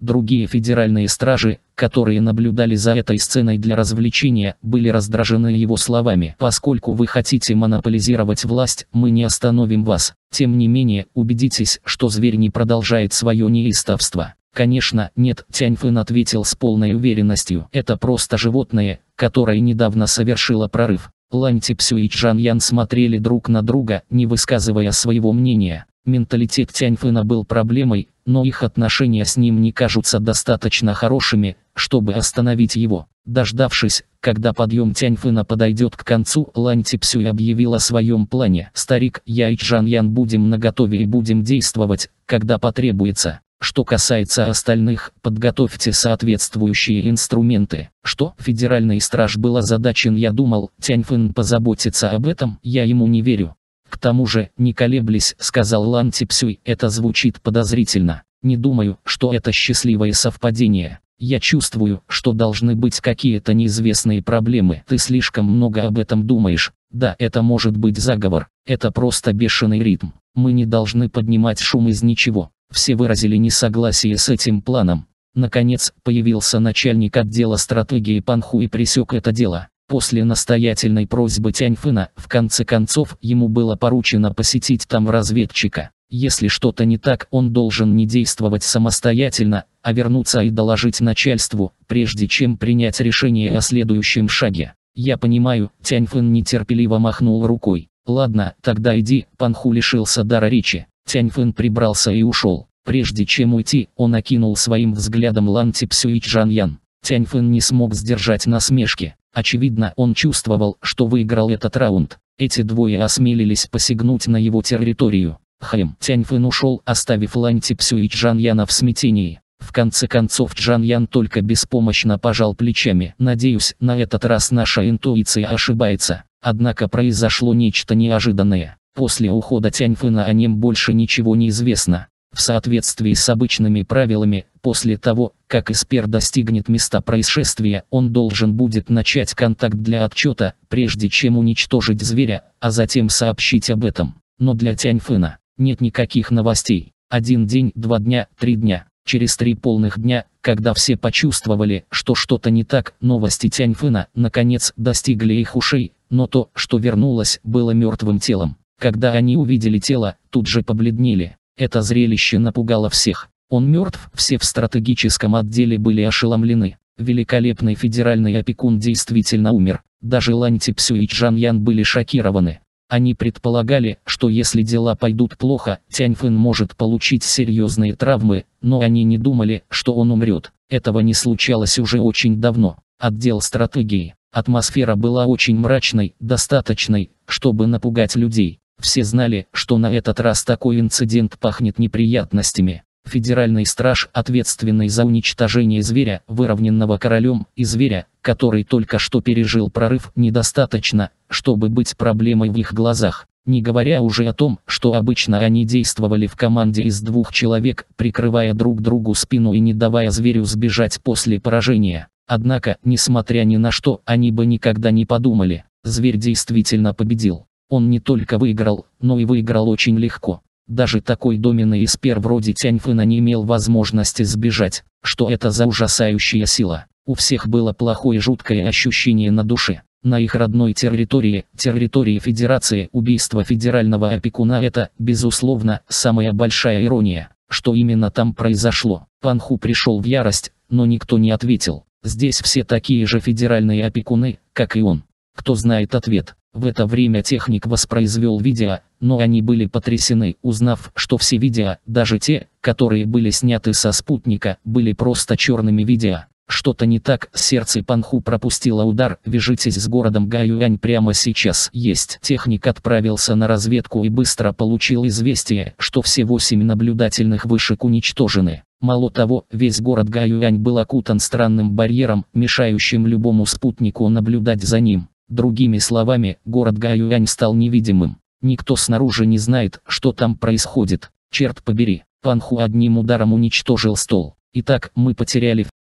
Другие федеральные стражи, которые наблюдали за этой сценой для развлечения, были раздражены его словами. «Поскольку вы хотите монополизировать власть, мы не остановим вас. Тем не менее, убедитесь, что зверь не продолжает свое неистовство». «Конечно, нет», Тяньфэн ответил с полной уверенностью. «Это просто животное, которое недавно совершило прорыв». Лань Ципсю и Чжан Ян смотрели друг на друга, не высказывая своего мнения. Менталитет Тяньфэна был проблемой, но их отношения с ним не кажутся достаточно хорошими, чтобы остановить его. Дождавшись, когда подъем Тяньфэна подойдет к концу, Лань Ципсю объявил о своем плане. «Старик, я и Чжан Ян будем наготове и будем действовать, когда потребуется. Что касается остальных, подготовьте соответствующие инструменты». «Что?» Федеральный страж был озадачен. «Я думал, Тяньфэн позаботится об этом, я ему не верю». «К тому же, не колеблясь», — сказал Лань Ципсюй, — «это звучит подозрительно. Не думаю, что это счастливое совпадение. Я чувствую, что должны быть какие-то неизвестные проблемы. Ты слишком много об этом думаешь. Да, это может быть заговор. Это просто бешеный ритм. Мы не должны поднимать шум из ничего». Все выразили несогласие с этим планом. Наконец, появился начальник отдела стратегии Панху и пресек это дело. После настоятельной просьбы Тяньфэна, в конце концов, ему было поручено посетить там разведчика. Если что-то не так, он должен не действовать самостоятельно, а вернуться и доложить начальству, прежде чем принять решение о следующем шаге. «Я понимаю», — Тяньфэн нетерпеливо махнул рукой. «Ладно, тогда иди». Панху лишился дара речи. Тяньфэн прибрался и ушел. Прежде чем уйти, он окинул своим взглядом Лань Ципсю и Чжан Ян. Тяньфэн не смог сдержать насмешки. Очевидно, он чувствовал, что выиграл этот раунд. Эти двое осмелились посягнуть на его территорию. Хм. Тяньфэн ушел, оставив Лань Ципсю и Чжан Яна в смятении. В конце концов Чжан Ян только беспомощно пожал плечами. «Надеюсь, на этот раз наша интуиция ошибается». Однако произошло нечто неожиданное. После ухода Тяньфэна о нем больше ничего не известно. В соответствии с обычными правилами, после того, как Эспер достигнет места происшествия, он должен будет начать контакт для отчета, прежде чем уничтожить зверя, а затем сообщить об этом. Но для Тяньфэна нет никаких новостей. Один день, два дня, три дня. Через три полных дня, когда все почувствовали, что что-то не так, новости Тяньфэна, наконец, достигли их ушей, но то, что вернулось, было мертвым телом. Когда они увидели тело, тут же побледнели. Это зрелище напугало всех. Он мертв, все в стратегическом отделе были ошеломлены. Великолепный федеральный опекун действительно умер. Даже Лань Ципсю и Чжан Ян были шокированы. Они предполагали, что если дела пойдут плохо, Тяньфэн может получить серьезные травмы, но они не думали, что он умрет. Этого не случалось уже очень давно. Отдел стратегии. Атмосфера была очень мрачной, достаточной, чтобы напугать людей. Все знали, что на этот раз такой инцидент пахнет неприятностями. Федеральный страж, ответственный за уничтожение зверя, выровненного королем, и зверя, который только что пережил прорыв, недостаточно, чтобы быть проблемой в их глазах. Не говоря уже о том, что обычно они действовали в команде из двух человек, прикрывая друг другу спину и не давая зверю сбежать после поражения. Однако, несмотря ни на что, они бы никогда не подумали, зверь действительно победил. Он не только выиграл, но и выиграл очень легко. Даже такой доменный эспер вроде Тяньфэна не имел возможности сбежать. Что это за ужасающая сила? У всех было плохое жуткое ощущение на душе. На их родной территории, территории Федерации, убийство федерального опекуна — это, безусловно, самая большая ирония. Что именно там произошло? Панху пришел в ярость, но никто не ответил. Здесь все такие же федеральные опекуны, как и он. Кто знает ответ? В это время техник воспроизвел видео, но они были потрясены, узнав, что все видео, даже те, которые были сняты со спутника, были просто черными видео. Что-то не так, сердце Панху пропустило удар. «Вяжитесь с городом Гаюань прямо сейчас». Есть. Техник отправился на разведку и быстро получил известие, что все восемь наблюдательных вышек уничтожены. Мало того, весь город Гаюань был окутан странным барьером, мешающим любому спутнику наблюдать за ним. Другими словами, город Гаюань стал невидимым. Никто снаружи не знает, что там происходит. Черт побери, Панху одним ударом уничтожил стол. Итак, мы потеряли